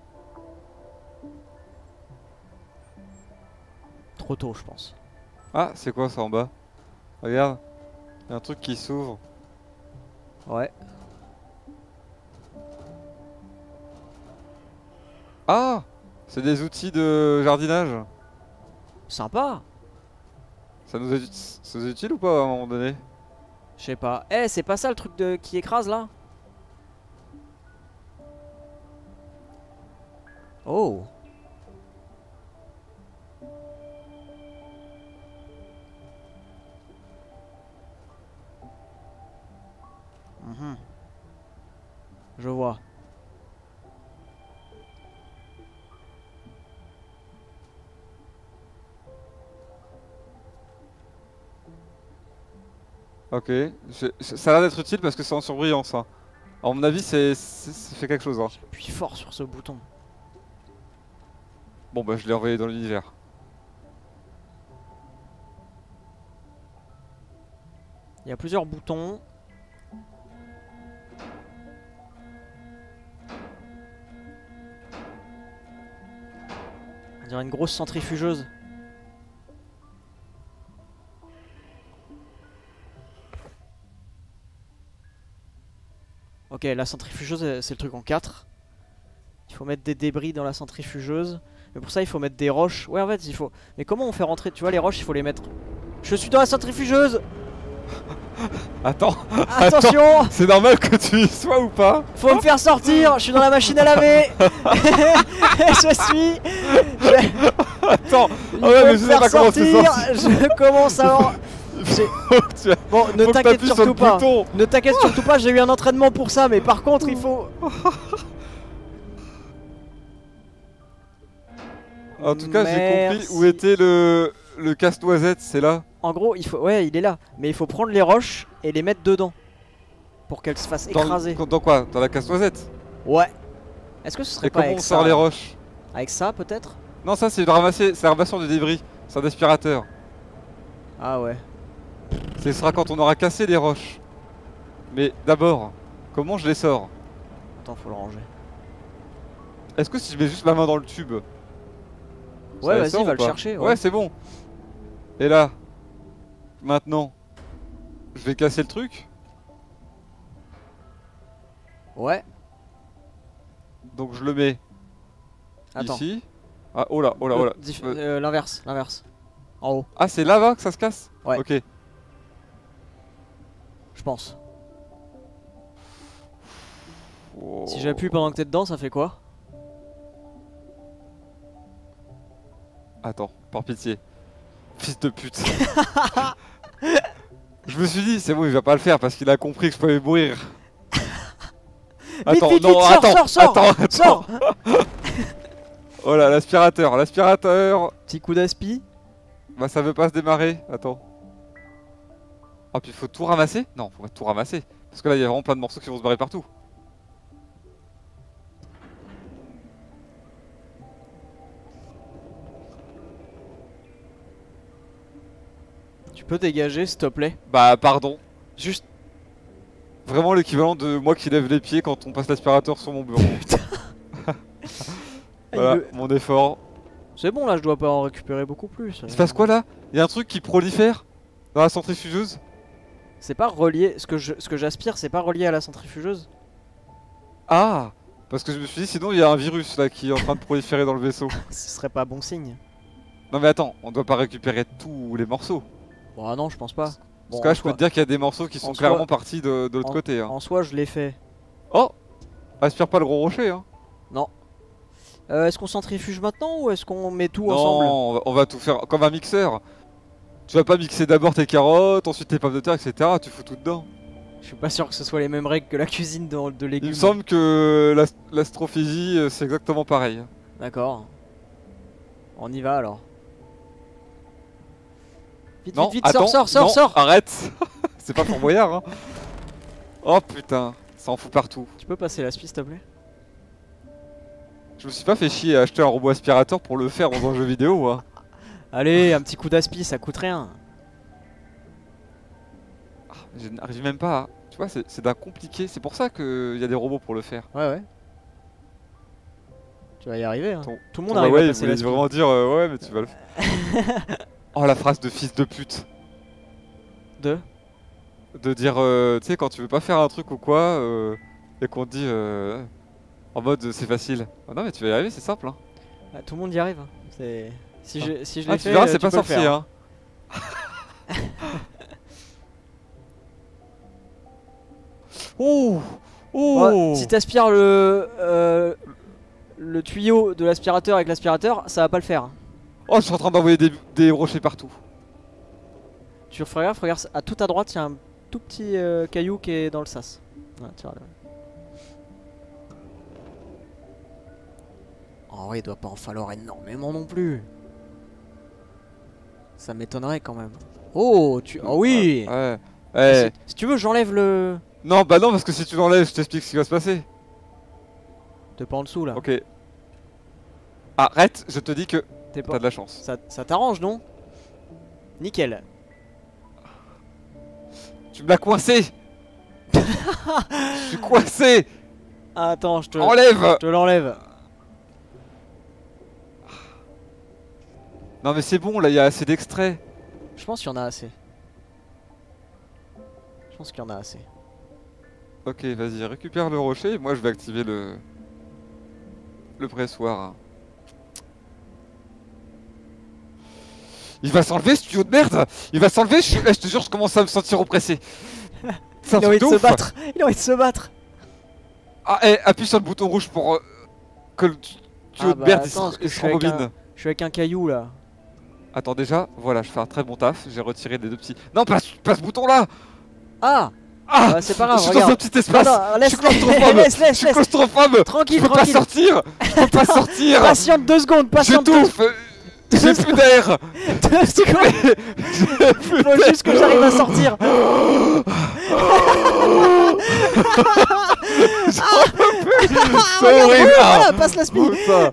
trop tôt, je pense. Ah, c'est quoi ça en bas? Regarde, il y a un truc qui s'ouvre. Ouais. Ah! C'est des outils de jardinage. Sympa. Ça nous est utile ou pas à un moment donné? Je sais pas. Eh, c'est pas ça le truc de qui écrase là? Oh. Mhm. Je vois. Ok, ça a l'air d'être utile parce que c'est en surbrillance. Hein. À mon avis, ça fait quelque chose. Hein. J'appuie fort sur ce bouton. Bon, bah, je l'ai envoyé dans l'univers. Il y a plusieurs boutons. On dirait une grosse centrifugeuse. Ok, la centrifugeuse, c'est le truc en 4. Il faut mettre des débris dans la centrifugeuse. Mais pour ça, il faut mettre des roches. Ouais, en fait, il faut... Mais comment on fait rentrer? Tu vois, les roches, il faut les mettre... Je suis dans la centrifugeuse. Attends, Attention. c'est normal que tu y sois ou pas? Faut me faire sortir. Je suis dans la machine à laver. Je suis... Attends, Il ah ouais, faut mais me je sais faire pas comment c'est sortir. sorti. Je commence à... Bon, ne Faut que t'inquiète t'appuies sur le surtout pas. bouton. Ne t'inquiète surtout pas, j'ai eu un entraînement pour ça, mais par contre, il faut... En tout cas, j'ai Merci. compris où était le casse-noisette, c'est là. En gros, il faut... Ouais, il est là. Mais il faut prendre les roches et les mettre dedans. Pour qu'elles se fassent écraser. Dans quoi? Dans la casse-noisette? Ouais. Est-ce que ce serait Et pas comment on avec sort ça? les roches? Avec ça, peut-être? Non, ça c'est de ramasser, c'est la ramasseur de débris. C'est un aspirateur. Ah ouais. Ce sera quand on aura cassé les roches. Mais d'abord, comment je les sors? Attends, faut le ranger. Est-ce que si je mets juste ma main dans le tube, ça Ouais, les vas-y, sort va ou le pas? chercher. Ouais, c'est bon. Et là, maintenant, je vais casser le truc. Ouais. Donc je le mets Attends. ici. Ah, oh là, oh là, oh là. L'inverse, l'inverse. En haut, Ah, c'est là-bas que ça se casse? Ouais. Ok. je pense. Oh. Si j'appuie pendant que t'es dedans, ça fait quoi? Attends, par pitié. Fils de pute. Je me suis dit, c'est bon, il va pas le faire parce qu'il a compris que je pouvais mourir. Attends, vite, non, vite, attends, sors, attends. sors. Oh là, l'aspirateur, l'aspirateur. Petit coup d'aspi. Bah ça veut pas se démarrer, attends. Ah puis il faut tout ramasser? Non, faut pas tout ramasser. Parce que là il y a vraiment plein de morceaux qui vont se barrer partout. Tu peux dégager, s'il te plaît? Bah pardon. Juste... Vraiment l'équivalent de moi qui lève les pieds quand on passe l'aspirateur sur mon bureau. Voilà, mon effort. C'est bon, là, je dois pas en récupérer beaucoup plus. Il se passe quoi là? Il y a un truc qui prolifère dans la centrifugeuse? C'est pas relié... Ce que j'aspire, c'est pas relié à la centrifugeuse? Ah! Parce que je me suis dit sinon il y a un virus là qui est en train de proliférer dans le vaisseau. Ce serait pas bon signe. Non mais attends, on doit pas récupérer tous les morceaux. Bon, ah non, je pense pas. Parce Bon, que là en je peux soi- te dire qu'il y a des morceaux qui sont en soi- clairement partis de l'autre côté. Hein. En soi, je l'ai fait. Oh! Aspire pas le gros rocher hein. Non. Est-ce qu'on centrifuge maintenant ou est-ce qu'on met tout Non, ensemble? on va tout faire comme un mixeur. Tu vas pas mixer d'abord tes carottes, ensuite tes pommes de terre, etc. Tu fous tout dedans. Je suis pas sûr que ce soit les mêmes règles que la cuisine de légumes. Il me semble que l'astrophysie c'est exactement pareil. D'accord. On y va alors. Vite, Non, vite, vite, attends, sors. arrête. C'est pas pour Moyard hein. Oh putain, ça en fout partout. Tu peux passer l'aspi, s'il te plaît? Je me suis pas fait chier à acheter un robot aspirateur pour le faire dans un jeu vidéo hein. Allez, un petit coup d'aspi, ça coûte rien. Je n'arrive même pas à... Tu vois, c'est d'un compliqué. C'est pour ça qu'il y a des robots pour le faire. Ouais, ouais. Tu vas y arriver. Hein. Ton- Tout le monde Ton arrive Huawei, à il passer voulait la vraiment dire ouais, mais tu vas le faire. Oh, la phrase de fils de pute. de. De dire, tu sais, quand tu veux pas faire un truc ou quoi, et qu'on te dit en mode c'est facile. Oh, non, mais tu vas y arriver, c'est simple. Hein. Ah, tout le monde y arrive. Hein. C'est. Si je Ah, l'ai tu fait, verras, c'est tu pas peux le sorcier. faire. Hein. Oh, oh. Ouais, si t'aspires le tuyau de l'aspirateur avec l'aspirateur, ça va pas le faire. Oh, je suis en train d'envoyer des rochers partout. Tu regardes, à tout à droite, il y a un tout petit caillou qui est dans le sas. Ouais, tu vois, là. En vrai, il doit pas en falloir énormément non plus. Ça m'étonnerait quand même. Oh, oh oui. Ouais. Ouais. Si tu veux, j'enlève le. Non, bah non, parce que si tu l'enlèves, je t'explique ce qui va se passer. T'es pas en dessous là. Ok. Arrête, je te dis que T'es pas. t'as de la chance. Ça t'arrange, non? Nickel. Tu me l'as coincé. Je suis coincé. Ah, attends, je te Enlève. l'enlève. Non mais c'est bon, là, il y a assez d'extraits. Je pense qu'il y en a assez. Je pense qu'il y en a assez. Ok, vas-y, récupère le rocher et moi je vais activer le pressoir. Il va s'enlever ce tuyau de merde. Il va s'enlever, je te jure, je commence à me sentir oppressé. C'est un Il a envie truc de de se ouf. battre. Il a envie de se battre. Ah, appuie sur le bouton rouge pour que le tuyau Ah de bah, merde attends, parce que il je se suis avec rembobine. Je suis avec un caillou là. Attends, déjà, voilà, je fais un très bon taf. J'ai retiré les deux petits. Non, pas ce bouton là. Ah, Ah, bah, c'est pas grave, je suis dans un regarde. petit espace. Non, Je laisse, suis claustrophobe. laisse, Je suis claustrophobe. Tranquille, Je peux pas tranquille. sortir. Je peux pas sortir. Patiente 2 secondes, patiente 2 J'étouffe. J'ai plus d'air. secondes. J'ai plus Faut juste que j'arrive à sortir. C'est horrible. Voilà, passe la speed. Putain.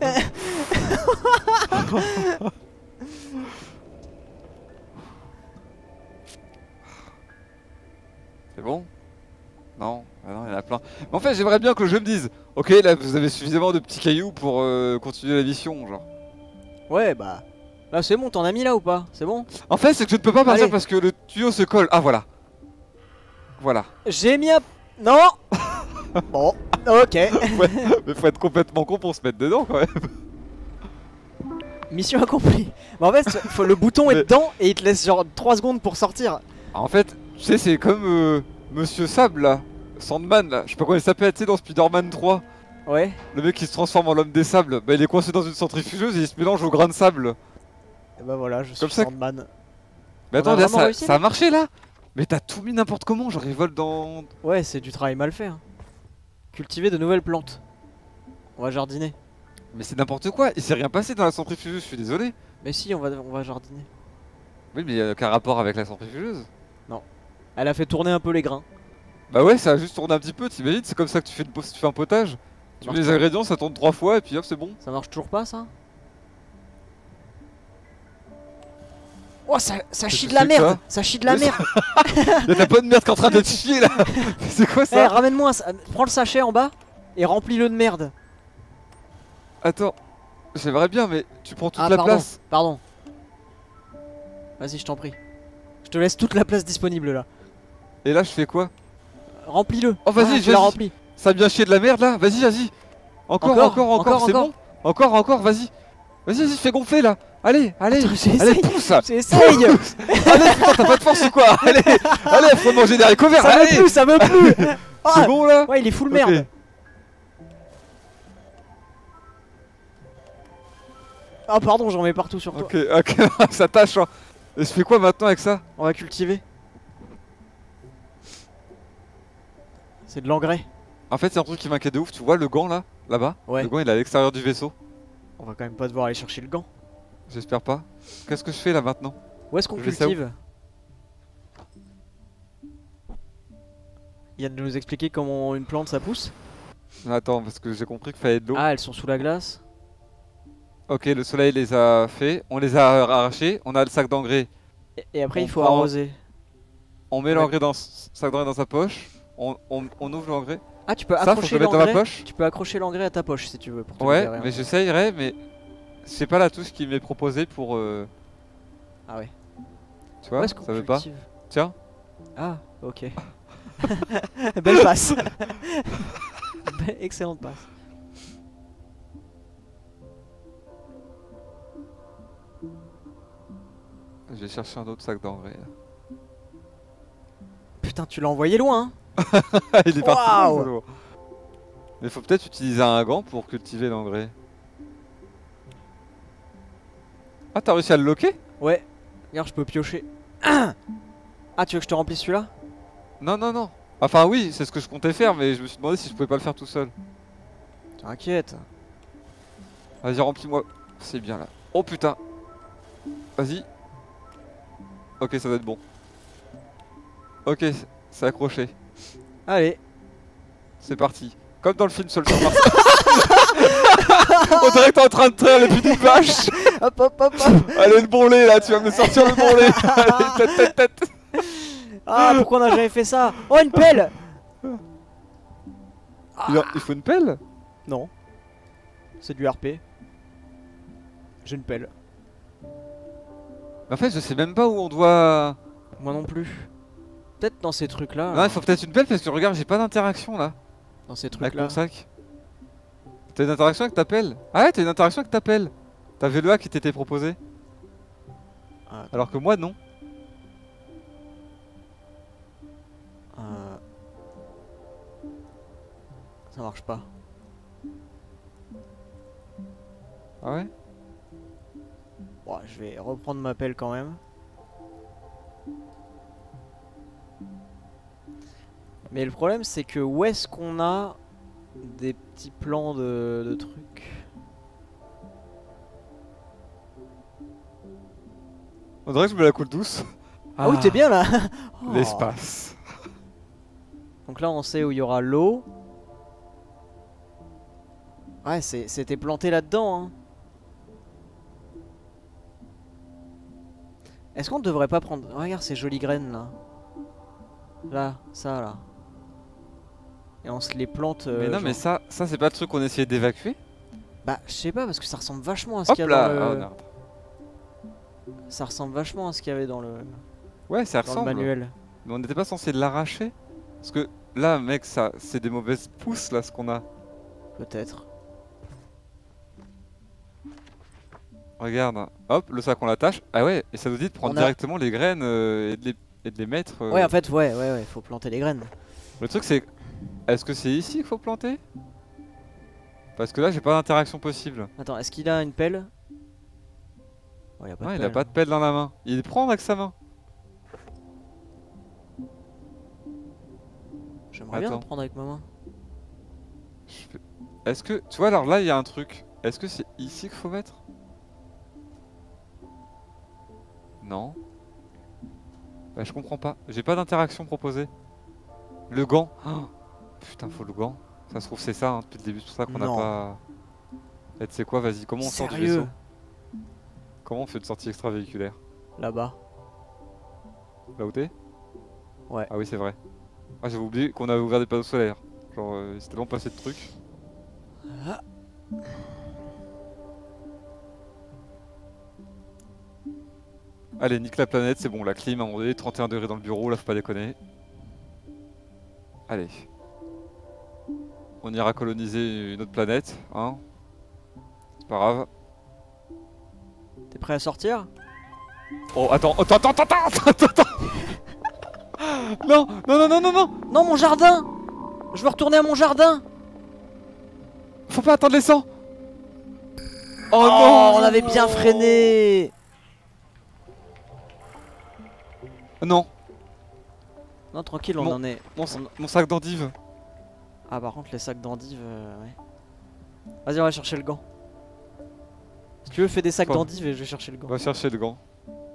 C'est bon? Non, ah non, il y en a plein. Mais en fait, j'aimerais bien que le jeu me dise ok, là, vous avez suffisamment de petits cailloux pour continuer la mission, genre. Ouais, bah. Là, c'est bon, t'en as mis là ou pas? C'est bon? En fait, c'est que je ne peux pas partir Allez. parce que le tuyau se colle. Ah, voilà. Voilà. J'ai mis un. Non. Bon, ok. Ouais, mais faut être complètement con pour se mettre dedans quand même. Mission accomplie. Mais en fait, le bouton est Mais- dedans et il te laisse genre 3 secondes pour sortir. En fait, tu sais, c'est comme Monsieur Sable là, Sandman là, je sais pas comment il s'appelle, tu sais, dans Spider-Man 3. Ouais. Le mec qui se transforme en l'homme des sables, bah il est coincé dans une centrifugeuse et il se mélange au grain de sable. Et bah voilà, je suis Comme ça que- Sandman. Mais On attends, a là vraiment ça, réussi, ça a marché là. Mais t'as tout mis n'importe comment, genre ils volent dans... Ouais, c'est du travail mal fait. Hein. Cultiver de nouvelles plantes. On va jardiner. Mais c'est n'importe quoi, il s'est rien passé dans la centrifugeuse, je suis désolé. Mais si, on va jardiner. Oui, mais il y a aucun rapport avec la centrifugeuse. Elle a fait tourner un peu les grains. Bah ouais, ça a juste tourné un petit peu, t'imagines, c'est comme ça que tu fais un potage. Tu mets marche les pas. ingrédients, ça tourne 3 fois et puis hop, c'est bon. Ça marche toujours pas ça? Oh, ça chie de la que c'est que merde! Ça chie de la Mais merde! Y'a de la bonne merde qui est en train d'être chier là. C'est quoi Eh, ça? ramène-moi prends le sachet en bas et remplis-le de merde. Attends, j'aimerais bien, mais tu prends toute Ah, la pardon, place. pardon. Vas-y, je t'en prie. Je te laisse toute la place disponible là. Et là, je fais quoi? Remplis-le. Oh, vas-y, Ah, tu l'as vas-y. rempli. Ça a bien chier de la merde là? Vas-y, vas-y. Encore, c'est bon? Encore, vas-y. Vas-y, fais gonfler là. Allez, Attends, allez, j'essaye. pousse. J'essaye. Allez, putain, t'as pas de force ou quoi? Allez, faut manger des haricots verts. Ça Allez, veut plus, ça veut plus. Ah, c'est bon là? ouais, il est full Ok. merde. Ah pardon, j'en mets partout sur toi. Ok, ça tâche. Hein. Et je fais quoi maintenant avec ça? On va cultiver. C'est de l'engrais. En fait, c'est un truc qui m'inquiète de ouf. Tu vois le gant là? Là-bas? Ouais. Le gant il est à l'extérieur du vaisseau. On va quand même pas devoir aller chercher le gant. J'espère pas. Qu'est-ce que je fais là maintenant? Où est-ce qu'on Je vais ça où? cultive? Il vient de nous expliquer comment une plante ça pousse. Attends, parce que j'ai compris qu'il fallait de l'eau. Ah, elles sont sous la glace. Ok, le soleil les a fait, on les a arrachés, on a le sac d'engrais. Et après, On il faut prend- arroser. On met Ouais. l'engrais dans sac d'engrais dans sa poche, on ouvre l'engrais. Ah, tu peux Ça, faut que je accrocher le mette dans ma l'engrais. poche. Tu peux accrocher l'engrais à ta poche si tu veux pour te Ouais, libérer, hein. mais j'essayerai, mais c'est pas la touche qui m'est proposée pour. Ah ouais. Tu Où vois, est-ce qu'on ça veut pas. cultive? Tiens, Ah, ok. Belle passe. Excellente passe. je vais chercher un autre sac d'engrais. Putain, tu l'as envoyé loin, hein. Il est parti Waouh. loin, ce lot. Mais faut peut-être utiliser un gant pour cultiver l'engrais. Ah, t'as réussi à le loquer? Ouais. Regarde, je peux piocher. Ah, tu veux que je te remplisse celui-là? Non, non, non. Enfin, oui, c'est ce que je comptais faire, mais je me suis demandé si je pouvais pas le faire tout seul. T'inquiète. Vas-y, remplis-moi. C'est bien là. Oh putain. Vas-y. Ok, ça doit être bon. Ok, c'est accroché. Allez. C'est parti. Comme dans le film Seul sur Mars. On dirait que t'es en train de traire les petites vaches. Hop, hop, hop, hop. Allez, le bourrelet là, tu vas me sortir le bourrelet. Allez, tête, tête, tête. Ah, pourquoi on a jamais fait ça? Oh, une pelle. Il faut une pelle? Non. C'est du RP. J'ai une pelle. En fait, je sais même pas où on doit. Moi non plus. Peut-être dans ces trucs-là. Non, il faut peut-être une pelle parce que regarde, j'ai pas d'interaction là. Dans ces Avec trucs-là. mon sac. T'as une interaction avec ta pelle? Ah ouais, t'as une interaction avec ta pelle. T'avais le A qui t'était proposé. Ah, Alors que moi, non. Ça marche pas. Ah ouais? Bon, je vais reprendre ma pelle quand même. Mais le problème c'est que où est-ce qu'on a des petits plans de trucs? On dirait que je me la coule douce. Ah, oui, t'es bien là. Oh. L'espace. Donc là on sait où il y aura l'eau. Ouais, c'était planté là-dedans, hein. Est-ce qu'on ne devrait pas prendre... Regarde ces jolies graines là. Là, ça là. Et on se les plante... Mais non, genre... mais ça c'est pas le truc qu'on essayait d'évacuer? Bah, je sais pas, parce que ça ressemble vachement à ce Hop qu'il y a là! dans le... Oh merde. Ça ressemble vachement à ce qu'il y avait dans le Ouais, ça dans le ressemble. manuel. Mais on n'était pas censé l'arracher? Parce que là, mec, ça, c'est des mauvaises pousses là ce qu'on a. Peut-être. Regarde, hop, le sac on l'attache. Ah ouais, et ça nous dit de prendre On a- directement les graines et de les mettre. Ouais, en fait, ouais, faut planter les graines. Le truc c'est, est-ce que c'est ici qu'il faut planter? Parce que là j'ai pas d'interaction possible. Attends, est-ce qu'il a une pelle? Oh, il a pas Non, de il pelle. a pas de pelle dans la main. Il prend avec sa main. J'aimerais bien Attends. le prendre avec ma main. Est-ce que, tu vois, alors là il y a un truc. Est-ce que c'est ici qu'il faut mettre? Non. Bah je comprends pas. J'ai pas d'interaction proposée. Le gant. Oh, putain, faut le gant. Ça se trouve c'est ça hein, depuis le début. C'est pour ça qu'on n'a Non. pas. Et tu sais quoi, vas-y, comment on sort du Sérieux? vaisseau? Comment on fait une sortie extravéhiculaire? Là-bas. Là où t'es? Ouais. Ah oui, c'est vrai. Ah, j'avais oublié qu'on avait ouvert des panneaux solaires. Genre, il s'était tellement passé de trucs. Ah. Allez, nique la planète, c'est bon, la clim, à un moment donné, 31 degrés dans le bureau, là, faut pas déconner. Allez. On ira coloniser une autre planète, hein. C'est pas grave. T'es prêt à sortir? Oh, attends. Non, non, non, non, non, non. Non, mon jardin! Je veux retourner à mon jardin! Faut pas attendre les 100. Oh, Oh, non. on avait bien freiné! Non, Non, tranquille, on Mon- en est... mon sac d'endive. Ah, par contre, les sacs d'endive, ouais. Vas-y, on va chercher le gant. Si tu veux, fais des sacs Quoi d'endive et je vais chercher le On gant. va chercher le gant.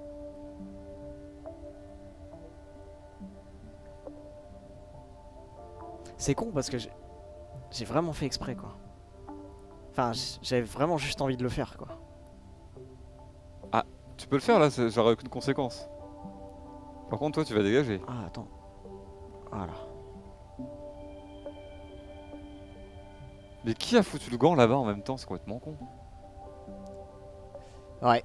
C'est con parce que j'ai vraiment fait exprès, quoi. Enfin, j'avais vraiment juste envie de le faire, quoi. Tu peux le faire là, j'aurai aucune conséquence. Par contre, toi, tu vas dégager. Ah, attends. Voilà. Mais qui a foutu le gant là-bas en même temps? C'est complètement con. Ouais.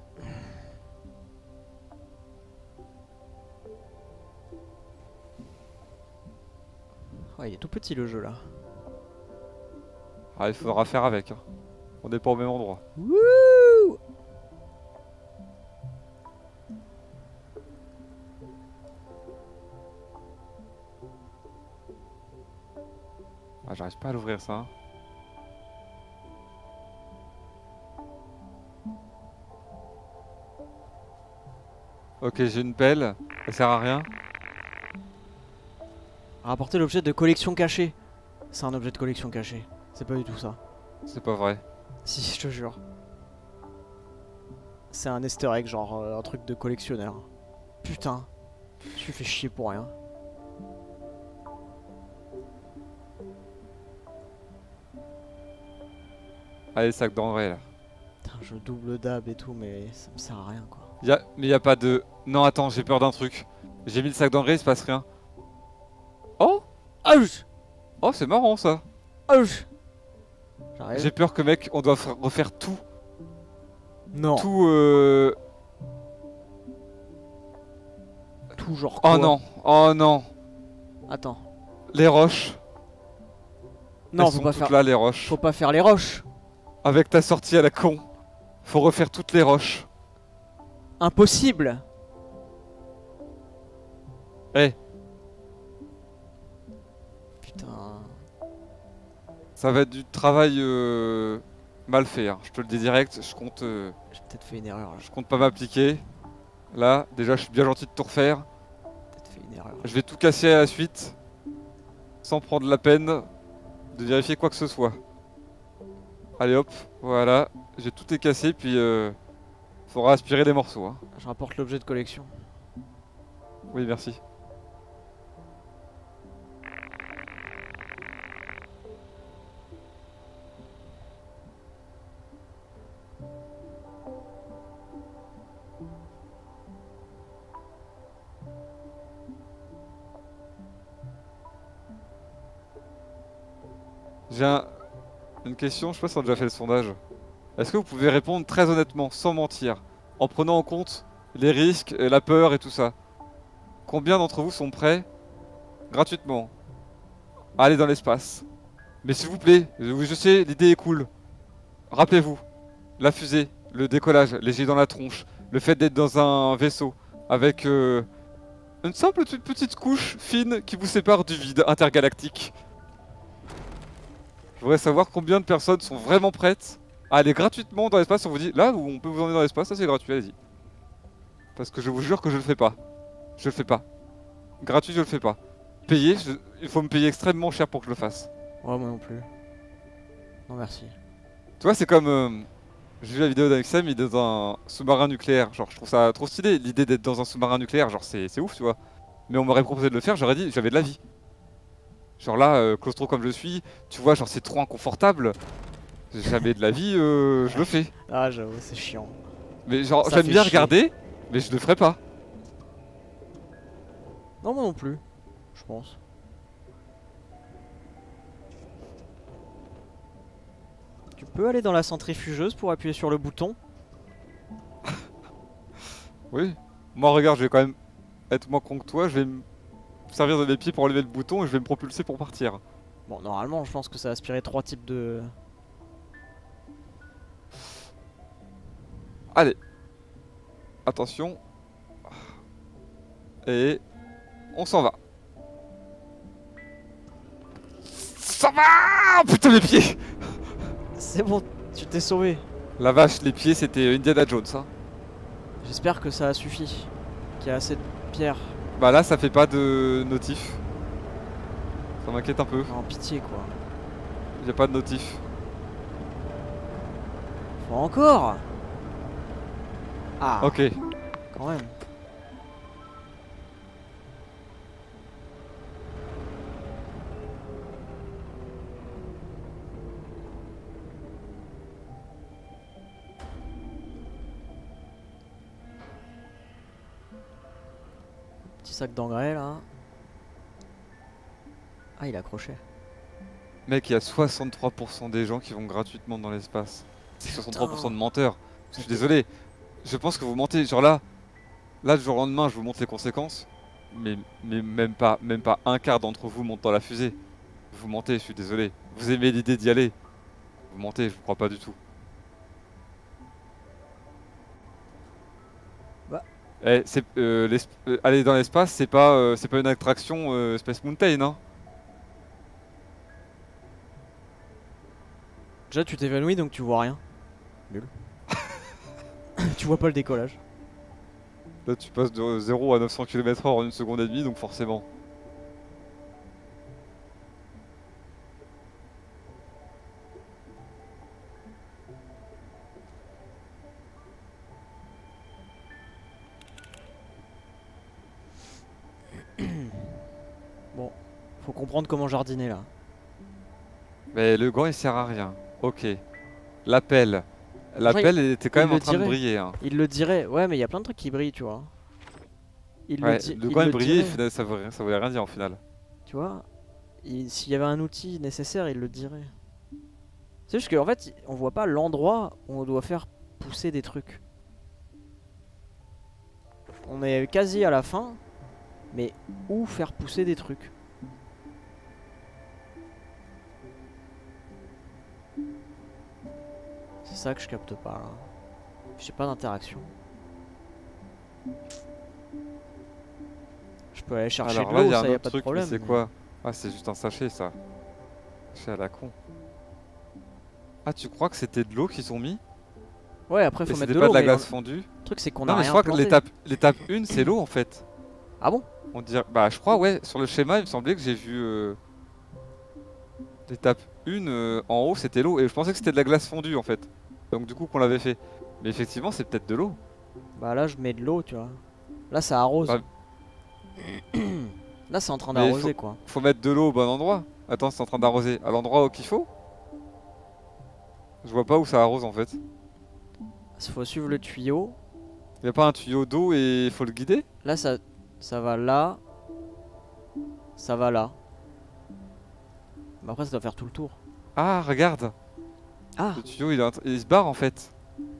Ouais, il est tout petit le jeu là. Ah, il faudra faire avec. Hein. On n'est pas au même endroit. Wouh! Ah, j'arrive pas à l'ouvrir ça. Hein. Ok, j'ai une pelle. Ça sert à rien. Rapporter l'objet de collection caché. C'est un objet de collection caché. C'est pas du tout ça. C'est pas vrai. Si, je te jure. C'est un easter egg, genre un truc de collectionneur. Putain. Je suis fait chier pour rien. Allez, sac d'engrais là. Putain, je double dab et tout, mais ça me sert à rien quoi. Mais y a pas de... Non, attends, j'ai peur d'un truc. J'ai mis le sac d'engrais, il se passe rien. Oh! Ouch! Oh, c'est marrant ça. Ouch! J'arrive. J'ai peur que mec, on doit refaire tout. Non. Tout Tout genre quoi? Oh non, oh non. Attends. Les roches. Non, Elles faut sont pas toutes faire. là, les roches. Faut pas faire les roches. Avec ta sortie à la con. Faut refaire toutes les roches. Impossible. Eh, Putain. ça va être du travail mal fait. Hein. Je te le dis direct, J'ai peut-être fait une erreur là. je compte pas m'appliquer. Là, déjà, je suis bien gentil de tout refaire. Peut-être fait une erreur. Je vais tout casser à la suite. Sans prendre la peine de vérifier quoi que ce soit. Allez hop, voilà. J'ai tout est cassé, puis faudra aspirer les morceaux. Hein. Je rapporte l'objet de collection. Oui, merci. J'ai une question, je sais pas si on a déjà fait le sondage. Est-ce que vous pouvez répondre très honnêtement, sans mentir, en prenant en compte les risques, et la peur et tout ça? Combien d'entre vous sont prêts, gratuitement, à aller dans l'espace? Mais s'il vous plaît, je sais, l'idée est cool. Rappelez-vous, la fusée, le décollage, les jets dans la tronche, le fait d'être dans un vaisseau, avec une simple petite couche fine qui vous sépare du vide intergalactique. Je voudrais savoir combien de personnes sont vraiment prêtes à aller gratuitement dans l'espace. On vous dit, là où on peut vous emmener dans l'espace, ça c'est gratuit, allez-y. Parce que je vous jure que je le fais pas. Je le fais pas. Gratuit, je le fais pas. Payer, il faut me payer extrêmement cher pour que je le fasse. Ouais, moi non plus. Non, merci. Tu vois, c'est comme... j'ai vu la vidéo d'Alexem, il est dans un sous-marin nucléaire. Genre, je trouve ça trop stylé, l'idée d'être dans un sous-marin nucléaire. Genre, c'est ouf, tu vois. Mais on m'aurait proposé de le faire, j'aurais dit, j'avais de la vie. Genre là, claustro comme je suis, tu vois, genre c'est trop inconfortable. J'ai jamais de la vie, je le fais. Ah, j'avoue, c'est chiant. Mais genre, Ça j'aime fait bien chier. regarder, mais je le ferai pas. Non, moi non plus. Je pense. Tu peux aller dans la centrifugeuse pour appuyer sur le bouton. Oui. Moi, regarde, je vais quand même être moins con que toi, je vais me servir de mes pieds pour enlever le bouton et je vais me propulser pour partir. Bon, normalement, je pense que ça a aspiré 3 types de... Allez. Attention. Et... on s'en va. Ça va. Putain, mes pieds. C'est bon, tu t'es sauvé. La vache, les pieds, c'était Indiana Jones, hein. J'espère que ça a suffi. Qu'il y a assez de pierres. Bah là, ça fait pas de notif. Ça m'inquiète un peu. Non, pitié, quoi. Y a pas de notif. Faut encore. Ah, Ok. quand même. Petit sac d'engrais là. Ah, il a accroché. Mec, il y a 63% des gens qui vont gratuitement dans l'espace. C'est 63% de menteurs. Je suis désolé. Je pense que vous mentez. Genre là, du jour au lendemain, je vous montre les conséquences. Mais même pas un quart d'entre vous monte dans la fusée. Vous mentez, je suis désolé. Vous aimez l'idée d'y aller. Vous mentez, je vous crois pas du tout. Bah, Aller dans l'espace, c'est pas une attraction Space Mountain, hein. déjà, tu t'évanouis donc tu vois rien. Nul. Tu vois pas le décollage. Là, tu passes de 0 à 900 km/h en 1 seconde et demie, donc forcément. Bon, faut comprendre comment jardiner là. Mais le gant, il sert à rien. Ok. L'appel. Franchement, L'appel était quand il même en le train de dirait. briller, hein. Il le dirait. Ouais, mais il y a plein de trucs qui brillent, tu vois. Ouais, le Il gant, il le brillait, dirait. ça voulait rien dire en final. Tu vois, s'il y avait un outil nécessaire, il le dirait. C'est juste qu'en fait, on voit pas l'endroit où on doit faire pousser des trucs. On est quasi à la fin, mais où faire pousser des trucs? C'est ça que je capte pas là. J'ai pas d'interaction. Je peux aller chercher Alors de là, il l'eau, y a ça un y a autre pas de truc, mais problème. c'est quoi? Ah, c'est juste un sachet, ça. Sachet à la con. Ah, tu crois que c'était de l'eau qu'ils ont mis? Ouais, après Et faut mettre c'était de pas l'eau, de la mais glace fondue? le truc c'est qu'on Non, a mais je rien crois que planté. l'étape 1, c'est l'eau en fait. Ah bon? On dirait... Bah, je crois, ouais, sur le schéma, il me semblait que j'ai vu l'étape 1 en haut, c'était l'eau. Et je pensais que c'était de la glace fondue en fait. Donc, du coup, qu'on l'avait fait. Mais effectivement, c'est peut-être de l'eau. Bah là je mets de l'eau, tu vois. Là ça arrose. Bah, Là c'est en train mais d'arroser quoi. faut mettre de l'eau au bon endroit. Attends, c'est en train d'arroser à l'endroit qu'il faut? Je vois pas où ça arrose en fait. Il faut suivre le tuyau. Y a pas un tuyau d'eau et il faut le guider? Là ça va là. Ça va là. Mais après ça doit faire tout le tour. Ah, regarde! Ah! Le tuyau, il se barre en fait.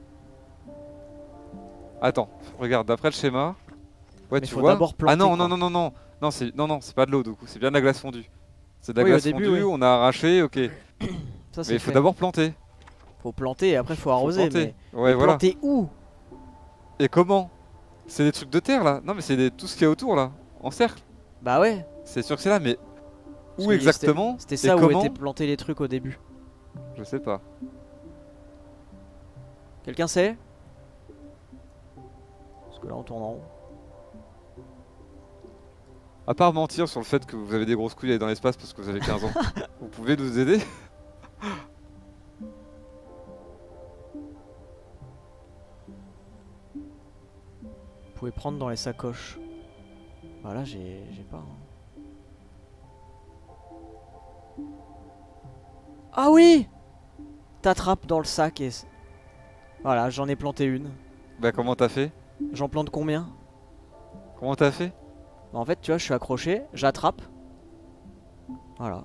Attends, regarde, d'après le schéma. Ouais, Mais tu faut vois? d'abord Ah planter non, non, quoi. non, non, non. Non, c'est pas de l'eau du coup, c'est bien de la glace fondue. C'est de la Oui au glace début fondue, oui. on a arraché, ok. Ça Mais c'est il faut fait. d'abord planter. Faut planter et après faut Faut arroser. planter. Mais Ouais, voilà. planter où? Et comment? C'est des trucs de terre là? Non, mais c'est tout ce qu'il y a autour là, en cercle. Bah ouais. C'est sûr que c'est là, mais Parce où que exactement? c'était Et ça où étaient comment? plantés les trucs au début. Je sais pas. Quelqu'un sait? Parce que là on tourne en rond. À part mentir sur le fait que vous avez des grosses couilles à aller dans l'espace parce que vous avez 15 ans, vous pouvez nous aider? Vous pouvez prendre dans les sacoches. Bah là j'ai pas. Ah oui! T'attrapes dans le sac et... Voilà, j'en ai planté une. Bah, comment t'as fait? J'en plante combien? Comment t'as fait? Bah en fait, tu vois, je suis accroché, j'attrape. Voilà.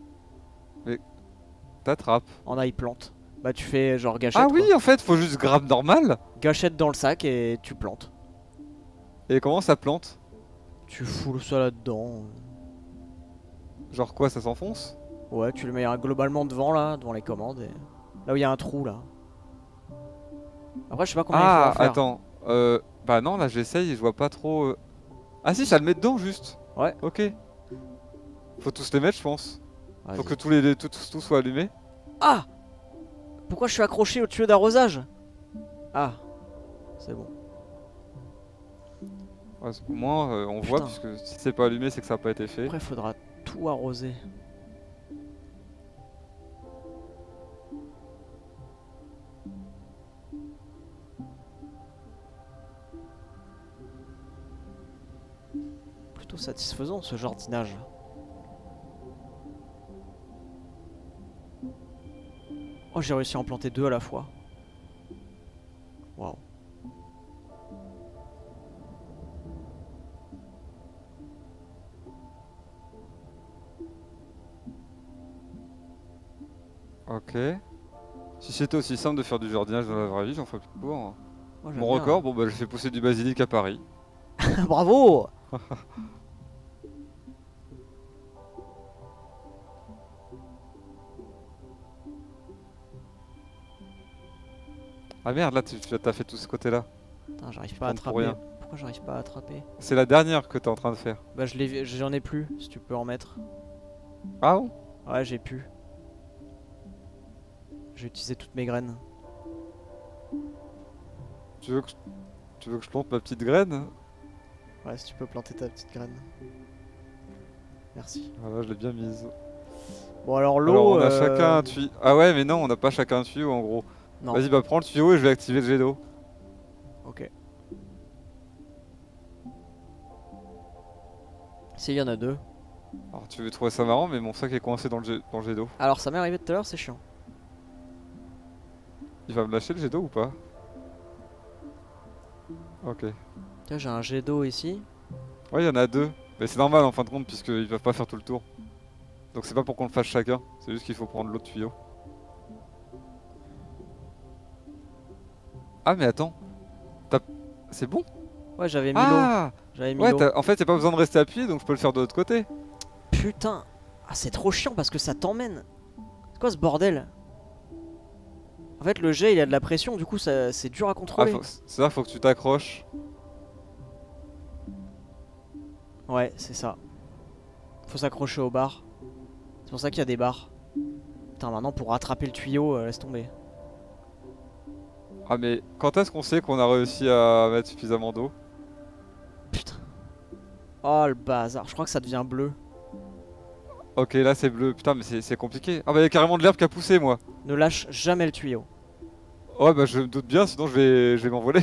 T'attrapes. En a, il plante. Bah tu fais genre Ah gâchette oui, quoi. en fait, faut juste grab normal. Gâchette dans le sac et tu plantes. Et comment ça plante? Tu fous ça là-dedans. Genre quoi, ça s'enfonce? Ouais, tu le mets globalement devant là, devant les commandes. Et... Là où il y a un trou là. Après, je sais pas combien il faut en Ah, faire. attends. Bah non, là j'essaye et je vois pas trop. Ah si, ça le met dedans juste. Ouais. Ok. Faut tous les mettre, je pense. Faut Vas-y. que tout soit allumé. Ah! Pourquoi je suis accroché au tuyau d'arrosage? Ah, c'est bon. Ouais, au moins, on voit, Putain. puisque si c'est pas allumé, c'est que ça a pas été fait. Après, il faudra tout arroser. Plutôt satisfaisant ce jardinage. Oh, j'ai réussi à en planter deux à la fois. Waouh. Ok. Si c'était aussi simple de faire du jardinage dans la vraie vie, j'en ferais plus de cours. Moi, j'aime Mon bien. record, bon bah j'ai fait pousser du basilic à Paris. Bravo! Ah merde, là t'as fait tout ce côté-là. Putain, j'arrive pas à Prendre pour attraper. rien. Pourquoi j'arrive pas à attraper? C'est la dernière que t'es en train de faire. Bah j'en ai plus, si tu peux en mettre. Ah bon? Ouais, j'ai plus. J'ai utilisé toutes mes graines. Tu veux que, tu veux que je plante ma petite graine? Ouais, si tu peux planter ta petite graine. Merci. Voilà, je l'ai bien mise. Bon alors Alors l'eau... on a chacun un tuyau. Ah ouais, mais non, on n'a pas chacun un tuyau en gros. Non. Vas-y, bah prends le tuyau et je vais activer le jet d'eau. Ok. Si, il y en a deux. Alors tu veux trouver ça marrant, mais mon sac est coincé dans le jet d'eau. Alors ça m'est arrivé tout à l'heure, c'est chiant. Il va me lâcher le jet d'eau ou pas? Ok. Tiens, j'ai un jet d'eau ici. Ouais, il y en a deux. Mais c'est normal en fin de compte, puisqu'ils peuvent pas faire tout le tour. Donc c'est pas pour qu'on le fasse chacun, c'est juste qu'il faut prendre l'autre tuyau. Ah mais attends. C'est bon? Ouais, j'avais mis l'eau. Ah J'avais mis ouais, l'eau. en fait, y'a pas besoin de rester appuyé, donc je peux le faire de l'autre côté. Putain. Ah, c'est trop chiant parce que ça t'emmène. C'est quoi ce bordel? En fait, le jet, il a de la pression, du coup, c'est dur à Ah, contrôler. c'est ça, faut que tu t'accroches. Ouais, c'est ça. Faut s'accrocher aux barres. C'est pour ça qu'il y a des barres. Putain, maintenant, pour rattraper le tuyau, laisse tomber. Ah mais quand est-ce qu'on sait qu'on a réussi à mettre suffisamment d'eau? Putain. Oh, le bazar. Je crois que ça devient bleu. Ok, là c'est bleu. Putain, mais c'est compliqué. Ah bah y'a carrément de l'herbe qui a poussé, moi. Ne lâche jamais le tuyau. Ouais, bah je me doute bien, sinon je vais m'envoler.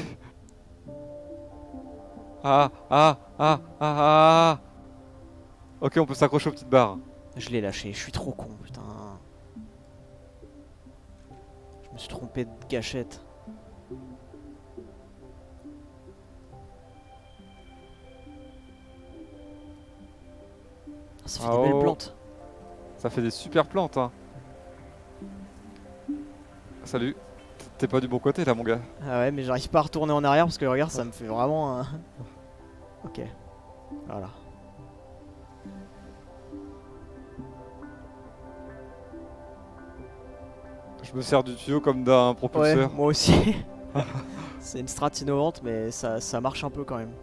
Ah, ah, ah, ah, ah. Ok, on peut s'accrocher aux petites barres. Je l'ai lâché. Je suis trop con, putain. Je me suis trompé de gâchette. Ça fait Ah des belles oh. plantes. Ça fait des super plantes, hein. Salut. T'es pas du bon côté là, mon gars. Ah ouais, mais j'arrive pas à retourner en arrière parce que regarde, ça me fait vraiment un... Ok. Voilà. Je me sers du tuyau comme d'un Ouais, propulseur. moi aussi. C'est une strat innovante, mais ça marche un peu quand même.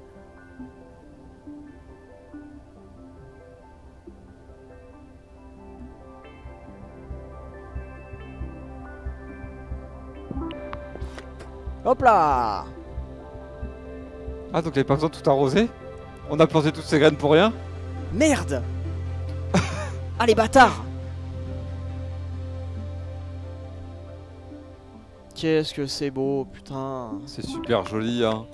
Hop là! Ah, donc y'avait pas besoin de tout arroser? On a planté toutes ces graines pour rien? Merde! Ah les bâtards! Qu'est-ce que c'est beau, putain. C'est super joli, hein.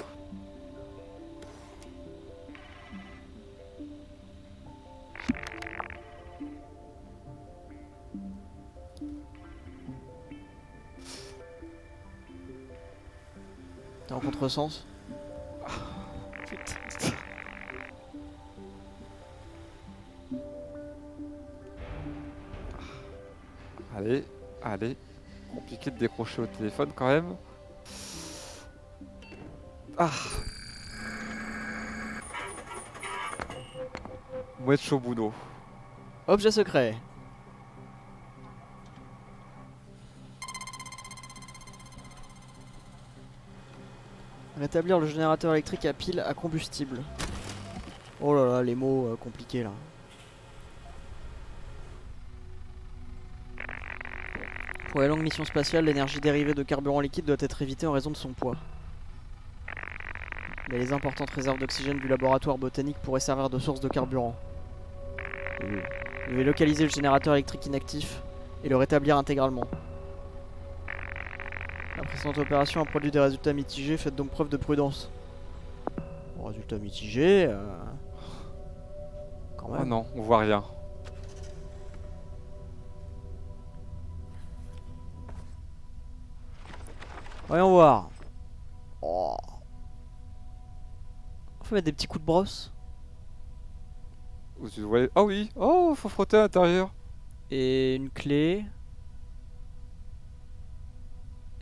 T'es en contresens? Putain. Allez, allez. Compliqué de décrocher au téléphone quand même. Ah. Mouette Shobuno. Objet secret. Rétablir le générateur électrique à pile à combustible. Oh là là, les mots compliqués là. Pour la longue mission spatiale, l'énergie dérivée de carburant liquide doit être évitée en raison de son poids. Mais les importantes réserves d'oxygène du laboratoire botanique pourraient servir de source de carburant. Je vais localiser le générateur électrique inactif et le rétablir intégralement. La précédente opération a produit des résultats mitigés, faites donc preuve de prudence. Bon, résultats mitigés... Quand Oh même. non, on voit rien. Voyons voir. Oh. Faut mettre des petits coups de brosse. Où tu vois... Ah oui. Oh, faut frotter à l'intérieur. Et une clé.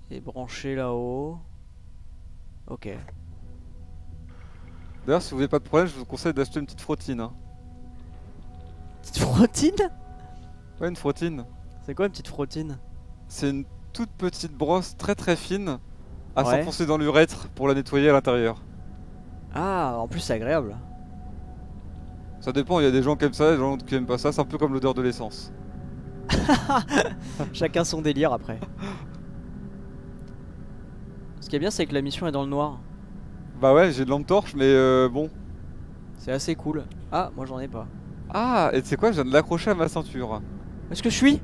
Et branché là-haut. Ok. D'ailleurs, si vous n'avez pas de problème, je vous conseille d'acheter une petite frottine. Hein. Petite frottine? Ouais, une frottine. C'est quoi une petite frottine? C'est une toute petite brosse très très fine à Ouais. s'enfoncer dans l'urètre pour la nettoyer à l'intérieur. Ah, en plus c'est agréable. Ça dépend, il y a des gens qui aiment ça, des gens qui aiment pas ça, c'est un peu comme l'odeur de l'essence. Chacun son délire après. Ce qui est bien, c'est que la mission est dans le noir. Bah ouais, j'ai de lampe torche, mais bon. C'est assez cool. Ah, moi j'en ai pas. Ah, et tu sais quoi, je viens de l'accrocher à ma ceinture. Est-ce que je suis?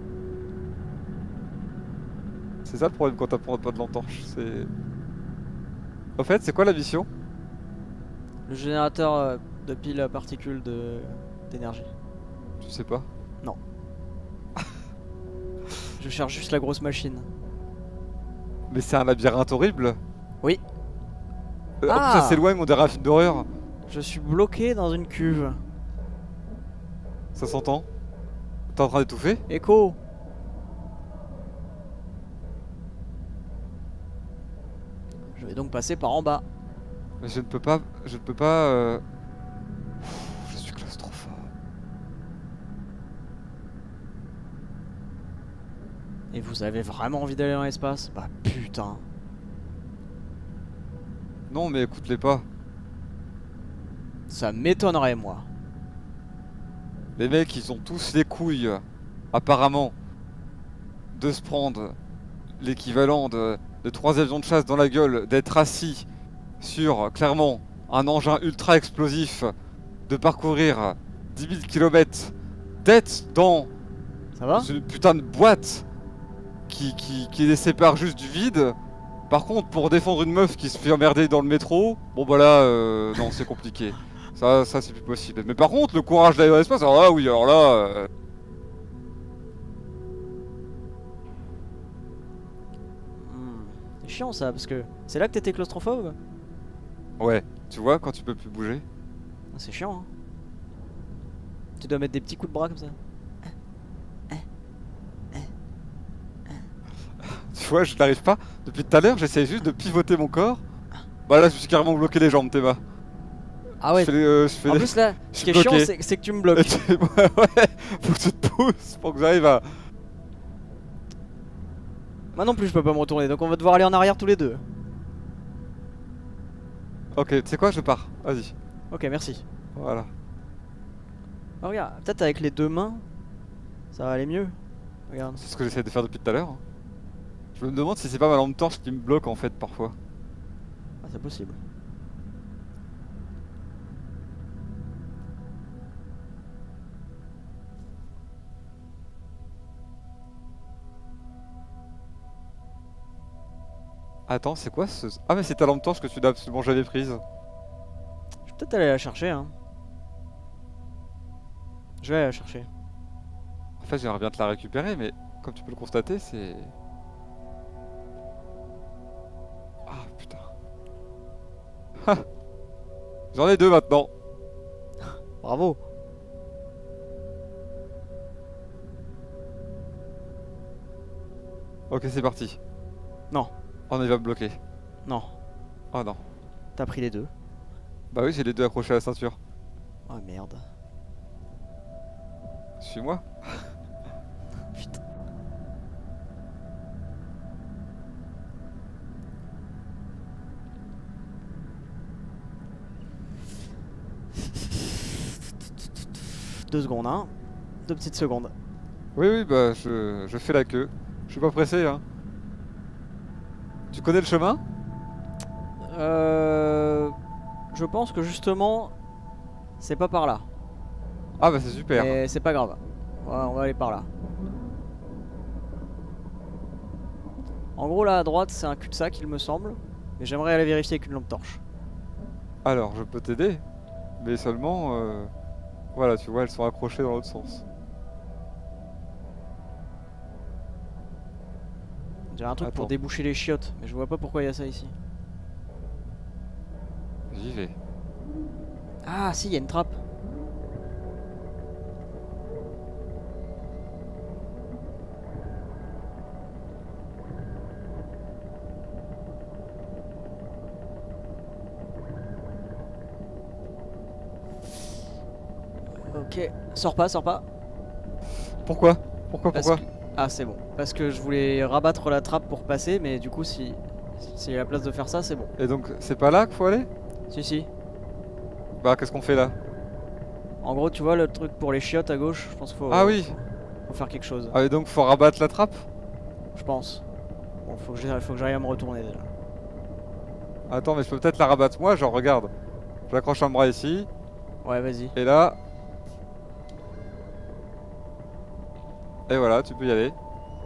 C'est ça le problème quand t'apprends pas de lampe torche, c'est... Au fait, c'est quoi la mission? Le générateur de piles à particules d'énergie. Je sais pas. Non. Je cherche juste la grosse machine. Mais c'est un labyrinthe horrible. Oui. En plus, Ah, ça s'éloigne, on dirait un film d'horreur. je suis bloqué dans une cuve. Ça s'entend. T'es en train d'étouffer? Echo. Je vais donc passer par en bas. Mais je ne peux pas... Je ne peux pas... Je suis claustrophobe. Et vous avez vraiment envie d'aller dans l'espace? Bah putain. Non, mais écoute-les pas. Ça m'étonnerait moi. Les mecs, ils ont tous les couilles, apparemment, de se prendre l'équivalent de 3 avions de chasse dans la gueule, d'être assis sur, clairement, un engin ultra explosif, de parcourir 10 000 km, d'être dans Ça va? une putain de boîte qui les sépare juste du vide. Par contre, pour défendre une meuf qui se fait emmerder dans le métro, bon bah là, non, c'est compliqué. Ça c'est plus possible. Mais par contre, le courage d'aller dans l'espace, alors là, oui, alors là... C'est chiant ça, parce que c'est là que t'étais claustrophobe? Ouais, tu vois, quand tu peux plus bouger. Ah, c'est chiant, hein. Tu dois mettre des petits coups de bras comme ça. Tu vois, je n'arrive pas. Depuis tout à l'heure, j'essaie juste de pivoter mon corps. Bah là, je me suis carrément bloqué les jambes, Théma. Ah ouais. Je fais En les- plus là, je ce suis qui est chiant, bloqué. c'est que tu me bloques. Ouais, faut que tu te pousses pour que j'arrive à... Moi non plus, je peux pas me retourner, donc on va devoir aller en arrière tous les deux. Ok, tu sais quoi, je pars. Vas-y. Ok, merci. Voilà. Oh, regarde, peut-être avec les deux mains, ça va aller mieux. Regarde. C'est ce que j'essaie de faire depuis tout à l'heure. Je me demande si c'est pas ma lampe torche qui me bloque en fait parfois. Ah, c'est possible. Attends, c'est quoi ce... Ah mais c'est ta lampe torche que tu n'as absolument jamais prise. Je vais peut-être aller la chercher, hein. Je vais aller la chercher. En fait, j'aimerais bien te la récupérer, mais comme tu peux le constater, c'est... Ah putain. Ha. J'en ai deux maintenant. Bravo. Ok, c'est parti. Non, On y va me bloquer. non. Oh non. T'as pris les deux. Bah oui, j'ai les deux accrochés à la ceinture. Oh merde. Suis-moi. Putain. Deux secondes, hein. 2 petites secondes. Oui, oui, bah je fais la queue. Je suis pas pressé, hein. Tu connais le chemin? Je pense que justement, c'est pas par là. Ah bah c'est super. Mais c'est pas grave. Voilà, on va aller par là. En gros, là à droite, c'est un cul-de-sac, il me semble. Mais j'aimerais aller vérifier avec une lampe torche. Alors, je peux t'aider, mais seulement... Voilà, tu vois, elles sont accrochées dans l'autre sens. J'ai un truc pour Attends. déboucher les chiottes, mais je vois pas pourquoi il y a ça ici. J'y vais. Ah si, il y a une trappe. Ok, sors pas, sors pas. Pourquoi? Pourquoi? Ah c'est bon, parce que je voulais rabattre la trappe pour passer, mais du coup si s'il y a la place de faire ça, c'est bon. Et donc c'est pas là qu'il faut aller? Si si. Bah qu'est-ce qu'on fait là? En gros, tu vois le truc pour les chiottes à gauche, je pense qu'il faut, Ah oui. faut faire quelque chose. Ah et donc faut rabattre la trappe? Je pense. Bon, faut que j'arrive à me retourner déjà. Attends, mais je peux peut-être la rabattre moi, genre regarde. J'accroche un bras ici, Ouais, vas-y. et là... Et voilà, tu peux y aller.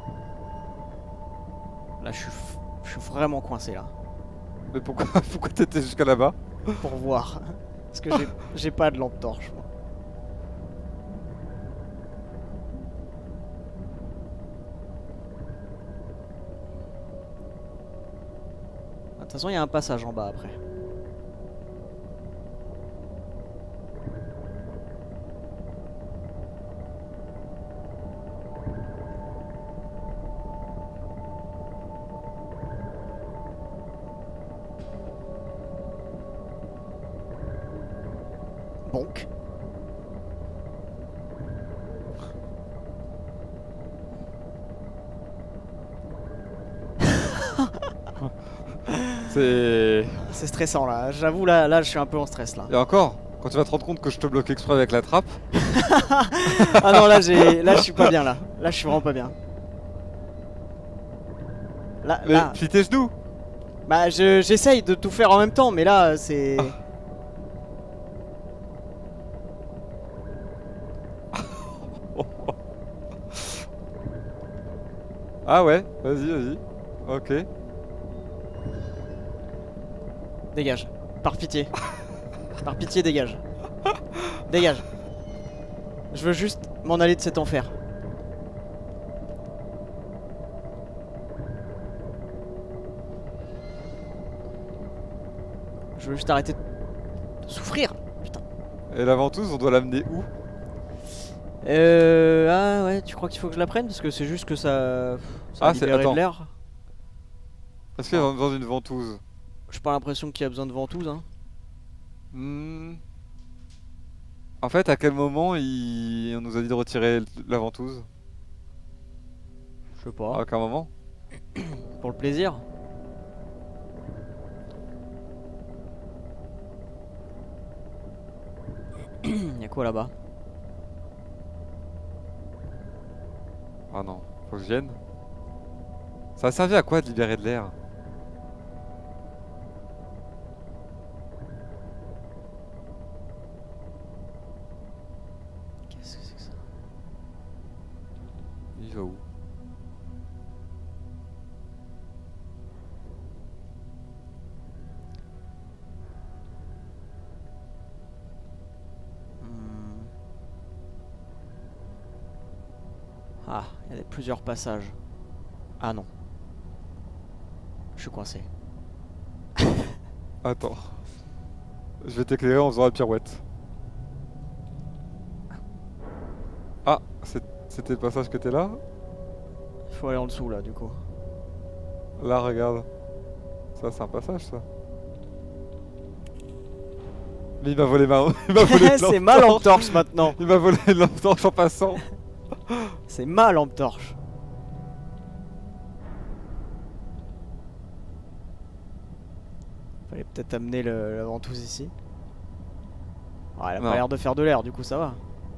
Là, je suis vraiment coincé là. Mais pourquoi, pourquoi t'étais jusqu'à là-bas? Pour voir. Parce que j'ai pas de lampe torche, moi. De toute façon, il y a un passage en bas après. Bonk. C'est stressant là, j'avoue là je suis un peu en stress là. Et encore, quand tu vas te rendre compte que je te bloque exprès avec la trappe. Ah non là je suis pas bien là. Là je suis vraiment pas bien. Mais plie tes genoux. Bah j'essaye de tout faire en même temps mais là c'est... Ah ouais, vas-y. Ok. Dégage, par pitié. Par pitié dégage. Dégage. Je veux juste m'en aller de cet enfer. Je veux juste arrêter de souffrir. Putain. Et la ventouse, on doit l'amener où? Ah ouais, tu crois qu'il faut que je la prenne? Parce que c'est juste que ça Ah, libérer attends. de l'air. Est-ce qu'il y a besoin d'une ventouse? J'ai pas l'impression qu'il y a besoin de ventouse hein. En fait, à quel moment on nous a dit de retirer la ventouse? Je sais À pas. aucun moment? Pour le plaisir. Y'a quoi là-bas? Ah non, faut que je vienne. Ça a servi à quoi de libérer de l'air? Qu'est-ce que c'est que ça? Il va où? Ah, il y a plusieurs passages. Ah non. Je suis coincé. Attends. Je vais t'éclairer en faisant la pirouette. Ah, c'était le passage que t'es là? Il faut aller en dessous là du coup. Là, regarde. Ça, c'est un passage, ça. Mais il m'a volé ma... il m'a volé C'est ma lampe torche maintenant. Il m'a volé une lampe torche en passant. C'est ma lampe torche. Fallait peut-être amener la ventouse ici. Ouais, elle a Non. pas l'air de faire de l'air, du coup ça va.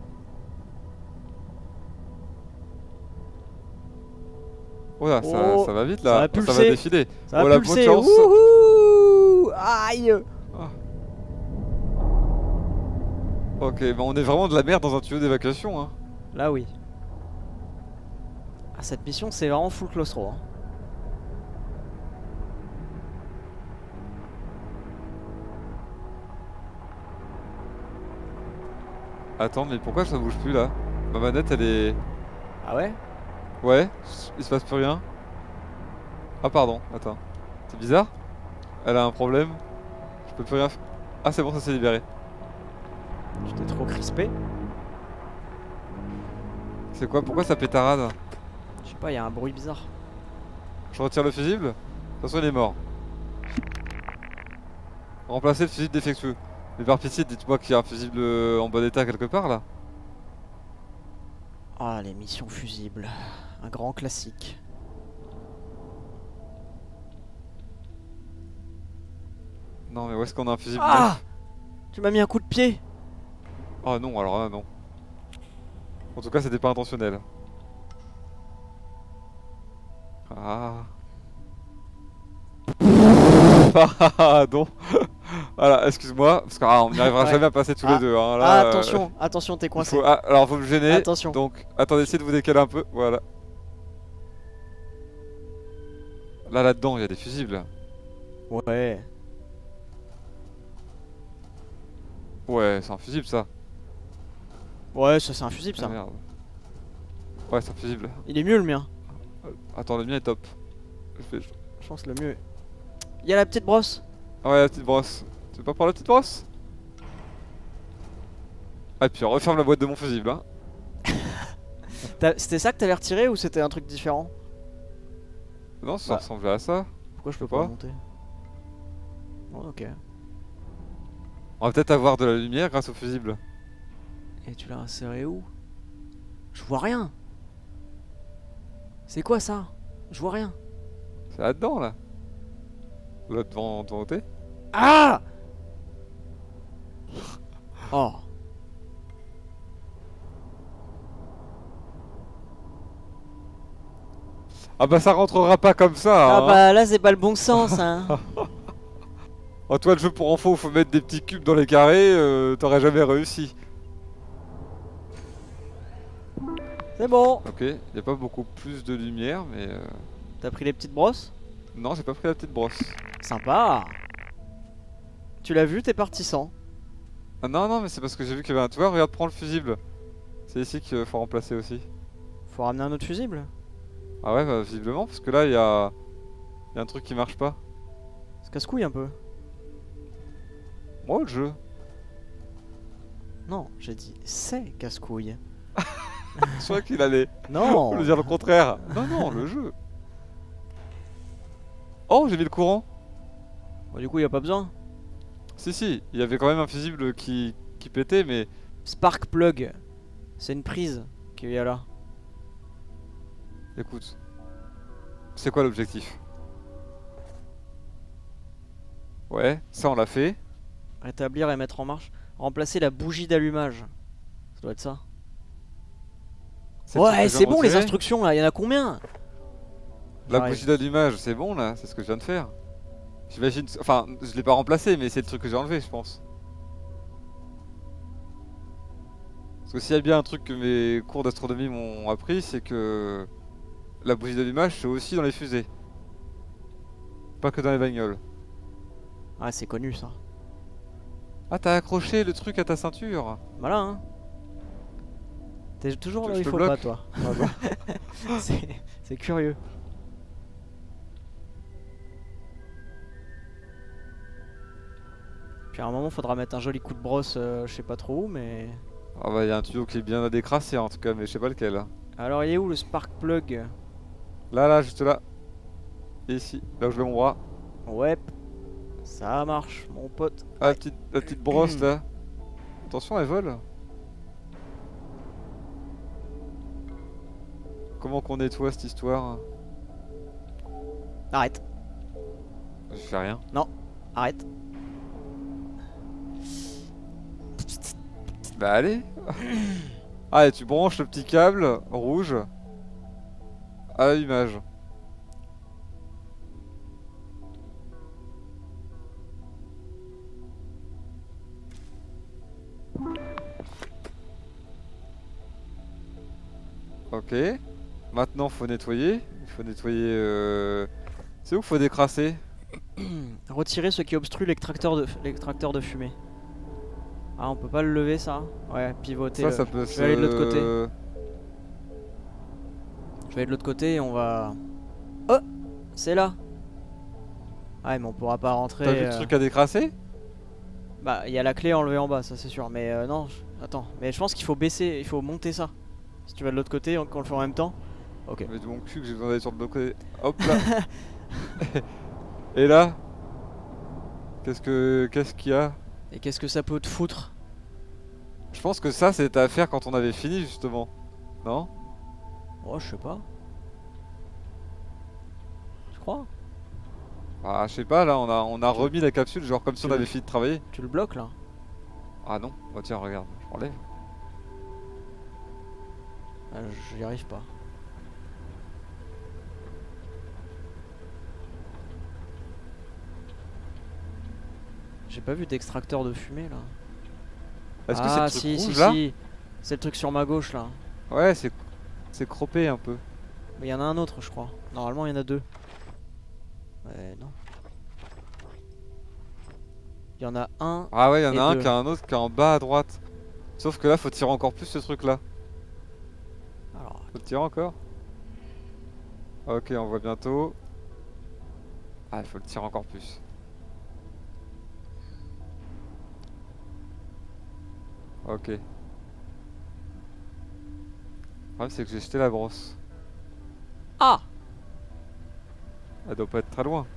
Oh là, Oh, ça va vite ça là. va Ça va pulser. défiler. Ça va Oh la pulser. bonne chance. Wouhou. Aïe. Ah. Ok, bah on est vraiment de la merde dans un tuyau d'évacuation hein. Là oui. Ah, cette mission c'est vraiment full claustro hein. Attends, mais pourquoi ça bouge plus là? Ma manette elle est... Ah ouais? Ouais, il se passe plus rien. Ah pardon, attends. C'est bizarre. Elle a un problème. Je peux plus rien faire. Ah c'est bon, ça s'est libéré. Tu t'es trop crispé? C'est quoi? Pourquoi ça pétarade? Je sais pas, il y a un bruit bizarre. Je retire le fusible? De toute façon il est mort. Remplacer le fusible défectueux. Mais par pitié, dites-moi qu'il y a un fusible en bon état quelque part là. Ah, les missions fusibles. Un grand classique. Non, mais où est-ce qu'on a un fusible Ah! neuf? Tu m'as mis un coup de pied! Oh non, alors là, non. En tout cas, c'était pas intentionnel. Ah. Ah non. Voilà, excuse-moi, parce qu'on n'y arrivera Ouais. jamais à passer tous Ah. les deux. Hein. Ah, Là, attention, attention, t'es coincé. alors, vous me gênez. Attention. Donc, attendez, essayez de vous décaler un peu. Voilà. Là-dedans, il y a des fusibles. Ouais. Ouais, c'est un fusible ça. Ouais, ça c'est un fusible Ah ça. merde. Ouais, c'est un fusible. Il est mieux le mien. Attends, le mien est top. Je pense que le mieux. Il y a la petite brosse. Ah ouais, la petite brosse. Tu veux pas prendre la petite brosse? Ah, et puis referme la boîte de mon fusible. Hein. C'était ça que t'avais retiré ou c'était un truc différent? Non, ça Bah. ressemblait à ça. Pourquoi je peux peux pas pas. monter? Oh, ok. On va peut-être avoir de la lumière grâce au fusible. Et tu l'as inséré où? Je vois rien. C'est quoi ça? Je vois rien. C'est là-dedans, là. Là, devant t'es. Ah! Oh. Ah bah ça rentrera pas comme ça. Ah Hein. bah là c'est pas le bon sens hein. Oh, toi, le jeu pour info, faut mettre des petits cubes dans les carrés, t'aurais jamais réussi. C'est bon. Ok, y a pas beaucoup plus de lumière, mais T'as pris les petites brosses? non, j'ai pas pris la petite brosse. Sympa. Tu l'as vu, t'es parti sans. Ah non, non, mais c'est parce que j'ai vu qu'il y avait un... Tu vois, regarde, prends le fusible. C'est ici qu'il faut remplacer aussi. Faut ramener un autre fusible. Ah ouais, bah, visiblement, parce que là, il y a un truc qui marche pas. C'est casse-couille un peu. Moi, le jeu. Non, j'ai dit c'est casse-couille. Je crois qu'il allait Non. le dire le contraire. Non, non, le jeu. Oh, j'ai mis le courant. Bon, du coup y a pas besoin. Si, si, il y avait quand même un fusible qui pétait, mais... Spark plug. C'est une prise qu'il y a là. Écoute. C'est quoi l'objectif? Ouais, ça on l'a fait. Rétablir et mettre en marche. Remplacer la bougie d'allumage. Ça doit être ça. C'est le truc que Ouais, je viens c'est de bon les retirer. instructions là, y en a combien? La J'arrive. bougie d'allumage, c'est bon là, c'est ce que je viens de faire. J'imagine, enfin, je l'ai pas remplacé, mais c'est le truc que j'ai enlevé, je pense. Parce que s'il y a bien un truc que mes cours d'astronomie m'ont appris, c'est que la bougie d'allumage, c'est aussi dans les fusées. Pas que dans les bagnoles. Ah, c'est connu ça. Ah, t'as accroché le truc à ta ceinture. Voilà hein. T'es toujours là où Je il te faut bloque. pas toi. Ah bon. C'est curieux. Puis à un moment faudra mettre un joli coup de brosse, je sais pas trop où, mais... Ah bah, il y a un tuyau qui est bien à décrasser en tout cas, mais je sais pas lequel. Hein. Alors il est où le spark plug? Là, là, juste là. Et ici, là où je mets mon bras. Ouais. Ça marche mon pote. Ah, la petite brosse là. Attention, elle vole. Comment qu'on nettoie cette histoire? Arrête, Je fais rien. arrête. Bah allez. Ah, et tu branches le petit câble rouge à l'allumage. Ok. Maintenant, faut nettoyer. Il faut nettoyer. C'est où faut décrasser? Retirer ce qui obstrue l'extracteur de fumée. Ah, on peut pas le lever ça? Ouais, pivoter. Ça peut Je vais aller de l'autre côté. se. Je vais aller de l'autre côté et on va... Oh! C'est là! Ouais, mais on pourra pas rentrer... T'as vu le truc à décrasser? Bah, il y a la clé enlevée en bas, ça c'est sûr. Mais non, attends. Mais je pense qu'il faut baisser, il faut monter ça. Si tu vas de l'autre côté, qu'on le fait en même temps. Ok. Mais de mon cul que j'ai besoin d'aller sur le l'autre côté. Hop là. Et là? Qu'est-ce qu'il y a? Et qu'est-ce que ça peut te foutre? Je pense que ça c'était à faire quand on avait fini justement. Non? Oh, je sais pas. Tu crois? Ah, je sais pas, là, on a remis la capsule, genre comme si Tu on le- avait fini de travailler. Tu le bloques là? Ah non? Bah tiens, regarde, je l'enlève. Ah, j'y arrive pas. J'ai pas vu d'extracteur de fumée là. Est-ce que Ah c'est si le truc si rouge là? si. C'est le truc sur ma gauche là. Ouais, c'est croppé un peu. Mais il y en a un autre je crois. Normalement il y en a deux. Ouais non. Il y en a un. Ah ouais, il y en Et a un deux. qui a un autre qui est en bas à droite. Sauf que là, faut tirer encore plus ce truc là. Alors, Faut tirer encore? Ok, on voit bientôt. Ah, il faut le tirer encore plus. Ok. Le problème, c'est que j'ai jeté la brosse. ah Elle doit pas être très loin.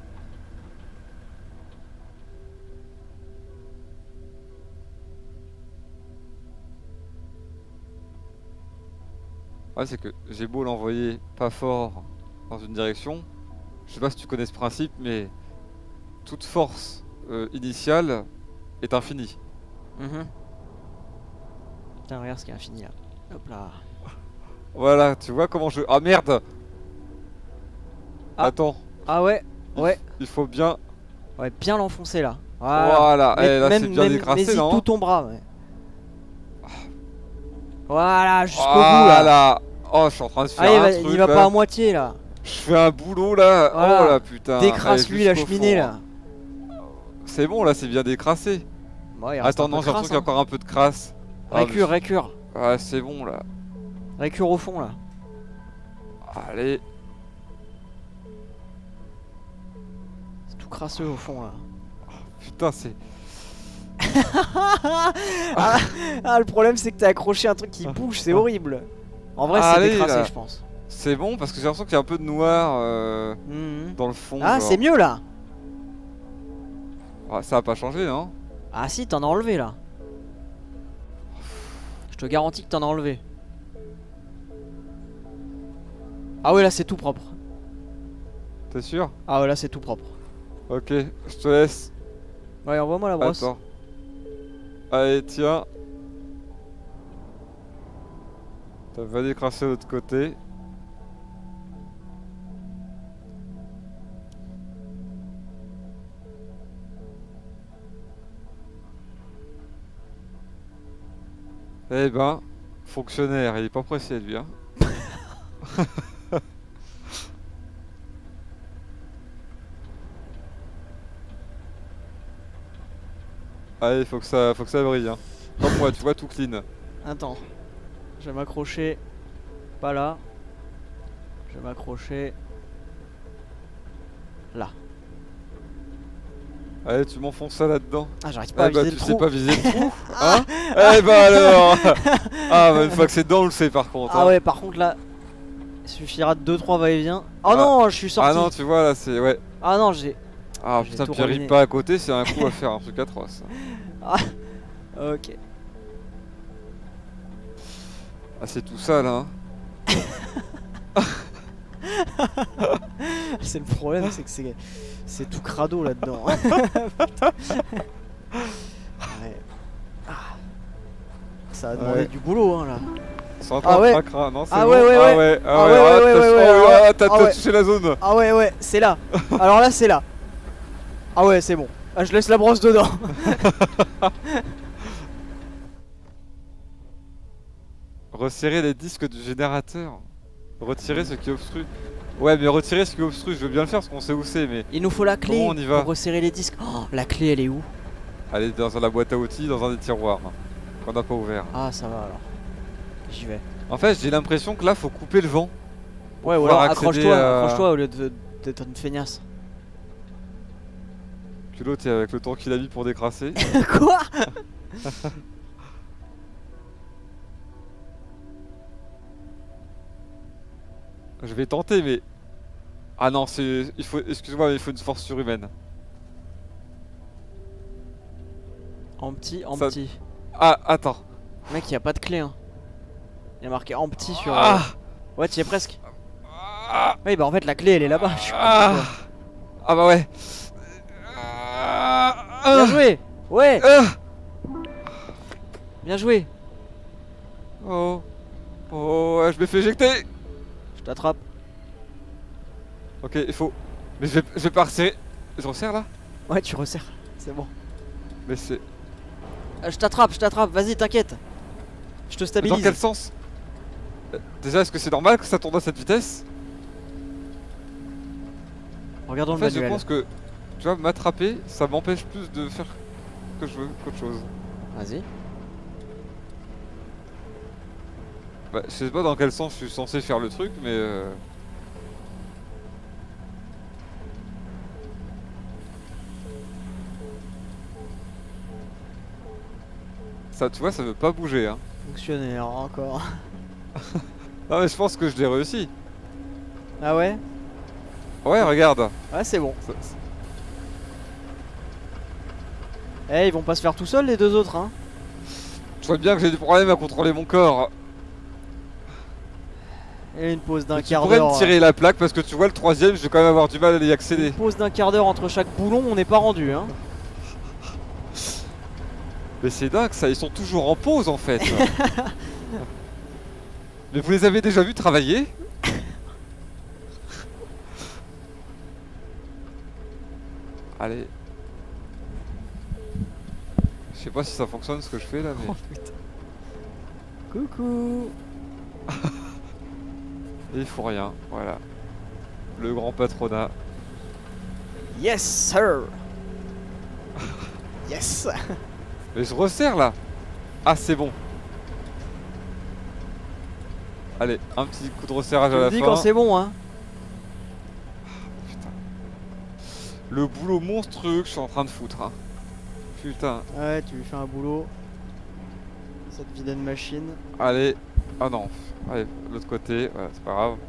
Ouais, c'est que j'ai beau l'envoyer pas fort dans une direction. Je sais pas si tu connais ce principe, mais toute force initiale est infinie. Mhm. Putain regarde ce qui est infini là. Hop là. Voilà, tu vois comment je... Ah merde! Ah. Attends, Ah ouais. Ouais. il faut bien... Ouais bien l'enfoncer là. Voilà. Voilà, eh, là c'est bien décrassé, mets-y non? tout ton bras ouais. Voilà jusqu'au bout là. Voilà! Oh, je suis en train de faire Allez, un truc il va là. pas à moitié là. Je fais un boulot là. Voilà. Oh là putain. Décrasse-lui Allez, la jusqu'au cheminée fond, là. hein. C'est bon là, c'est bien décrassé. Ouais, il reste Attends, un peu non, de j'ai l'impression crasse, qu'il y a encore un peu de crasse. Ah, Récure, récure. Ouais, c'est bon là. Récure au fond là. Allez. C'est tout crasseux au fond là. Putain, c'est... Ah, le problème c'est que t'as accroché un truc qui bouge, c'est horrible. En vrai, c'est Allez, décrassé, là. je pense. C'est bon parce que j'ai l'impression qu'il y a un peu de noir Mhm. dans le fond. Ah, genre. c'est mieux là. Ouais, ça a pas changé, non? Ah, si, t'en as enlevé là. Je te garantis que t'en as enlevé. Ah, ouais, là c'est tout propre. T'es sûr? Ah, ouais, là c'est tout propre. Ok, je te laisse. Ouais, envoie-moi la brosse. Attends. Allez, tiens. T'as pas décrassé de l'autre côté. Eh ben, fonctionnaire, il est pas pressé lui, hein. Allez, faut que ça brille, hein. Comme moi, tu vois, tout clean. Attends. Je vais m'accrocher. Pas là. Je vais m'accrocher. Là. Allez, tu m'enfonces ça là-dedans. Ah, j'arrive pas à Eh bah, viser tu le sais trou. pas viser le trou, hein? Eh bah alors. Ah, bah une fois que c'est dedans, on le sait par contre. Ah hein. ouais, par contre là, il suffira de 2-3 va-et-vient. Oh Ah. non, je suis sorti. Ah non, tu vois là, c'est... Ouais. Ah non, j'ai... Ah J'ai putain, tout puis arrive ruiné. pas à côté, c'est un coup à faire, un truc atroce. Ok. Ah, c'est tout ça là. Hein. C'est le problème, c'est que c'est tout crado là-dedans. Ouais. Ah. Ça a demandé Ouais. du boulot hein là. C'est en Ah ouais. cracra, non, c'est Ah bon. ouais, ouais, Ah ouais. ouais, Ah ouais, ouais, ouais, ouais, ouais, ah, t'as ah ouais. touché la zone. Ah ouais ouais, c'est là. Alors là c'est là. Ah ouais c'est bon. Ah, je laisse la brosse dedans. Resserrer les disques du générateur. Retirer ce qui obstrue. Ouais, mais retirer ce qui obstrue, je veux bien le faire parce qu'on sait où c'est, mais... Il nous faut la clé Comment on y va pour resserrer les disques. Oh, la clé elle est où? Elle est dans la boîte à outils, dans un des tiroirs, hein, qu'on n'a pas ouvert. Ah ça va alors. J'y vais. En fait, j'ai l'impression que là, faut couper le vent. pour Ouais ou pouvoir alors accéder accroche-toi, à- accroche-toi au lieu d'être une feignasse. Que l'autre, avec le temps qu'il a mis pour décrasser. Quoi? Je vais tenter, mais... Ah non, c'est... Il faut... Excuse-moi, mais il faut une force surhumaine. En petit, en Ça- petit. Ah, attends. Mec, y a pas de clé hein. Il y a marqué en petit sur... Ah, Ouais, tu y es presque. ah, Oui, bah en fait, la clé, elle est là-bas. Je suis ah, con, ah bah ouais. quoi. Bien joué. Ouais, Ah. bien joué. Oh. Oh, ouais, je me fais éjecter. Je t'attrape. Ok, il faut. Mais je vais pas resserrer. Je resserre là? Ouais, tu resserres. C'est bon. Mais c'est. Je t'attrape, vas-y, t'inquiète. Je te Dans stabilise. quel sens? Déjà, est-ce que c'est normal que ça tourne à cette vitesse? Regardons En le fait, je manuel. pense que, tu vois, m'attraper, ça m'empêche plus de faire que je veux qu'autre chose. Vas-y. Bah, je sais pas dans quel sens je suis censé faire le truc, mais ça, tu vois, ça veut pas bouger, hein. Fonctionnaire, encore. Non, mais je pense que je l'ai réussi. Ah ouais? Ouais, regarde. Ouais, c'est bon. Ça- Eh, ils vont pas se faire tout seuls, les deux autres, hein. Je vois bien que j'ai des problèmes à contrôler mon corps. Et une pause d'un Mais tu quart pourrais d'heure. me tirer la plaque parce que tu vois, le troisième, je vais quand même avoir du mal à y accéder. Une pause d'un quart d'heure entre chaque boulon, on n'est pas rendu, hein. Mais c'est dingue ça, ils sont toujours en pause en fait. Mais vous les avez déjà vus travailler? Allez. Je sais pas si ça fonctionne ce que je fais là, mais. Oh putain. Coucou. Et il faut rien, voilà. Le grand patronat. Yes, sir. Yes. Mais je resserre là. Ah, c'est bon. Allez, un petit coup de resserrage Tu à me la dis fin. quand c'est bon, hein. Putain. Le boulot monstrueux que je suis en train de foutre. Hein. Putain. Ouais, tu lui fais un boulot. Cette vilaine machine. Allez. Ah non. Allez, de l'autre côté. Voilà, c'est pas grave.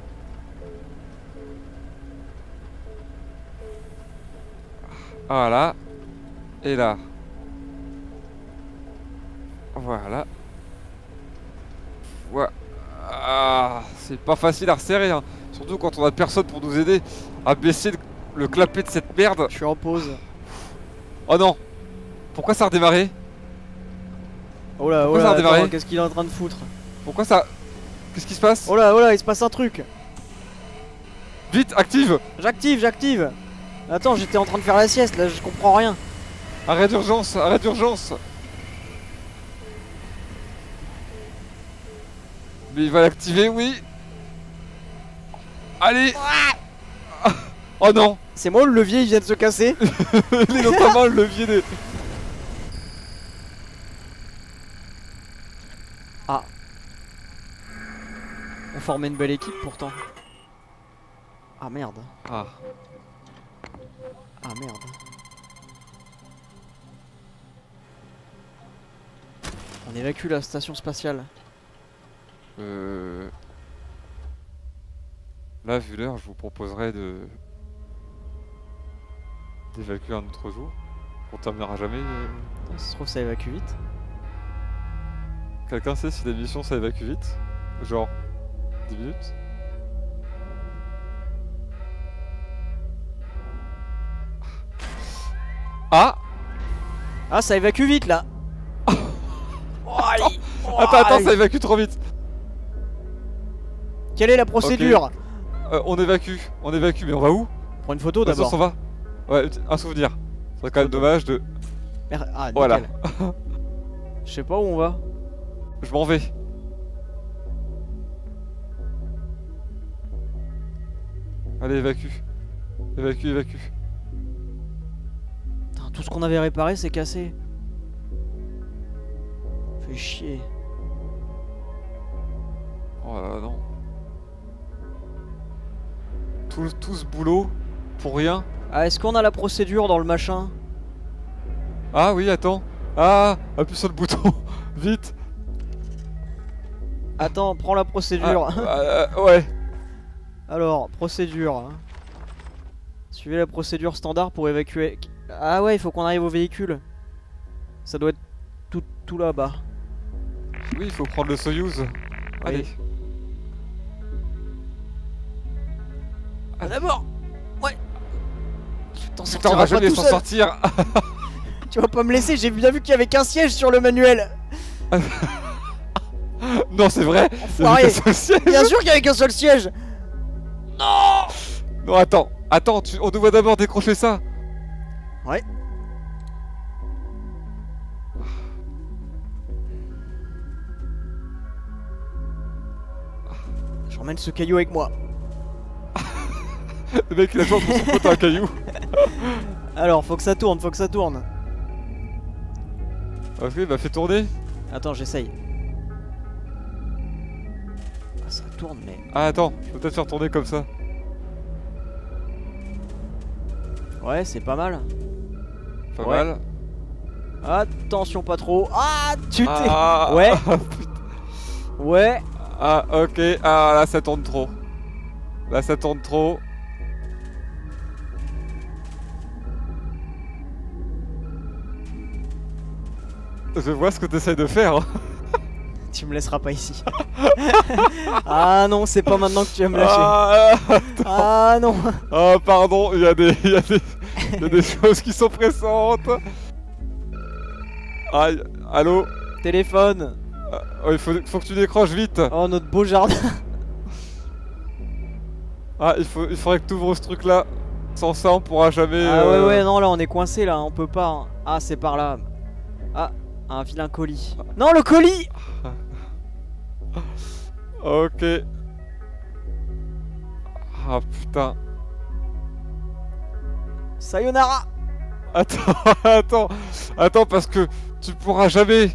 Voilà. Et là. Voilà. Voilà. Ah, c'est pas facile à resserrer. Hein. Surtout quand on a personne pour nous aider à baisser le clapet de cette merde. Je suis en pause. Oh non. Pourquoi ça a redémarré? Oh là, Pourquoi ça a redémarré? attends, qu'est-ce qu'il est en train de foutre? Pourquoi ça... Qu'est-ce qui se passe? Oh là, il se passe un truc. Vite, active! J'active. Attends, j'étais en train de faire la sieste, là, je comprends rien. Arrêt d'urgence, arrêt d'urgence! Mais il va l'activer, oui! Allez! Oh non! C'est moi, le levier, il vient de se casser. Il est notamment le levier de... Ah. On formait une belle équipe pourtant. Ah merde. Ah. Ah merde. On évacue la station spatiale. Là, vu l'heure, je vous proposerais d'évacuer un autre jour. On terminera jamais. Ça se trouve, ça évacue vite. Quelqu'un sait si l'émission ça évacue vite? Genre 10 minutes? Ah! Ah, ça évacue vite là. Attends, ça évacue trop vite! Quelle est la procédure? On évacue, mais on va où? Prends une photo Attention, d'abord. on va. Ouais, un souvenir. Ce serait quand même dommage de... Merde. Ah, Voilà. nickel. Je sais pas où on va. Je m'en vais. Allez, évacue. Évacue. Putain, tout ce qu'on avait réparé, c'est cassé. Fait chier. Oh là là, non. Tout ce boulot pour rien. Ah, est-ce qu'on a la procédure dans le machin? Ah oui, attends. Ah, appuie sur le bouton. Vite. Attends, prends la procédure. Ouais. Alors, procédure. Suivez la procédure standard pour évacuer. Ah ouais, il faut qu'on arrive au véhicule. Ça doit être tout là-bas. Oui, il faut prendre le Soyuz. Allez. Ah, d'abord. Ouais. T'en Putain, on sortiras va pas jamais tout s'en seul. sortir. Tu vas pas me laisser, j'ai bien vu qu'il y avait qu'un siège sur le manuel. Non, c'est vrai. Enfoiré. Il y a qu'un seul siège. Bien sûr qu'il y avait qu'un seul siège. Non, attends. Attends, on doit d'abord décrocher ça. Ouais. J'emmène ce caillou avec moi. Le mec, il a toujours son pote un caillou. Alors, faut que ça tourne, faut que ça tourne. Ok, bah fais tourner. Attends, j'essaye. Ah, ça tourne, mais... Ah, attends, je peux peut-être faire tourner comme ça. Ouais, c'est pas mal. Pas Ouais. mal. Attention, pas trop. Ah, tu t'es... Ah, Ouais. Ouais. ah, ok. Ah, là, ça tourne trop. Là, ça tourne trop. Je vois ce que tu essaies de faire. Tu me laisseras pas ici. Ah non, c'est pas maintenant que tu vas me lâcher. Ah, Ah non. ah, pardon, il y a des choses qui sont pressantes. Aïe, allô. Téléphone. Oh, il faut que tu décroches vite. Oh, notre beau jardin. Ah, il faudrait que tu ouvres ce truc là. Sans ça, on pourra jamais. Ah ouais, ouais, non, là, on est coincé, là. On peut pas. Hein. Ah, c'est par là. Ah, un vilain colis. Non, le colis. Ok. Ah putain. Sayonara. Attends, parce que tu pourras jamais.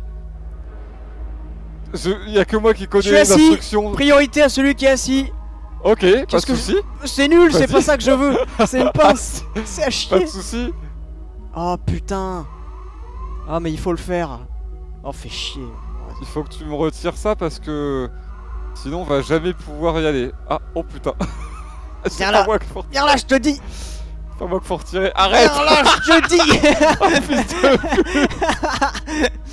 Y a que moi qui Je connais suis les assis. instructions. Priorité à celui qui est assis. Ok, pas de Qu'est-ce que soucis. C'est nul, c'est Vas-y. pas ça que je veux. C'est une pince. C'est à Pas chier. de soucis. Oh putain. Ah, mais il faut le faire. Oh, fait chier. Il faut que tu me retires ça parce que sinon on va jamais pouvoir y aller. Ah, oh putain. C'est Viens pas là. moi qu'il faut, Viens là, je te dis. pas moi qu'il faut retirer. Arrête. Viens là, je te dis. Oh, fils de pute.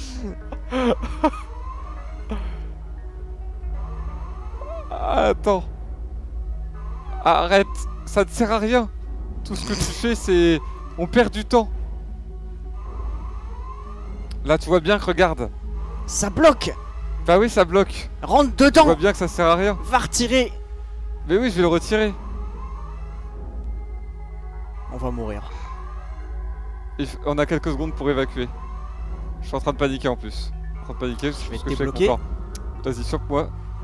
Attends. Arrête. Ça ne sert à rien. Tout ce que tu fais, c'est... On perd du temps. Là, tu vois bien que, regarde. Ça bloque. Bah oui, ça bloque. Rentre Tu vois dedans. bien que ça sert à rien. Va retirer. Mais oui, je vais le retirer. On va mourir. On a quelques secondes pour évacuer. Je suis en train de paniquer en plus. Je suis en train de paniquer, Je vais parce te que je fais débloquer. content. Vas-y, choque-moi.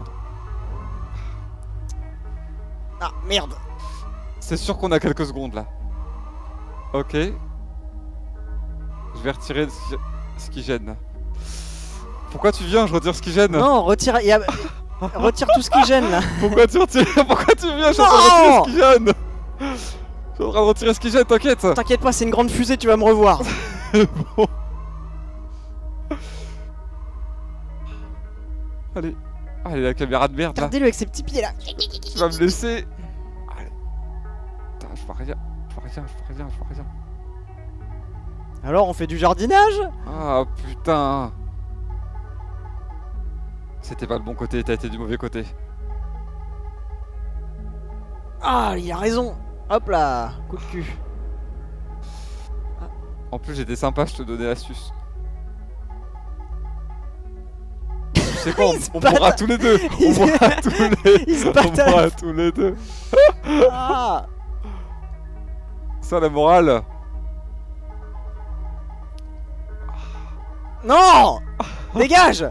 Ah, merde. C'est sûr qu'on a quelques secondes là. Ok. Je vais retirer ce qui gêne. Pourquoi tu viens? Je retire ce qui gêne. Non, retire. Retire tout ce qui gêne là. Pourquoi tu retires? Pourquoi tu viens? Je suis en train de retirer ce qui gêne. Je suis en train de retirer ce qui gêne, t'inquiète. T'inquiète pas, c'est une grande fusée, tu vas me revoir. Bon. Allez. Allez, la caméra de merde là. Regardez-le avec ses petits pieds là. Tu vas me laisser. Allez. Putain, je vois rien. Je vois rien, je vois rien, je vois rien. Alors, on fait du jardinage? Ah putain. C'était pas le bon côté, t'as été du mauvais côté. Ah, il a raison. Hop là, coup de cul. En plus j'étais sympa, je te donnais l'astuce. Tu sais quoi, Il se on battent. mourra tous les deux. On Il se- mourra tous les Il se On battent. mourra tous les deux. Ah. Ça la morale. Non. Dégage.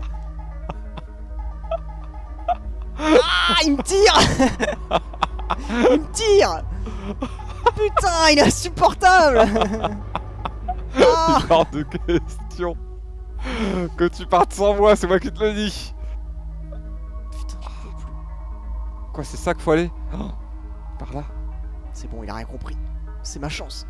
Ah, il me tire. Il me tire. Putain, il est insupportable. Ah. Il part de question. Que tu partes sans moi, c'est moi qui te le dis. Putain, j'en peux plus. Quoi, c'est ça qu'il faut aller? Oh, par là. C'est bon, il a rien compris. C'est ma chance.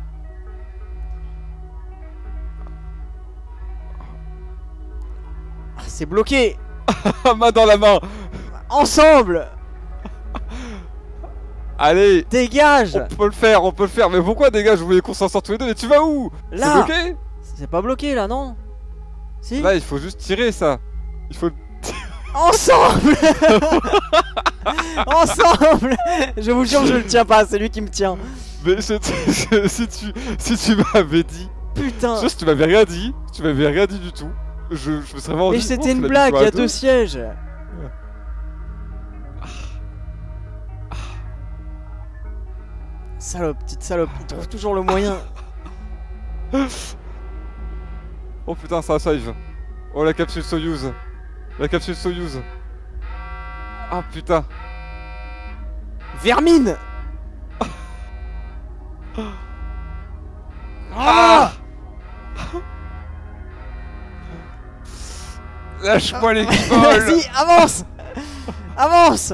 Ah, c'est bloqué. Main dans la main. Ensemble. Allez. Dégage. On peut le faire, on peut le faire. Mais pourquoi, dégage, vous voulez qu'on s'en sorte tous les deux? Mais tu vas où? C'est Là. bloqué? C'est pas bloqué là, non? Si. Là, il faut juste tirer ça. Il faut. Ensemble. Ensemble. Je vous jure, je le tiens pas, c'est lui qui me tient. Mais si tu m'avais dit... Putain. Si tu m'avais rien dit, tu m'avais rien dit du tout, je me serais vraiment Mais dit... c'était oh, une la blague, il y a mission à 2 sièges. Salope, petite salope, il trouve toujours le moyen. Oh putain, ça save. Oh la capsule Soyuz. La capsule Soyuz. Ah putain. Vermine. Ah Lâche-moi les guibolles. Vas-y, avance. Avance.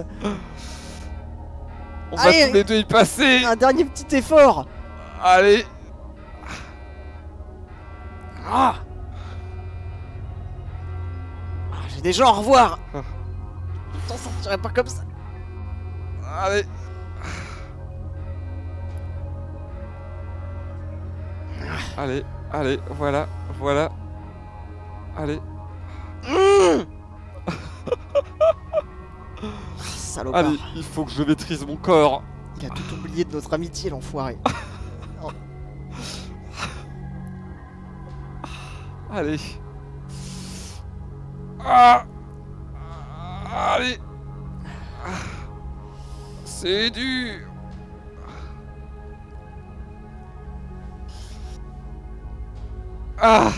On va Allez. tous les deux y passer. Un dernier petit effort. Allez. Ah. J'ai des gens à revoir. Ah. Je t'en sortirai pas comme ça. Allez. Allez, allez, voilà, voilà. Allez. Salopard. Allez, il faut que je maîtrise mon corps. Il a tout oublié de notre amitié, l'enfoiré. Allez. Ah. Allez. C'est dur. Ah.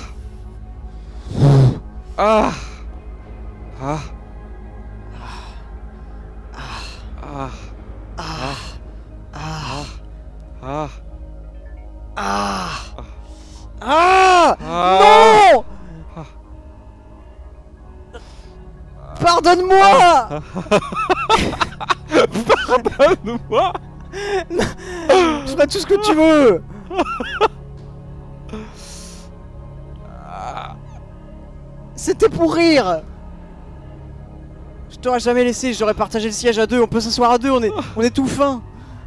Ah. Ah. Ah. Ah. Ah. Ah. Ah. Ah. Ah. Non. Ah. Pardonne-moi. Pardonne-moi. Je ferai tout ce que tu veux. C'était pour rire. Je t'aurais jamais laissé, j'aurais partagé le siège à 2. On peut s'asseoir à 2, on est tout fin.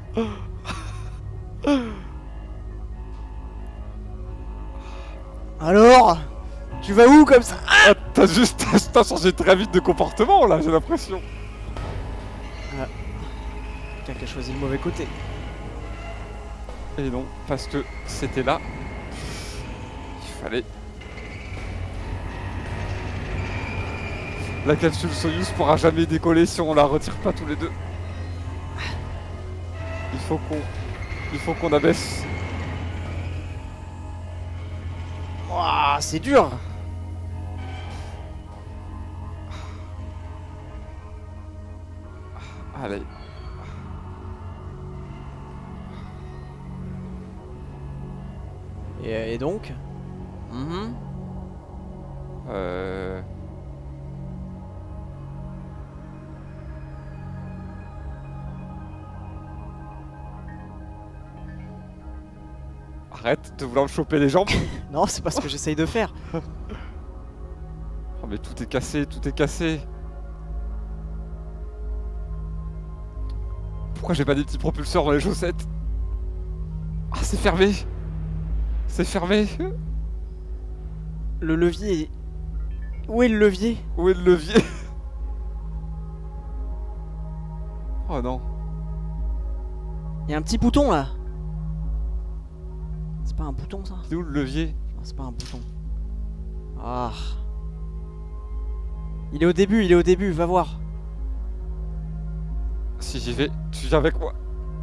Alors, tu vas où comme ça? Ah, t'as changé très vite de comportement là, j'ai l'impression. Quelqu'un qui a choisi le mauvais côté. Et non, parce que c'était là. Il fallait. La capsule Soyuz pourra jamais décoller si on la retire pas tous les deux. Il faut qu'on abaisse. Ouah, c'est dur. Allez. Et donc Arrête de vouloir me choper les jambes. Non, c'est pas ce que j'essaye de faire. Oh mais tout est cassé, tout est cassé. Pourquoi j'ai pas des petits propulseurs dans les chaussettes? Ah, c'est fermé. C'est fermé. Le levier... Où est le levier? Où est le levier? Oh non. Il y a un petit bouton là. C'est pas un bouton ça? C'est où le levier? Non, c'est pas un bouton. Ah. Il est au début, va voir. Si j'y vais, tu viens avec moi.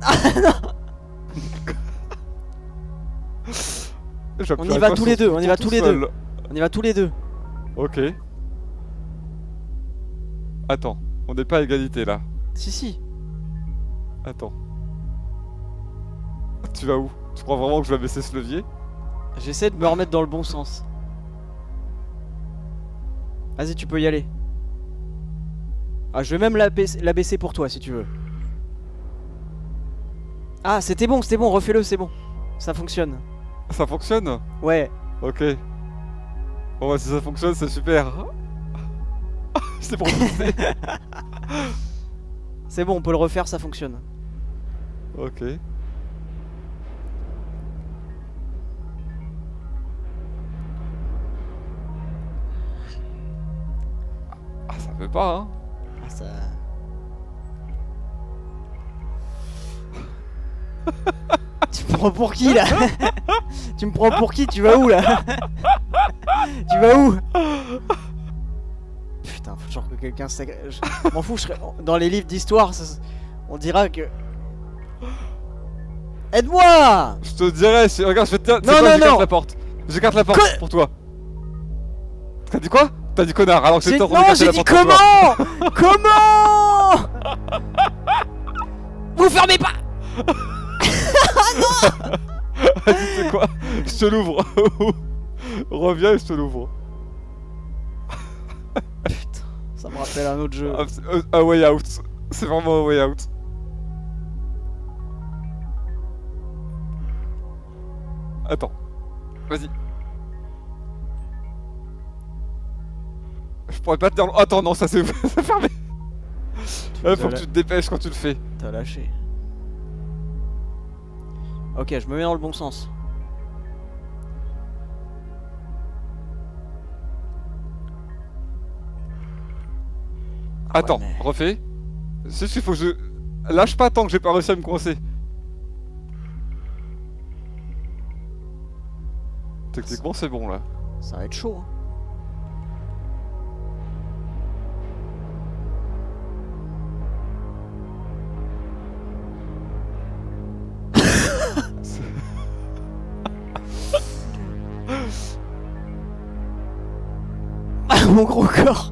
On y va tous les deux, on y va tous les deux. On y va tous les deux. Ok. Attends, on n'est pas à égalité là. Si, si. Attends. Tu vas où? Tu crois vraiment que je vais baisser ce levier? J'essaie de me remettre dans le bon sens. Vas-y, tu peux y aller. Ah, je vais même la baisser pour toi si tu veux. Ah, c'était bon, refais-le, c'est bon. Ça fonctionne. Ça fonctionne? Ouais. Ok. Bon bah si ça fonctionne, c'est super. C'est pour pousser. C'est bon, on peut le refaire, ça fonctionne. Ok. Ah, ça veut pas, hein. Ah, ça... Tu me prends pour qui là? Tu me prends pour qui? Tu vas où là? Tu vas où? Putain, faut genre que quelqu'un s'agrège. Je m'en fous, je serais... Dans les livres d'histoire, on dira que... Aide-moi! Je te dirais, regarde, je vais te dire. Non, non, j'écarte non. la porte. J'écarte la porte pour toi. T'as dit quoi? T'as dit connard, alors que c'est toi Non, j'ai dit comment? Comment? Vous fermez pas! Vas-y, c'est quoi? Je te l'ouvre. Reviens et je te l'ouvre. Putain, ça me rappelle un autre jeu. A Way Out. C'est vraiment A Way Out. Attends. Vas-y. Je pourrais pas te dire... Attends, non, ça c'est fermé. Faut que tu te dépêches quand tu le fais. T'as lâché. Ok, je me mets dans le bon sens. Attends, ouais, mais... refais. C'est ce qu'il faut que je... Lâche pas tant que j'ai pas réussi à me coincer. Techniquement c'est bon là. Ça va être chaud. Hein. Mon gros corps.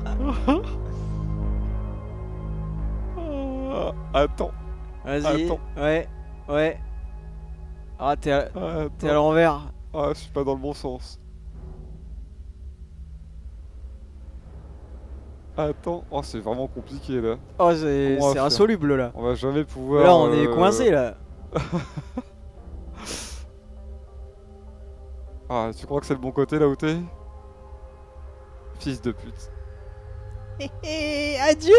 Attends. Vas-y. Attends. Ouais. Ouais. Ah, t'es à Attends. l'envers. Ah, je suis pas dans le bon sens. Attends. Oh, c'est vraiment compliqué là. Oh, c'est insoluble là. On va jamais pouvoir... Là, on est coincé là. Ah, tu crois que c'est le bon côté là où t'es? Fils de pute. Adieu.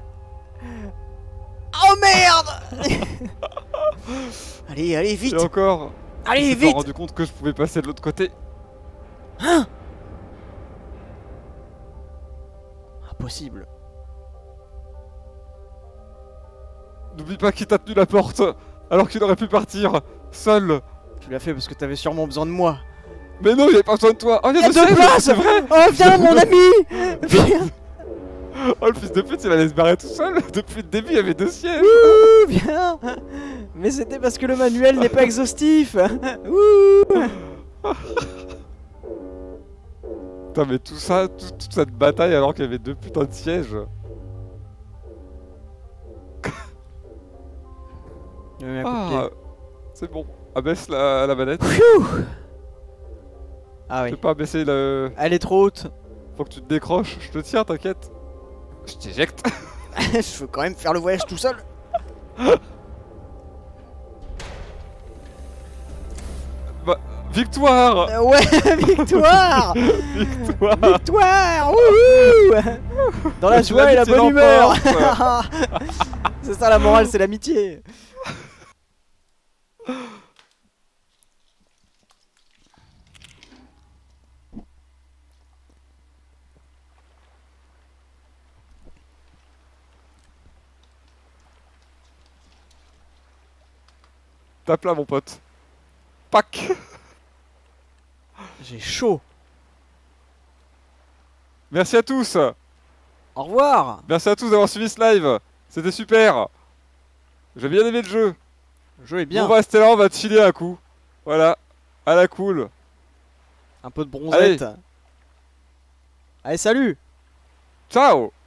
Oh merde. Allez, allez, vite. Et encore. Allez, je me vite. suis rendu compte que je pouvais passer de l'autre côté. Hein? Impossible. N'oublie pas qu'il t'a tenu la porte, alors qu'il aurait pu partir, seul. Tu l'as fait parce que t'avais sûrement besoin de moi. Mais non, il avait pas besoin de toi. Oh, il y a deux places. c'est vrai. Oh, viens, mon ami. Viens. Oh, le fils de pute, il allait se barrer tout seul. Depuis le début, il y avait 2 sièges. Ouh, viens. Mais c'était parce que le manuel n'est pas exhaustif. Ouh. Putain, mais tout ça, toute cette bataille alors qu'il y avait 2 putains de sièges. Ah, c'est bon. Abaisse la manette. Ah oui. Je peux pas abaisser le... Elle est trop haute. Faut que tu te décroches. Je te tiens, t'inquiète. Je t'éjecte. Je veux quand même faire le voyage tout seul. Bah, victoire. Ouais, victoire. Victoire. Victoire. Wouhou. Dans la joie et la bonne humeur. C'est ça la morale, c'est l'amitié. Tape là, mon pote. Pac. J'ai chaud. Merci à tous. Au revoir. Merci à tous d'avoir suivi ce live. C'était super. J'ai bien aimé le jeu. Le jeu est bien. On va rester là, on va chiller un coup. Voilà. À la cool. Un peu de bronzette. Allez, salut. Ciao.